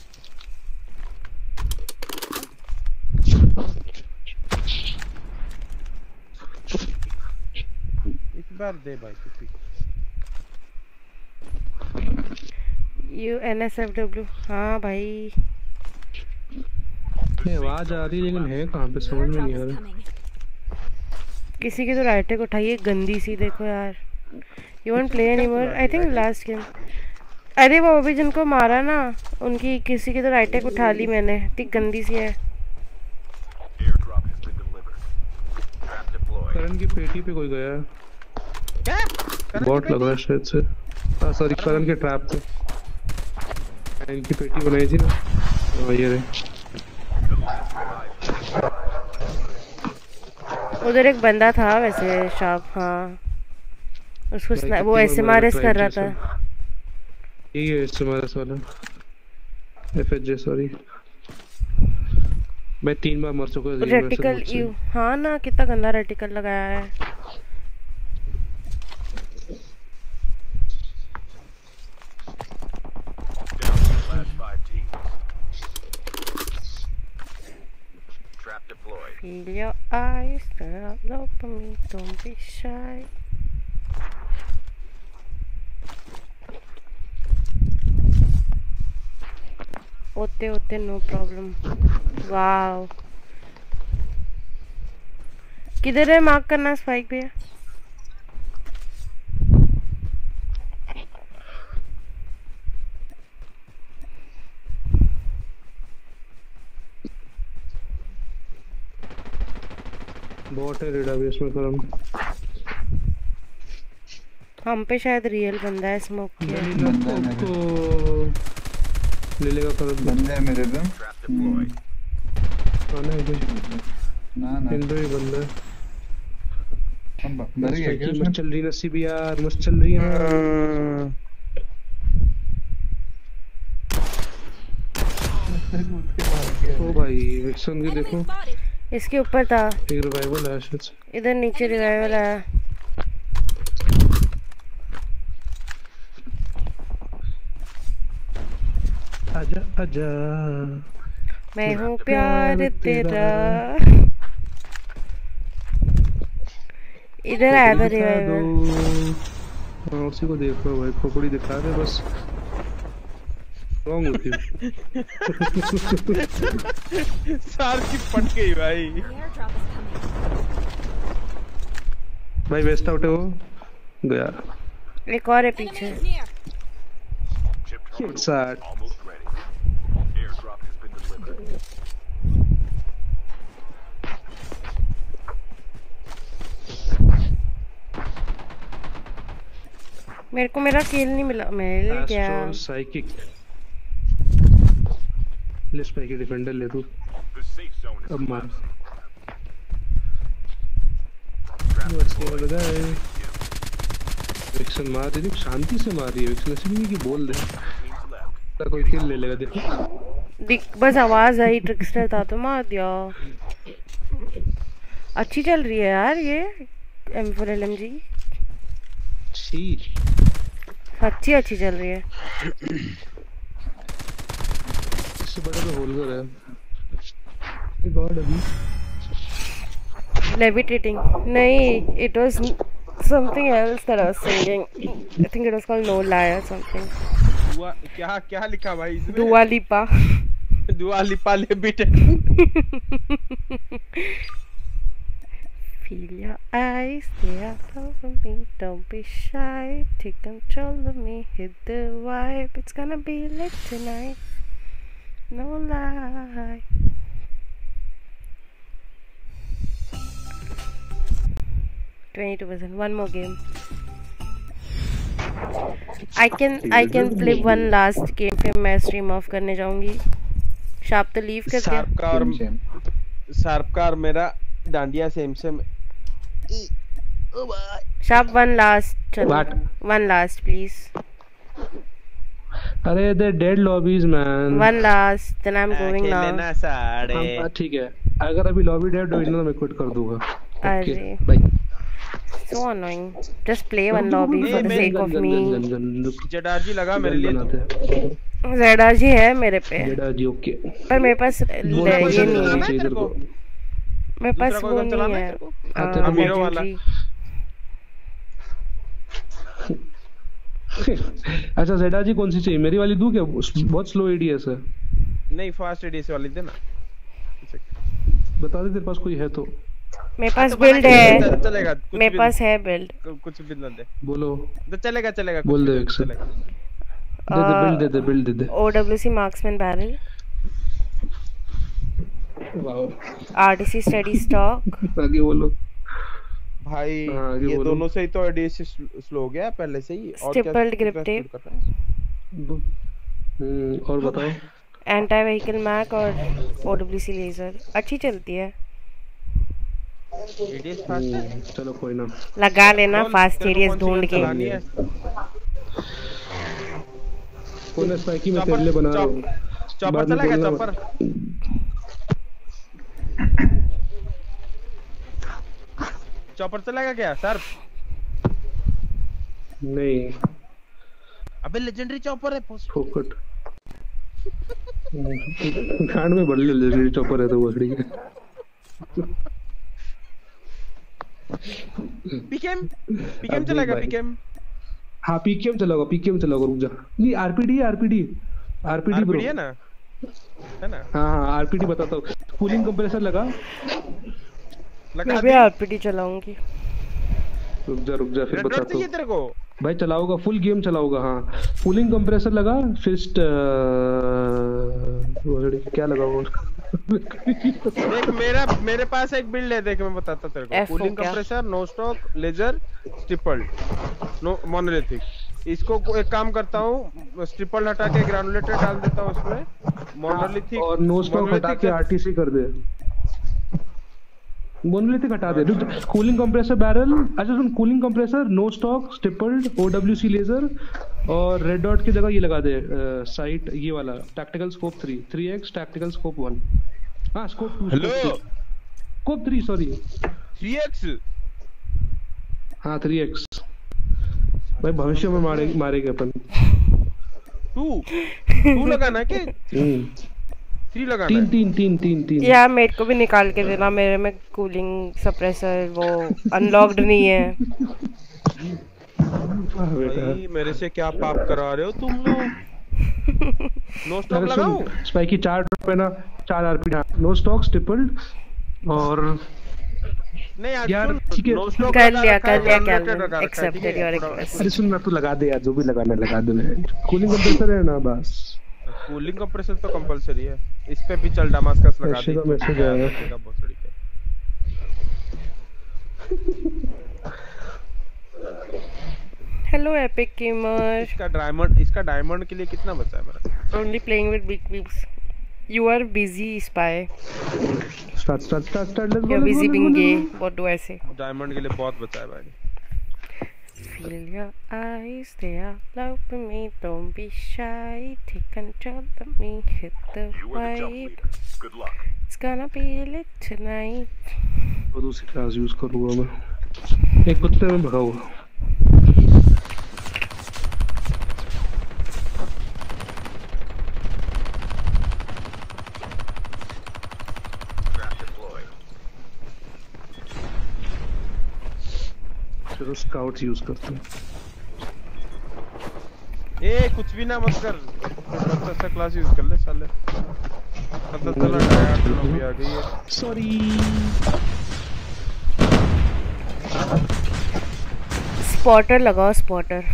इस बार दे भाई किसी को। You N S F W. हाँ भाई ये आवाज आ रही है लेकिन है कहाँ पे समझ में नहीं आ Airdrop is रहा। coming. किसी की तो राइट टेक उठाइए गंदी सी, देखो यार। You want play anymore? I think last game. अरे वो अभी जिनको मारा ना उनकी किसी की तो राइट टेक उठा ली मैंने, इतनी गंदी सी है। करण की पेटी पे कोई गया है क्या? बॉट लग रहा है शायद से। हाँ सॉरी, करण के ट्रैप पे इनकी पेटी बनाई थी ना। हाँ ये रहे। उधर एक बंदा था वैसे शार्प। हाँ उसको स्ना... वो एसएमआरएस कर रहा था। यही है एसएमआरएस वाला, एफएचजे सॉरी। मैं तीन बार मर चुका हूँ रेटिकल यू। हाँ ना, कितना गंदा रेटिकल लगाया है। Feel your eyes, turn up low for me, don't be shy. ओते ओते नो प्रॉब्लम। वाव, किधर है? मार्क करना स्पाइक भैया। बॉट है रेडा भी इसमें करम। हम पे शायद रियल बंदा है स्मोक किया। ले लेगा करम। बंदा है मेरे पे। आना इधर। ना ना इंदो ही बंदा है। हम मर गए क्या? मस्त चल रही नसीब यार, मस्त चल रही है ना। ओ भाई विक्सन की देखो, इसके ऊपर था एक रिवाइवल है शायद। इधर नीचे रिवाइवल है। आजा आजा मैं हूँ प्यार तेरा। इधर आया था रिवाइवल। हाँ उसी को देख रहा भाई, खोपड़ी दिखा रहे बस। रॉन्ग होती है। सार की पट गई भाई। भाई वेस्ट आउट है वो, गया। एक और है पीछे। साठ मेरे को मेरा किल नहीं मिला। मिल गया। साइकिक ले स्पाइकी डिफेंडर ले तू। अब मार विक्सन मार दे, शांति से मार रही है विक्सन, ऐसे नहीं कि बोल दे कोई किल ले लेगा। देखो दिख बस आवाज आई, ट्रिक्स्टर था तो मार दिया। अच्छी चल रही है यार ये M four L M G. अच्छी अच्छी चल रही है। इससे बड़ा तो होल्गर है। गॉड अभी लेविटेटिंग नहीं, it was something else that I was singing. I think it was called No Lie or something. दुआ क्या क्या लिखा भाई इसमें? दुआ Lipa. Dua Lipa levitating. Feel your eyes, they are over me. Don't be shy, take control of me. Hit the vibe, it's gonna be lit tonight. No lie. twenty-two percent. One more game. I can I can play one last game. फिर मैं stream off करने जाऊँगी। Sharp तो leave कर दिया। Sharp का और sharp का और मेरा डांडिया same same. Sharp one last चलो। One last please. अरे दे dead lobbies man. One last then I'm going now। खेलना साढ़े। ठीक है, अगर अभी लॉबी डेड होगी ना तो मैं क्विट कर दूंगा। अरे bye. So annoying. Just play one lobby for the sake of me. जेडाजी लगा मेरे लिए। जेडाजी है मेरे पे। जेडाजी ओके। पर मेरे पास ये नहीं है। मेरे पास वो नहीं है। अमीरो वाला। अच्छा जेडाजी कौन सी चाहिए? मेरी वाली दूं क्या? बहुत स्लो एडीएस है। नहीं फास्ट एडीएस वाली देना। बता दे तेरे पास कोई है तो। मेरे पास तो बिल्ड बना के है, चल- चलेगा कुछ मेरे भी- पास है बिल्ड। कु- कुछ भी ना दे बोलो तो चलेगा चलेगा कुछ बोल भी दे दे, एक से चलेगा। दे दे बिल्ड दे दे बिल्ड दे दे ओडब्ल्यूसी मार्क्समैन बैरल, वाह आरटीसी स्टडी स्टॉक, आगे बोलो भाई हाँ, आगे ये बोलो। दोनों से ही तो एडीएस स्लो हो गया पहले से ही। और क्या Stippled grip कितना tape। speed कर रहा है? हम्म और बताओ एंटी व्हीकल मैक और ओडब्ल्यूसी लेजर अच्छी चलती है। एडीएस फास्ट है। हम्म, चलो कोई ना लगा लेना बोल, फास्ट तेरे को एरियस कौन सी ढूंढ गन के। चलानी है? कोई ना स्पाइकी मैं चॉपर- तेरे लिए बना रहा हूँ चॉप- चॉपर बाद में चलेगा बोलना चॉपर। चॉपर चलेगा क्या सर? नहीं अबे लेजेंडरी चॉपर है पोस्ट। फोकट कांड में बल्ले ले चॉपर है तो वो खड़ी है पीकेएम पीकेएम अभी चलेगा भाई। पीकेएम। हाँ पीकेएम चलाओगा पीकेएम चलाओगा रुक जा नहीं आरपीडी है आरपीडी आरपीडी ब्रो आरपीडी है ना है ना हाँ हाँ आरपीडी बताता हूँ कूलिंग कंप्रेसर लगा लगा मैं दी। भी आरपीडी चलाऊंगी। रुक जा रुक जा फिर रेड डॉट बताता चाहिए हूँ तेरे को? भाई चलाओगा फुल गेम चलाओगा हाँ कूलिंग कंप्रेसर लगा फिस्ट क्या लगा वो देख मेरा मेरे पास एक बिल्ड है देख मैं बताता तेरे को। F हो कूलिंग क्या? Compressor no stock laser stippled no monolithic. इसको को- एक काम करता हूँ स्टिपल्ड हटा के ग्रानुलेटेड डाल देता हूँ उसमें मोनोलिथिक और नो स्टॉक हटा के आरटीसी कर दे मोनोलिथिक हटा दे कूलिंग कंप्रेसर बैरल अच्छा सुन cooling compressor no stock stippled OWC laser और रेड डॉट की जगह ये लगा दे साइट ये वाला tactical scope three three X tactical scope one हाँ scope two hello scope three sorry three X हाँ थ्री एक्स भाई भविष्य में मारे मारेंगे अपन टू टू लगाना के हम्म, थ्री लगाना तीन है? तीन तीन तीन तीन यार मेरे को भी निकाल के देना, मेरे में कूलिंग सप्रेसर वो अनलॉक्ड नहीं है। हाँ बेटा भाई मेरे से क्या पाप करा रहे हो तुम लोग? नो स्टॉक अरे लगाओ। सुन स्पाइकी चार ड्रॉप है ना चार आरपी नो स्टॉक स्टिपल्ड और नहीं यार यार, सुन, ठीक है। no stock कर लगा लिया रखा है, कर लिया unlimited कैल्विन, लगा रखा है, एक्सेप्टेड ठीक है? योर थोड़ा- रिक्वेस्ट। अरे सुन ना तू लगा दे यार जो भी लगाना है लगा दे कूलिंग कंप्रेसर है ना बस कूलिंग कंप्रेसर तो कंपलसरी है। इस पे भी चल डामास्कस लगा मैसेज दी। का मैसेज आएगा। का बहुत सड़ी है। हेलो एपिक गेमर, इसका डायमंड इसका डायमंड के लिए कितना बचा है मेरा? Only playing with big beeps. You are busy spy, start start start start let's you are busy being gay, what do I say? Diamond के लिए बहुत बचा है भाई। Feel your eyes, they are love me, don't be shy, take control of me, hit the You are the jump vibe, leader. Good luck. it's gonna be lit tonight. तो दूसरी class use करूंगा मैं एक कुत्ते में भगाऊंगा Trap deployed. चलो scouts use करते हैं ए कुछ भी ना मत कर, अच्छा अच्छा क्लास यूज कर ले साले। पता चला यार भी आ गई है। सॉरी स्पॉटर लगाओ, स्पॉटर।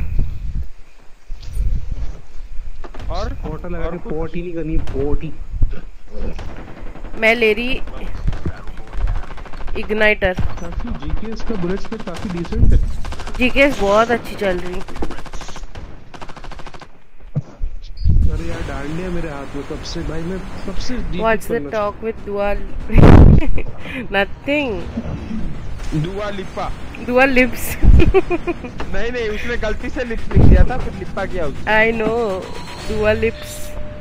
और पोर्टल लगा और के कुछ? पोर्ट ही नहीं करनी पोर्ट ही मैं ले रही इग्नाइटर। काफी जीकेएस का बुलेट्स पे काफी डिसेंट है जीकेएस बहुत अच्छी चल रही। अरे यार डांडिया मेरे हाथ में कब से भाई मैं कब से deep व्हाट्स द करना talk with Dua? Nothing, Dua Lipa. दुआ लिप्स। नहीं नहीं उसने गलती से लिप लिख दिया था फिर लिपा किया उसने। I know, Dua lips.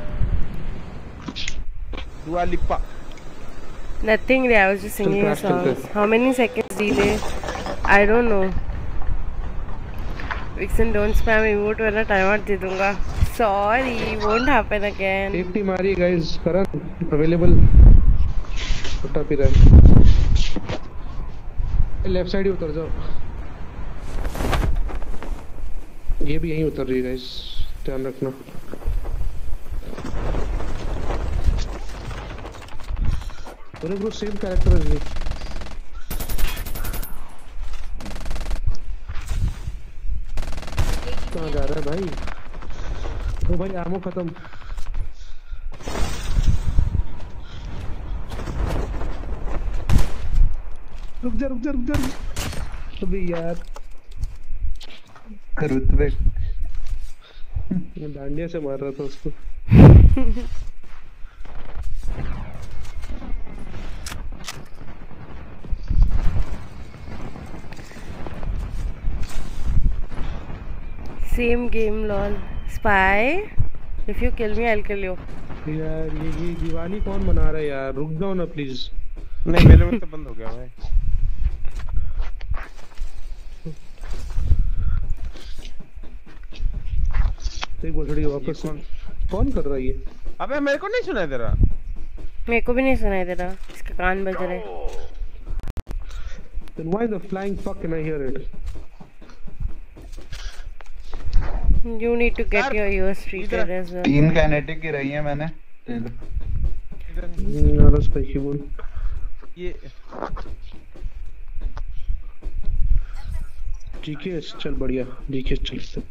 Dua Lipa. Nothing, I was just singing a crash करते song. How many seconds delay? I don't know. Vixen, don't spam emote वरना timeout दे दूँगा. Sorry, won't happen again. एक team आ रही है guys Karan available छोटा पी रहा है लेफ्ट साइड ही उतर जाओ ये भी यहीं उतर रही है गाइस ध्यान रखना अरे ब्रो सेम कैरेक्टर है कहाँ जा रहा है भाई? ओ भाई आमो खत्म। रुक जा रुक जा रुक जा अबे यार रुतबे मैं डांडिया से मार रहा था उसको। Same game lol. Spy. If you kill me, I'll kill you. यार ये ये दिवाली कौन मना रहा है यार? रुक जाओ ना प्लीज। नहीं मेरे में तो बंद हो गया भाई। एक बार थोड़ी वापस कौन कौन कर रहा है ये? अबे मेरे को नहीं सुनाई दे रहा। मेरे को भी नहीं सुनाई दे रहा। इसके कान बज रहे। Then why the flying fuck can I hear it? You need to get your ears treated as well. तीन काइनेटिक की रही है मैंने। यार उस पे की बोल। ये जीके चल बढ़िया जीके चल।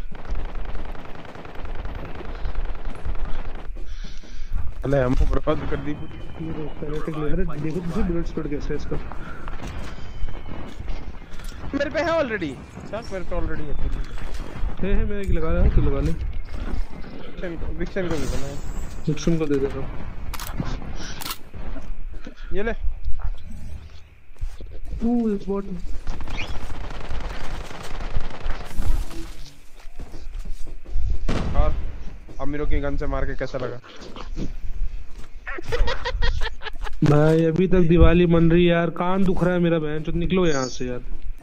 अरे हमको बर्बाद कर दी। अरे देखो तुझे बुलेट स्पीड कैसे है इसका? मेरे पे है ऑलरेडी। चल मेरे पे ऑलरेडी है। है है मैं एक लगा रहा हूं तू लगा ले। विक्सन को भी बना। विक्सन को दे दे रहा ये ले। ओह इस बॉट और अमीरों की गन से मार के कैसा लगा? भाई अभी तक दिवाली मन रही है यार। कान दुख रहा है मेरा बहन चोद। निकलो यहाँ से यार।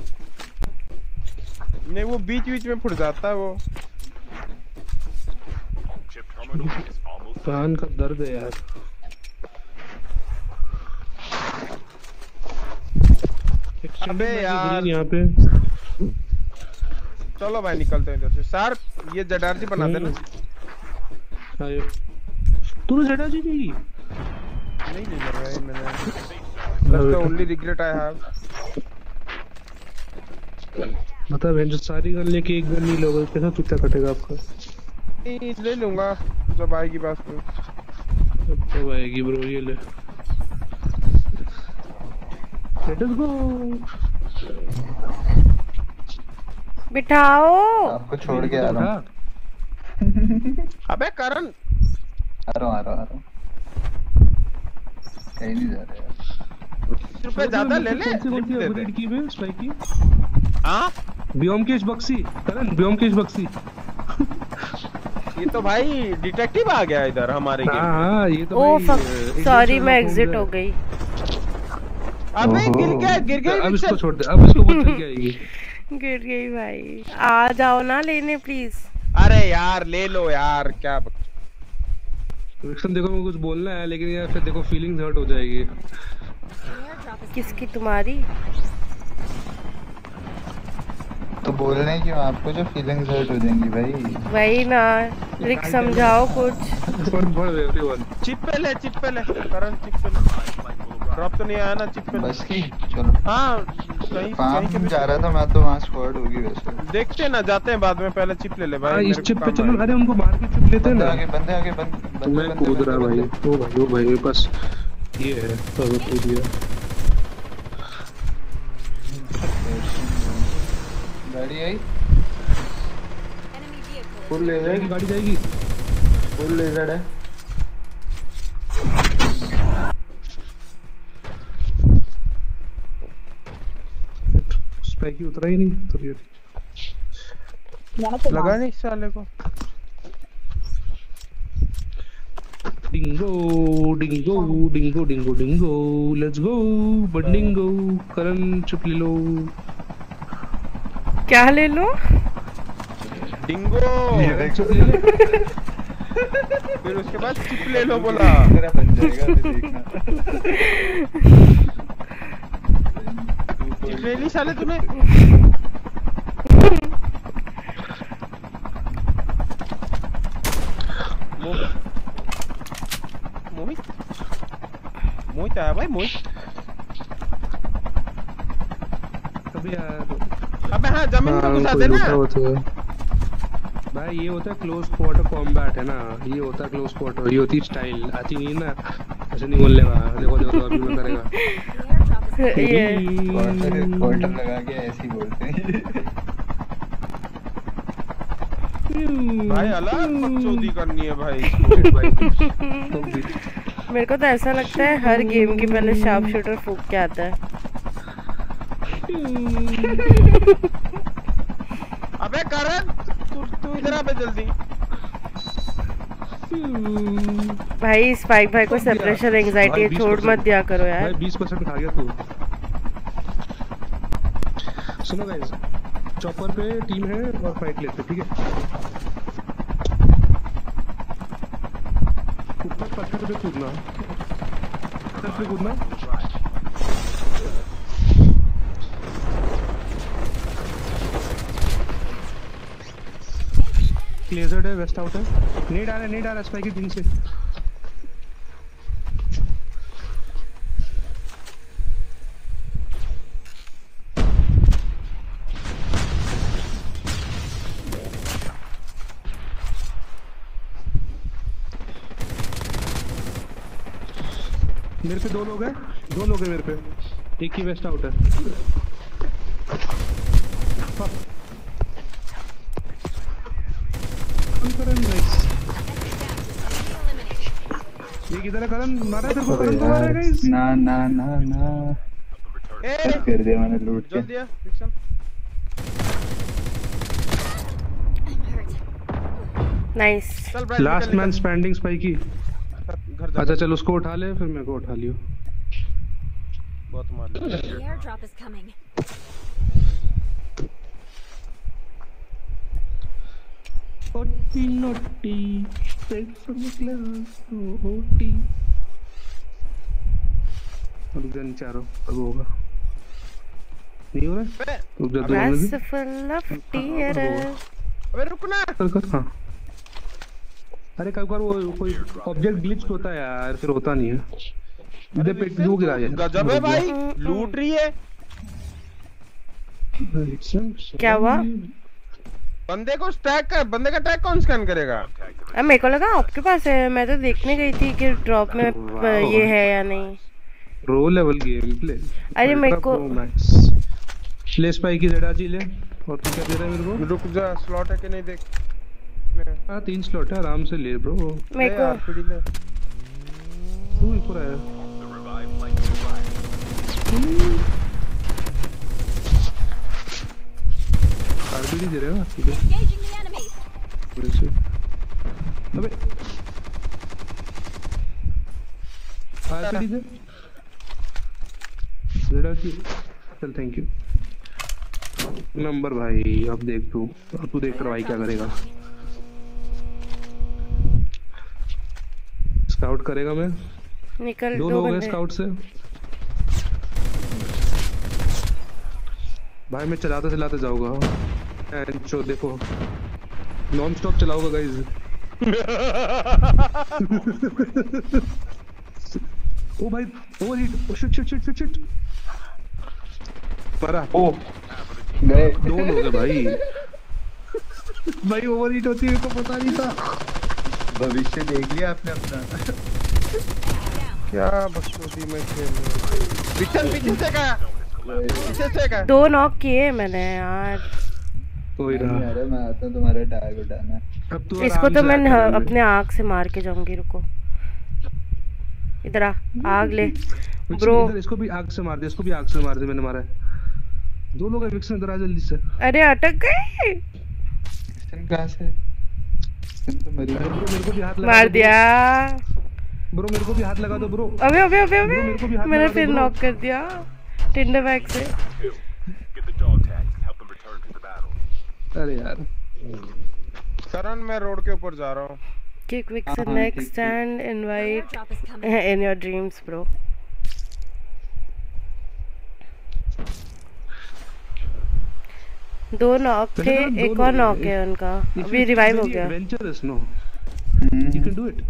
नहीं वो बीच बीच में फुट जाता है वो। कान का दर्द है यार। अबे यार यहाँ पे चलो भाई निकलते हैं इधर से। सर ये जडारजी बना देना। आयो तूने जडारजी नहीं ली? नहीं ले भाई मैंने। That's the only regret I have. मतलब है जो सारी गन लेके एक गन नहीं लोगे कैसा चुत्ता कटेगा आपका? नहीं ले लूंगा जब आएगी बात तो। जब आएगी ब्रो ये ले। Let us go. बिठाओ। आपको छोड़ के आ रहा हूँ। अबे करण। आ रहा हूँ आ रहा हूँ आ रहा हूँ। कहीं नहीं जा रहा यार। रुपए ज्यादा ले ले। अपग्रेड की है स्ट्राइक की। हाँ? ब्योमकेश बक्सी करण ब्योमकेश बक्सी। ये तो भाई डिटेक्टिव आ गया इधर हमारे गेम। हाँ ये तो ओह सॉरी मैं एग्जिट हो गई। अबे गिर गया गिर गई। अब इसको छोड़ दे। अब इसको बोल चल के आएगी। गिर गई भाई। आ जाओ ना लेने प्लीज। अरे यार ले लो यार क्या। विक्सन देखो मैं कुछ बोलना है लेकिन यार फिर देखो फीलिंग्स हर्ट हो जाएगी। किसकी तुम्हारी? तो बोलने क्यों आपको जो फीलिंग्स हर्ट हो जाएंगी भाई। वही ना रिक समझाओ कुछ। चिप पे ले चिप पे ले करण चिप पे ले। ड्रॉप तो नहीं आया ना चिप पे। बस की चलो। हाँ कहीं कहीं के जा रहा था मैं तो वहाँ स्क्वाड होगी वैसे। देखते ना जाते हैं बाद में पहले चिप ले ले भाई। इस चिप पे चलो। अरे उनको मार के चिप लेते हैं ना। आगे बंदे आगे बंदे। मैं कूद रहा भाई। ओ भाई ओ भाई मेरे पास ये है तो कूद गया। गाड़ी आई। फुल लेजर की गाड़ी जाएगी। फुल लेजर है। स्पाइकी उतरा ही नहीं तो ये लगा नहीं साले को। Dingo Dingo Dingo Dingo Dingo let's go बडिंगो। करण चुप ले लो। क्या ले लो? डिंगो चुप ले ले। फिर उसके बाद चिप ले लो बोला। तेरा बन जाएगा देखना। चिप ले ली साले तूने। मोहित मोहित आया भाई मोहित। अबे यार अबे हाँ जमीन में घुसा देना। भाई ये होता है क्लोज क्वार्टर कॉम्बैट है ना, ये होता है क्लोज क्वार्टर, ये होती स्टाइल आती नहीं ना, ऐसे नहीं बोलने का। देखो देखो अभी मैं करेगा ये क्वार्टर लगा के ऐसे ही बोलते हैं। भाई अलग बकचोदी करनी है भाई। मेरे को तो ऐसा लगता है हर गेम की पहले शार्प शूटर फूक के आता है। अबे करण तू तू इधर आ बे जल्दी। भाई स्पाइक भाई को सेपरेशन एंजाइटी है, छोड़ मत दिया करो यार। भाई बीस परसेंट खा गया तू। सुनो गाइस, चॉपर पे टीम है और फाइट लेते ठीक है। ऊपर पत्थर पे कूदना, पत्थर पे कूदना। लेजर्ड है, वेस्ट आउट है, नहीं डाले नहीं डाले स्पाइक की टीम से। मेरे पे दो लोग हैं, दो लोग हैं मेरे पे, एक ही वेस्ट आउट है। ये किधर है करण? मारा तेरे को करण, तो मारा गाइस। ना ना ना ना ए कर दिया मैंने लूट के। जल्दी दिया विक्सन। नाइस। चल bright last man standing Spikey. घर जा। अच्छा चल उसको उठा ले, फिर मेरे को उठा लियो। बहुत मार लिया। The airdrop is coming. OT नोटी straight from the class OT. अब गन चारो अब होगा, नहीं हो रहा है तो जब दो लगी Merciful of tear। अबे रुकना। कर कर हाँ। अरे कई बार वो कोई ऑब्जेक्ट ग्लिच होता है यार, फिर होता नहीं है। इधर पे दो गिरा जाए। गजब है भाई, लूट रही है। क्या हुआ? बंदे को स्टैक कर, बंदे का टैग कौन स्कैन करेगा? अब मेरे को लगा आपके पास है, मैं तो देखने गई थी कि ड्रॉप में ये है या नहीं। रो लेवल गेम प्ले। अरे मेरे को ले स्पाइक की जेडा जी ले। और तू क्या दे रहा है मेरे को? रुक जा, स्लॉट है कि नहीं देख। हां तीन स्लॉट है, आराम से ले ब्रो। मेरे को आरपीडी ले। तू ऊपर आया। आरपीडी दे रहा है सीधे। Engaging the enemies. वैसे अबे आरपीडी दे जेडा जी। चल थैंक यू नंबर भाई। अब देख तू, अब तू देख कर भाई क्या करेगा। स्काउट करेगा मैं। निकल दो दो लोग हैं बंदे। स्काउट से। भाई मैं चलाते चलाते जाऊंगा। एंचो देखो नॉन स्टॉप चलाऊंगा गाइस। ओ भाई over heat. Oh shit shit shit shit shit परा। ओ गए दो लोग हैं भाई। भाई ओवर हीट होती है तो पता नहीं था। भविष्य देख लिया आपने अपना। क्या बकचोदी में खेल रहे हो? विक्सन पीछे से का, पीछे से का। दो नॉक किए मैंने यार। कोई रहा। अरे मैं आता हूं तुम्हारा टैग उठाना। अब तू इसको आराम तो से मैं आकर ले। अपने आग से मार के जाऊंगी। रुको इधर आ, आग ले विक्सन, ब्रो। इधर इसको भी आग से मार दे, इसको भी आग से मार दे। मैंने मारा है। दो लोग हैं विक्सन, इधर आ जल्दी से। अरे अटक गए। किशन कहां से? किशन तो मरी ब्रो मेरे को भी हाथ लगा मार दो, दिया। ब्रो मेरे को भी हाथ लगा दो ब्रो। अबे अबे अबे ब्रो, मेरे को भी अबे हाथ मैंने लगा दो, फिर ब्रो। नॉक कर दिया टिंडर बैग से। Get the dog tags and help them return to the battle. अरे यार करण मैं रोड के ऊपर जा रहा हूँ। Kick Vixen हाँ, next ठीक, ठीक। and The invite airdrop is coming. in your dreams bro। दो नॉक थे, पहले तो दो एक और लोग नॉक हैं। है उनका। If अभी it's रिवाइव हो very गया। adventurous, no? हम्म, You can do it.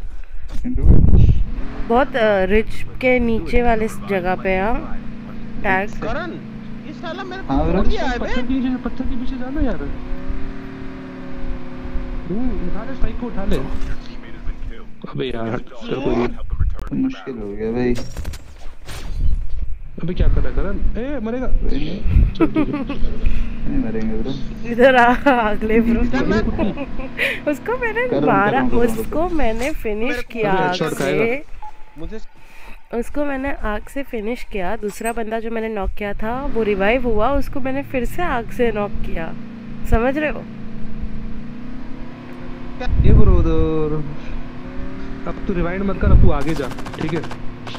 बहुत रिच के नीचे वाले जगह पे है टैग। करण ये साला मेरे को हाँ, बोल ब्रो। दिया है बे। पत्थर के पीछे पत्थर के पीछे जाना यार। हम्म उठा ले स्पाइक को उठा ले। Your teammate has been killed. अबे यार चल कोई Help नहीं। them return to the मुश्किल battle. हो गया भाई। अबे क्या कर रहा है करण? ए मरेगा। कोई नहीं चल ठीक है। नहीं मरेंगे ब्रो। इधर आ अगले ब्रो। कर उसको मैंने करो, मारा, करो, करो, उसको मैंने फिनिश किया अबे आग हेडशॉट से। खाएगा। मुझे उसको मैंने आग से फिनिश किया। दूसरा बंदा जो मैंने नॉक किया था वो रिवाइव हुआ, उसको मैंने फिर से आग से नॉक किया। समझ रहे हो? ये ब्रदर अब तू रिवाइंड मत कर, अब तू आगे जा ठीक है।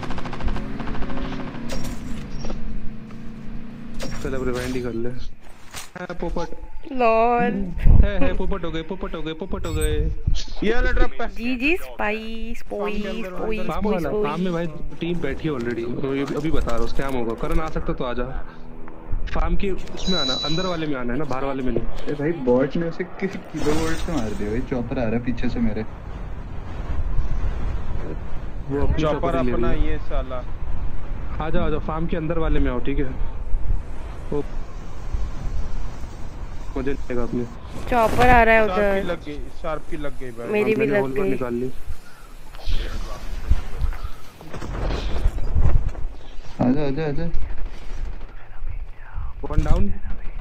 चल अब रिवाइंड ही कर ले। है पोपट लॉल। है है पोपट हो गए पोपट हो गए पोपट हो गए। ये वाला ड्रॉप पे जी जी स्पाइस पोइस पोइस फार्म पोइस वाला फार्म में भाई टीम बैठी है ऑलरेडी। अभी बता रहा हूँ स्कैम होगा। करण आ सकता तो आजा। फार्म के उसमें आना, अंदर वाले में आना है ना, बाहर वाले में नहीं। ए भाई बॉट ने उसे किस किलो वोल्ट से मार दिया भाई। चॉपर आ रहा है पीछे से मेरे। वो अपनी चॉपर चॉपर ले अपना रही है। ये साला आ जाओ आ जाओ फार्म के अंदर वाले में आओ ठीक है। वो मुझे लेगा अपने। चॉपर आ रहा है शार्प की उधर। लग गई, शार्प की लग गई भाई। मेरी भी मैंने लग होल पर गई। निकाल ली। आजा आजा आजा। One down.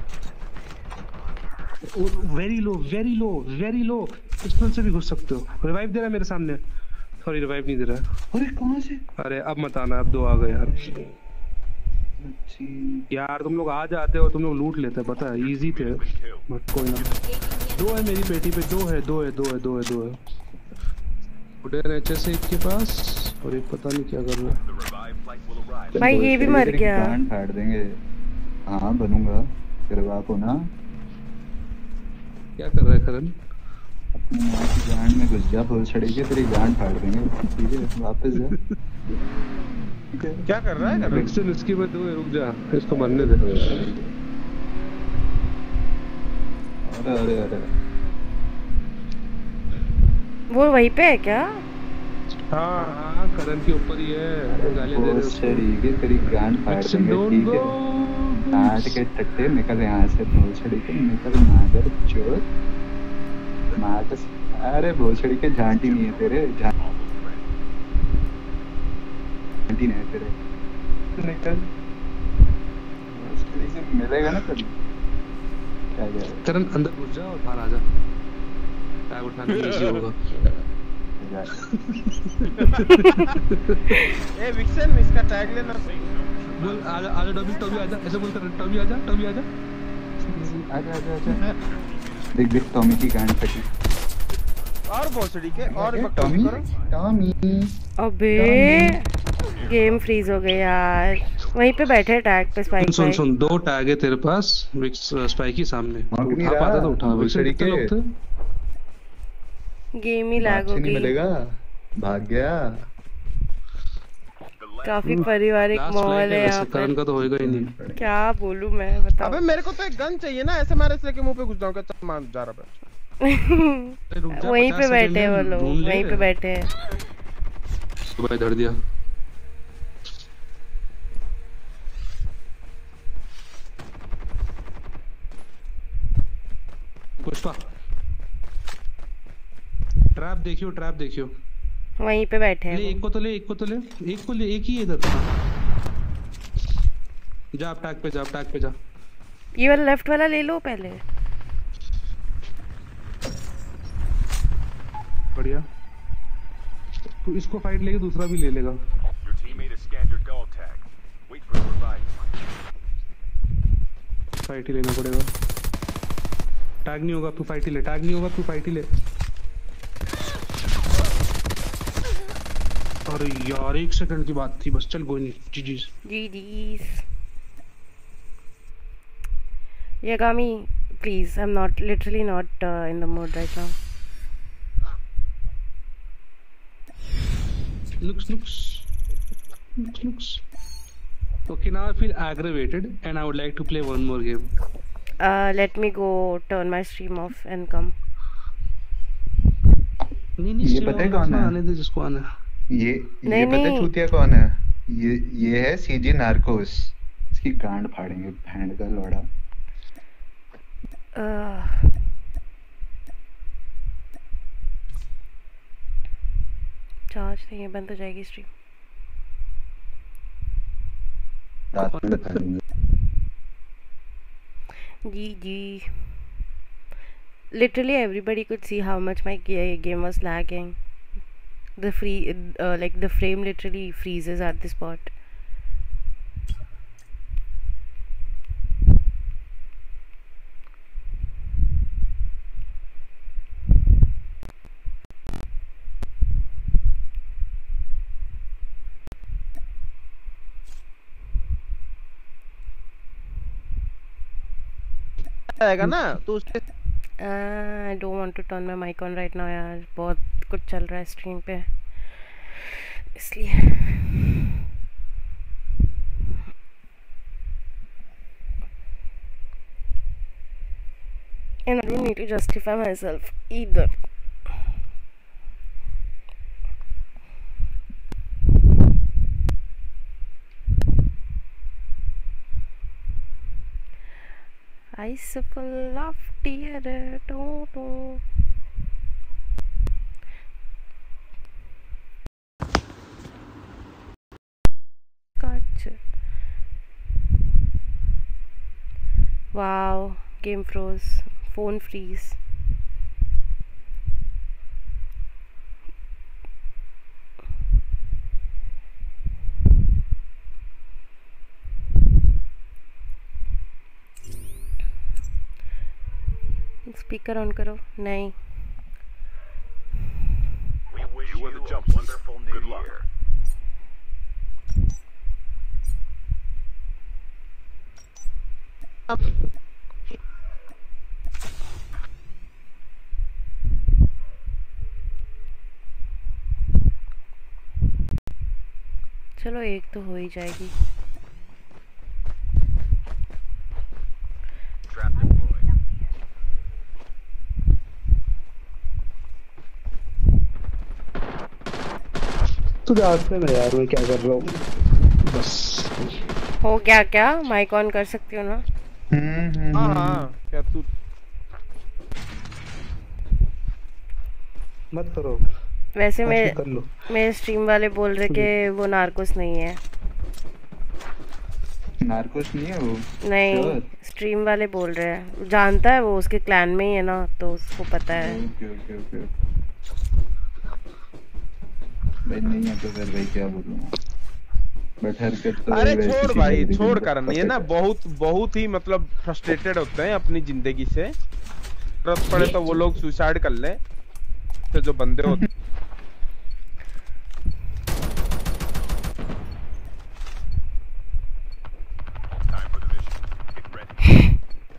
Very low very low very low. Pistol से भी घुस सकते हो। रिवाइव दे रहा है मेरे सामने। सॉरी रिवाइव नहीं दे रहा है। अरे कहाँ से? अरे अब मत आना, अब दो आ गए यार। अच्छी यार तुम लोग आ जाते हो, तुम लोग लूट लेते पता है, इजी थे बट कोई ना। दो है मेरी पेटी पे, दो है दो है दो है दो है दो है। उधर एचएस एक के पास और एक पता नहीं क्या कर रहा है। The revived flight will arrive. भाई ये भी मर गया। गांड फाड़ देंगे। हाँ बनूंगा तेरे बाप हो ना। क्या कर रहा है करण? अपनी माँ की गांड में घुस जा, फुल छड़ेगी तेरी गांड फाड़ देंगे। ठीक है वापस जा। ठीक है। क्या कर रहा है कर एक्शन इसके बाद दो है, रुक जा इसको मरने दे। अरे अरे अरे वो वहीं पे है क्या? हाँ हाँ करण के ऊपर ही है। गालियां दे रहे फुल छड़ेगी तेरी गांड फाड़ एक्शन देंगे। डोंट ठीक गो। है नाट के टट्टे निकल यहाँ से। फुल छड़ेगी निकल मागर चोर मार। अरे भोसड़ी के झांटी नहीं है तेरे। झांटी नहीं है तेरे। निकल भोसड़ी से मिलेगा ना कभी। क्या गया करण अंदर घुस जा और बाहर आ जा। टैग उठाना इजी होगा। ए विक्सन इसका टैग लेना। बोल आजा आजा टॉबी टॉबी आजा, ऐसे बोलता रह। टॉबी आजा टॉबी आजा आजा आजा आजा। देख देख टॉमी की गांड फटी। और भोसड़ी के और बकवास टॉमी करो। टॉमी अबे गेम फ्रीज हो गया यार। वहीं पे बैठे टैग पे स्पाइक सुन भाई। सुन दो टैग है तेरे पास विक्स स्पाइकी सामने। हाँ, तो नहीं उठा रहा। पाता तो उठा। विक्स भोसड़ी कितने के। लोग थे? गेम ही लैग हो नहीं गई। मिलेगा। भाग गया। काफी पारिवारिक लास्ट माहौल फ्लाइट है है यहाँ वैसे, करण पे। का तो होएगा ही नहीं। क्या बोलूं मैं बताओ। अबे मेरे को तो एक गन चाहिए ना, ऐसे मारे इसलिए कि मुंह पे घुस जाऊंगा। चल मार जा रहा है। अरे रुक जा, वहीं पचास पे बैठे सेकंड हैं वो है, लोग, ढूंढ ले। वहीं पे बैठे हैं। सुबह धर दिया। पुष्पा ट्रैप देखियो ट्रैप देखियो। वहीं पे बैठे ले हैं एक को तो ले एक को तो ले एक को ले एक ही है इधर। जा आप टैग पे जा, आप टैग पे जा। वो। ये वाला लेफ्ट वाला ले लो पहले। बढ़िया। तू इसको फाइट लेके दूसरा भी ले लेगा। Your teammate has scanned your dog tag. Wait for the revive flight. Fight ही लेना पड़ेगा। टैग नहीं होगा तू फाइट ही ले, टैग नहीं होगा तू फाइट ही ले। अरे यार एक सेकंड की बात थी बस। चल कोई नहीं। जी जी जी जी Yagami, please, I'm not literally not uh, in the mood right now. looks looks looks looks okay. Now I feel aggravated and I would like to play one more game. Uh, let me go turn my stream off and come. नहीं नहीं ये पता है कौन है? आने दे जिसको आना है। ये नहीं, ये पता है नहीं। चूतिया कौन है? ये ये है सीजी नार्कोस। इसकी गांड फाड़ेंगे भैंड का लोड़ा। Uh, चार्ज नहीं है, बंद हो जाएगी स्ट्रीम। रात में दिखा दूंगा। जी जी literally everybody could see how much my ga- game was lagging. The free uh, like the frame literally freezes at this spot. आएगा ना तो उसके I don't want to turn my mic on right now यार, बहुत कुछ चल रहा है स्ट्रीम पे इसलिए। And I don't need to justify myself either. Ice full of tear, do do. Gotcha. Wow, game froze, phone freeze. Speaker on करो। नहीं, We wish you a wonderful new year. चलो एक तो हो ही जाएगी। Trap deployed. तू जानते ना यार मैं क्या कर रहा हूँ बस। हो क्या क्या माइक ऑन कर सकती हो ना? हम्म हाँ हाँ क्या तू मत करो। वैसे आज मैं कर लो। मेरे स्ट्रीम वाले बोल रहे कि वो नार्कोस नहीं है। नार्कोस नहीं है वो। नहीं, Sure. स्ट्रीम वाले बोल रहे हैं, जानता है वो, उसके क्लैन में ही है ना, तो उसको पता है। ओके ओके ओके भाई नहीं है तो फिर भाई क्या बोलूं, बट हरकत तो अरे वैसी छोड़ सी भाई लग रही छोड़ थी, कर, ये ना बहुत बहुत ही मतलब फ्रस्ट्रेटेड होते हैं अपनी जिंदगी से। जरूरत पड़े तो वो लोग सुसाइड कर ले, तो जो बंदे होते Time for the mission. Get ready.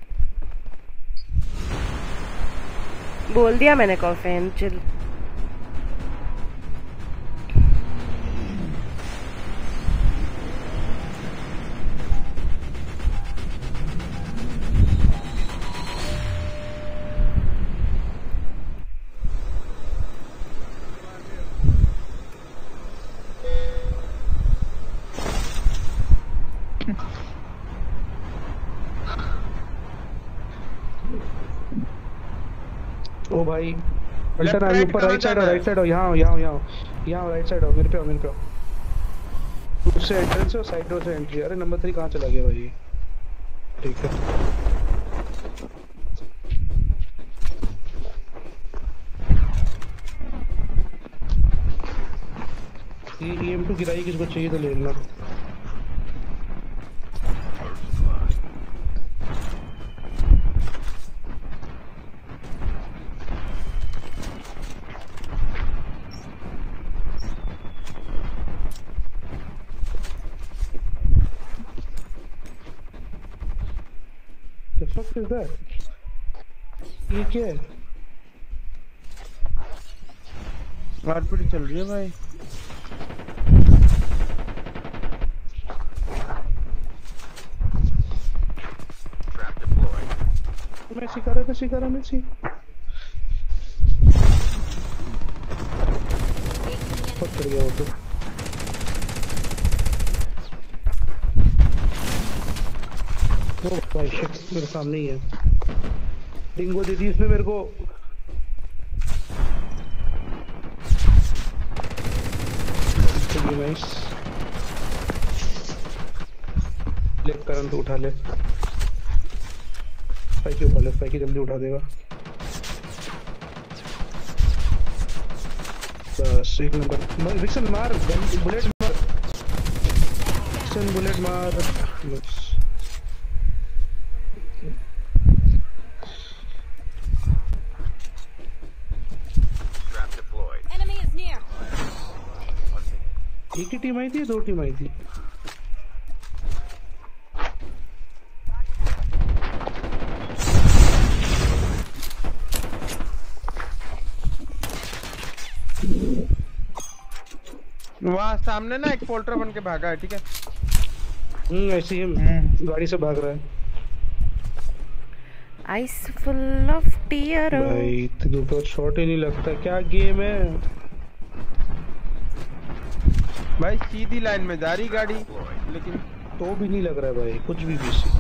बोल दिया मैंने कॉफीन चिल। ओ भाई अल्टर आ ऊपर राइट साइड राइट साइड हो, यहाँ यहाँ यहाँ यहाँ राइट साइड हो, मेरे पे हो मेरे पे हो। उससे एंट्रेंस है, साइड डोर से एंट्री। अरे नंबर थ्री कहाँ चला गया भाई? ठीक है ये एम टू गिराई किसको चाहिए तो ले लेना। The fuck is that? ये क्या है? मारपीट चल रही है भाई। Trap deployed. Messi कर रहा है, Messi कर रहा है, Messi। बहुत चढ़ गया वो तो। ओ भाई शिट, मेरे सामने ही है। डिंगो दे दी इसने मेरे को। नाइस। ले करंट उठा ले, स्पाइकी उठा ले, स्पाइकी जल्दी उठा देगा। बस एक नंबर। विक्सन मार, बुलेट मार, विक्सन बुलेट मार। बस Trap deployed. Enemy is near. एक ही टीम आई थी, दो टीम आई थी? वहाँ सामने ना एक पोल्टर बन के भागा है, ठीक है? हम्म ऐसे ही गाड़ी से भाग रहा है। Eyes full of tear. भाई तेरे को शॉट ही नहीं लगता, क्या गेम है भाई। सीधी लाइन में जा रही गाड़ी, लेकिन तो भी नहीं लग रहा है भाई कुछ भी BC.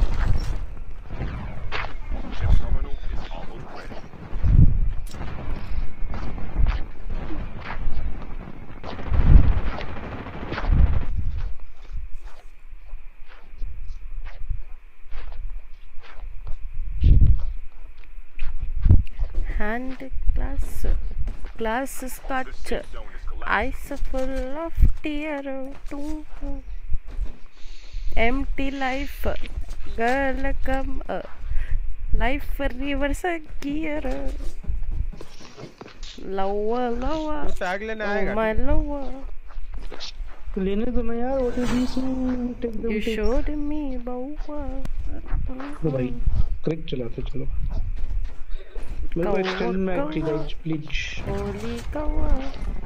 Chip terminal is almost ready. Hand glass, glass scotch. Eyes full of tear. Empty life, girl come up. Life reverse gear. Lower, lower. वो टैग लेने Oh आएगा। my lower. लेने दो ना यार, what is this? Take them, You take। showed me bower. तो भाई क्रिक चलाते चलो। मेरे को एक्सटेंड में active guys please. Holy cow.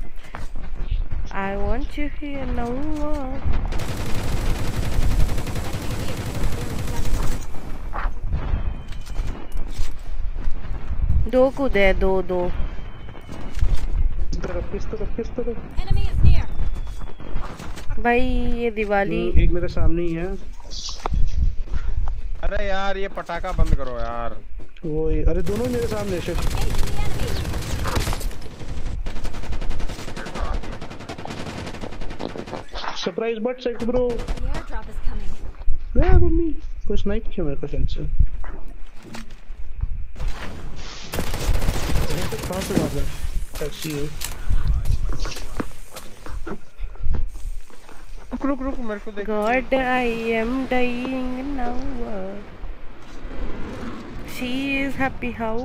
I want you here now. दो कूदे हैं, दो दो। इस तरफ किस तरफ किस तरफ? Enemy is near. भाई ये दिवाली। एक मेरे सामने ही है। अरे यार ये पटाखा बंद करो यार। वो अरे दोनों मेरे सामने shit. Surprise but set bro. The airdrop is coming. Where mummy कोई स्नाइप किया मेरे को शायद से। कहाँ से मार रहा है? टैक्सी है। रुक रुक रुक मेरे को देख। God, I am dying now. She is happy how.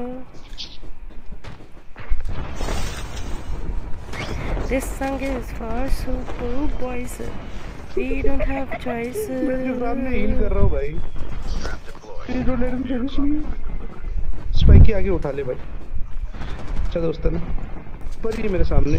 This song is for super boys. We don't have choice. मैं इसके सामने हील कर रहा हूँ भाई। Please don't let him finish me. Spikey आगे उठा ले भाई। अच्छा दोस्त ना, पर ये मेरे सामने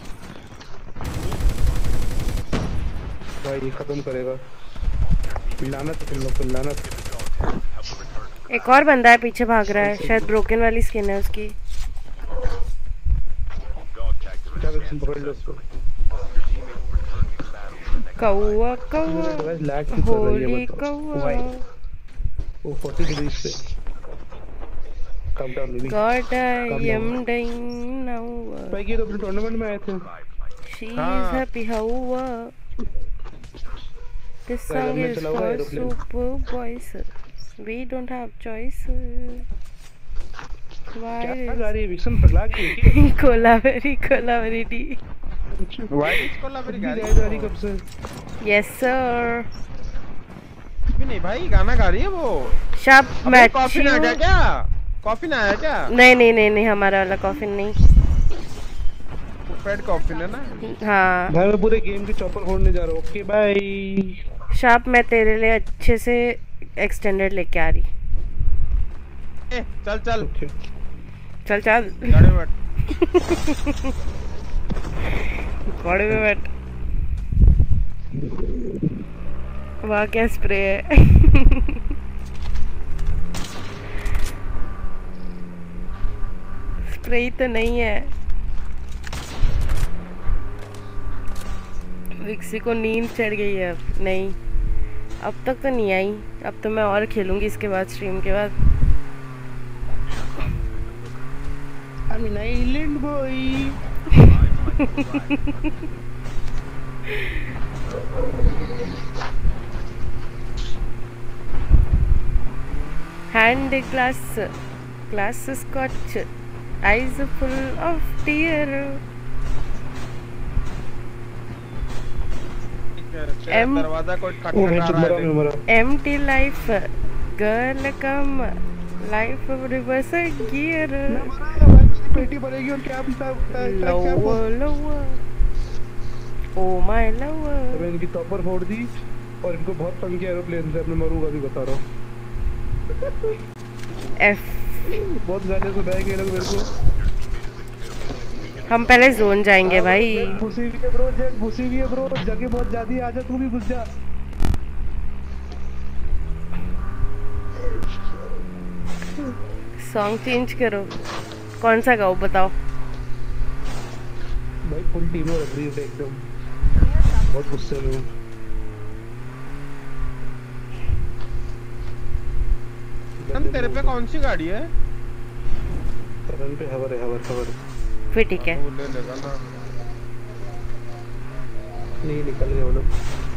भाई ये खत्म करेगा। लानत तुम लोग को, लानत। एक और बंदा है पीछे भाग रहा है, शायद ब्रोकन वाली स्किन है उसकी। जाकर तुम पकड़ लो उसको। कौवा कौवा, लैग क्यों कर रही है होली बताओ? कौवा। वो फोर्टी डिग्री से कम down baby. God, I am dying now. भाई ये तो अपने टूर्नामेंट में आए थे। She is happy how. This song is for super boys. We don't have choice. Why? क्या गा रही है विक्सन? पगला गई है क्या? कोलावेरी कोलावेरी डी। Why is कोलावेरी गा रही है? जा रही कब से? Yes sir. भी नहीं भाई, गाना गा रही है वो। शब मैच। कॉफी ना आया क्या? कॉफी ना आया क्या? नहीं नहीं नहीं नहीं, हमारा वाला कॉफी नहीं। पेड कॉफी है ना? हाँ। भाई मैं पूरे गेम की चॉपर फोड़ने जा रहा हूँ। Okay bye. शब मैं तेरे लिए अच्छे से एक्सटेंडेड लेके आ रही। ए, चल चल। चल चल। गाड़ी में बैठ। गाड़ी में बैठ। वाह क्या स्प्रे है। स्प्रे ही तो नहीं है। विक्सी को नींद चढ़ गई है। अब नहीं, अब तक तो नहीं आई। अब तो मैं और खेलूंगी इसके बाद, स्ट्रीम के बाद। I'm an island boy. Hand glass, glass scotch, eyes full of tear. M दरवाजा कोई खटखटा रहा है। Empty life, girl come, life reverse gear. पेटी भरेगी और क्या Lower, lower, oh my lover. मैं इनकी टॉपर फोड़ दी और इनको बहुत तंग किया एरोप्लेन से, अपने मरूंगा भी बता रहा हूँ। F. बहुत गाने सुनाए गए लोग मेरे को। हम पहले जोन जाएंगे भाई। घुसी हुई है ब्रो, जेट घुसी हुई है ब्रो, जगह बहुत ज्यादा है, आजा तू भी घुस जा। सॉन्ग चेंज करो, कौन सा गाओ बताओ। भाई फुल टीम हो रही है एकदम, बहुत गुस्से में हूँ। तेरे पे कौन सी गाड़ी है? तरन पे हवर है, हवर हवर। फिर ठीक है। वो ले लेगा ना। नहीं निकल गए वो लोग।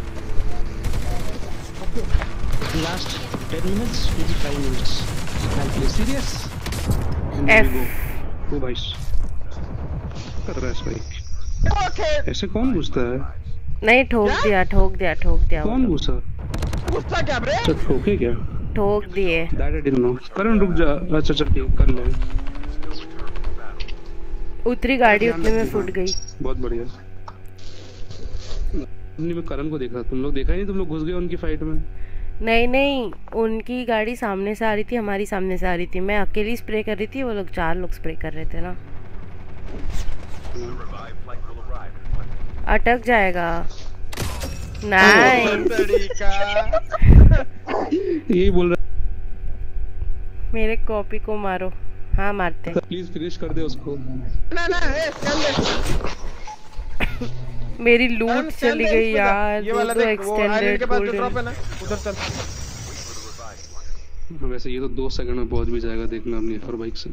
Last ten minutes, maybe five minutes. I'll play serious. F. ओ भाई कर रहा है इस भाई। ऐसे कौन घुसता है? नहीं ठोक दिया, ठोक दिया, ठोक दिया। कौन घुसा? घुसा क्या बे? अच्छा ठोके क्या? ठोक दिए। That I didn't know. करण रुक जा। अच्छा चल ठीक कर ले। उतरी गाड़ी उतने में फूट गई। बहुत बढ़िया। नहीं मैं करण को देखा, तुम लोग देखा ही नहीं, तुम लोग घुस गए उनकी फाइट में। नहीं नहीं, उनकी गाड़ी सामने से आ रही थी, हमारी सामने से आ रही थी। मैं अकेली स्प्रे कर रही थी, वो लोग चार लोग स्प्रे कर रहे थे ना। अटक जाएगा। नाइस। यही बोल रहा। मेरे कॉपी को मारो। हाँ मारते। प्लीज फिनिश कर दे उसको। ना ना ए चल दे। मेरी लूट चली गई यार। ये वाला तो देख, वो आयरन के पास जो ड्रॉप है ना, उधर चल। वैसे ये तो दो सेकंड में पहुंच भी जाएगा, देखना अपनी और बाइक से।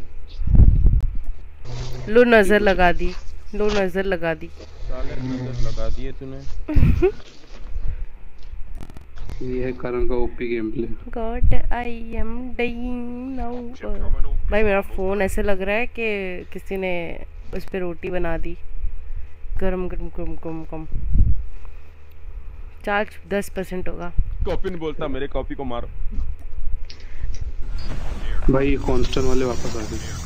लो नजर लगा दी, लो नजर लगा दी। साले नजर लगा दिए तूने। ये है करण का OP game play. God I am dying now. भाई मेरा फोन ऐसे लग रहा है कि किसी ने उस पे रोटी बना दी। गरम गरम गरम गरम गरम। चार्ज दस परसेंट होगा। कॉपी नहीं बोलता, मेरे कॉपी को मारो। भाई कॉन्स्टेंट वाले वापस आ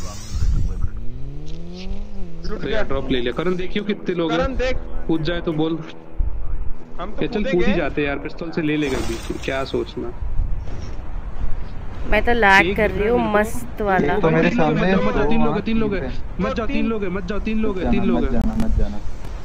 गए। ड्रॉप ले लिया। करण देखियो कितने लोग हैं। करण देख, कूद जाए तो बोल। हम तो चल कूद ही जाते यार, पिस्तौल से ले लेगा भी, क्या सोचना। मैं तो लैग कर रही हूँ मस्त वाला। तो मेरे सामने मत जाओ, तीन लोग हैं, तीन लोग हैं, मत जाओ, तीन लोग हैं, मत जाओ, तीन लोग हैं, तीन लोग हैं। मत जाना, मत जाना।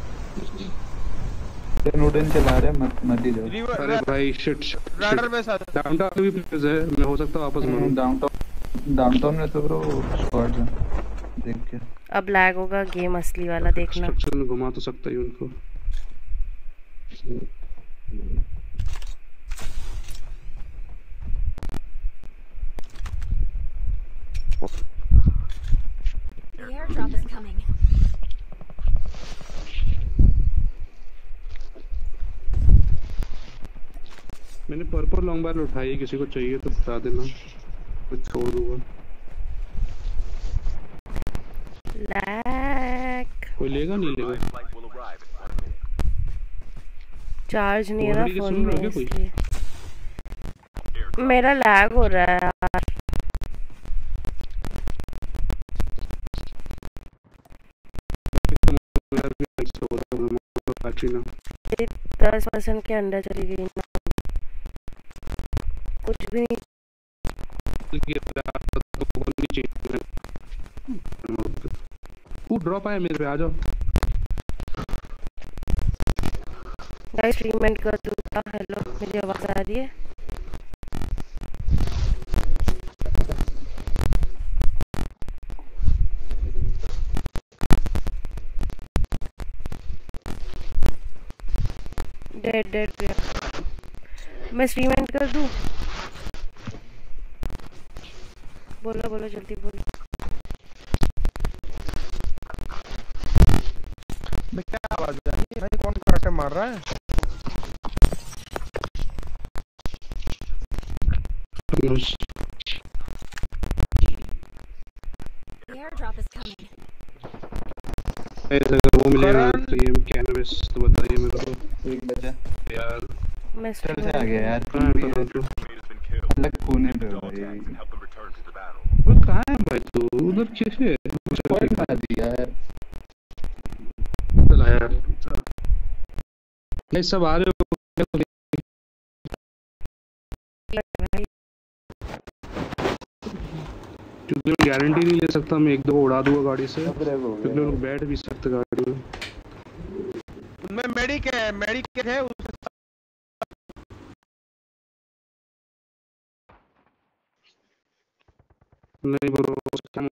नूडन चला रहे, मत मत ही जाओ। अरे भाई शिट, राडर में साथ डाउनटाउन भी प्लेस है, मैं हो सकता वापस मरूं। डाउनटाउन डाउनटाउन में तो ब्रो स्क्वाड है, देख के। अब लैग होगा गेम असली वाला, देखना। स्ट्रक्चर में घुमा तो सकता ही उनको। The airdrop is coming. मैंने पर्पल लॉन्ग बार उठाई है, किसी को चाहिए तो बता देना, कुछ छोड़ दूंगा। लैग कोई लेगा नहीं लेगा? चार्ज नहीं है ना फोन में, इसलिए मेरा लैग हो रहा है यार। दस परसेंट के अंदर चली गई ना, कुछ भी नहीं। वो ड्रॉप आया मेरे पे, आ जाओ। गाइस ट्रीटमेंट कर दूंगा। हेलो, मेरी आवाज आ रही है? डेड डेड गया। मैं स्ट्रीम एंड कर दूं? बोलो बोलो जल्दी बोलो। क्या आवाज आ रही है भाई? कौन कराटे मार रहा है। The airdrop is coming. अगर वो मिलेगा तो ये कैनवस तो बताइए मेरे को। एक बचा यार चल से आ गया यार। कहाँ है पता तो अलग कोने पे हो भाई। वो कहाँ है भाई तू उधर कैसे स्क्वाड मार दिया यार। चला यार नहीं सब आ रहे हो क्योंकि मैं गारंटी नहीं ले सकता मैं एक दो उड़ा दूंगा गाड़ी से क्योंकि लोग बैठ भी सकते गाड़ी में। उनमें मेडिक है मेडिक है उस नहीं ब्रो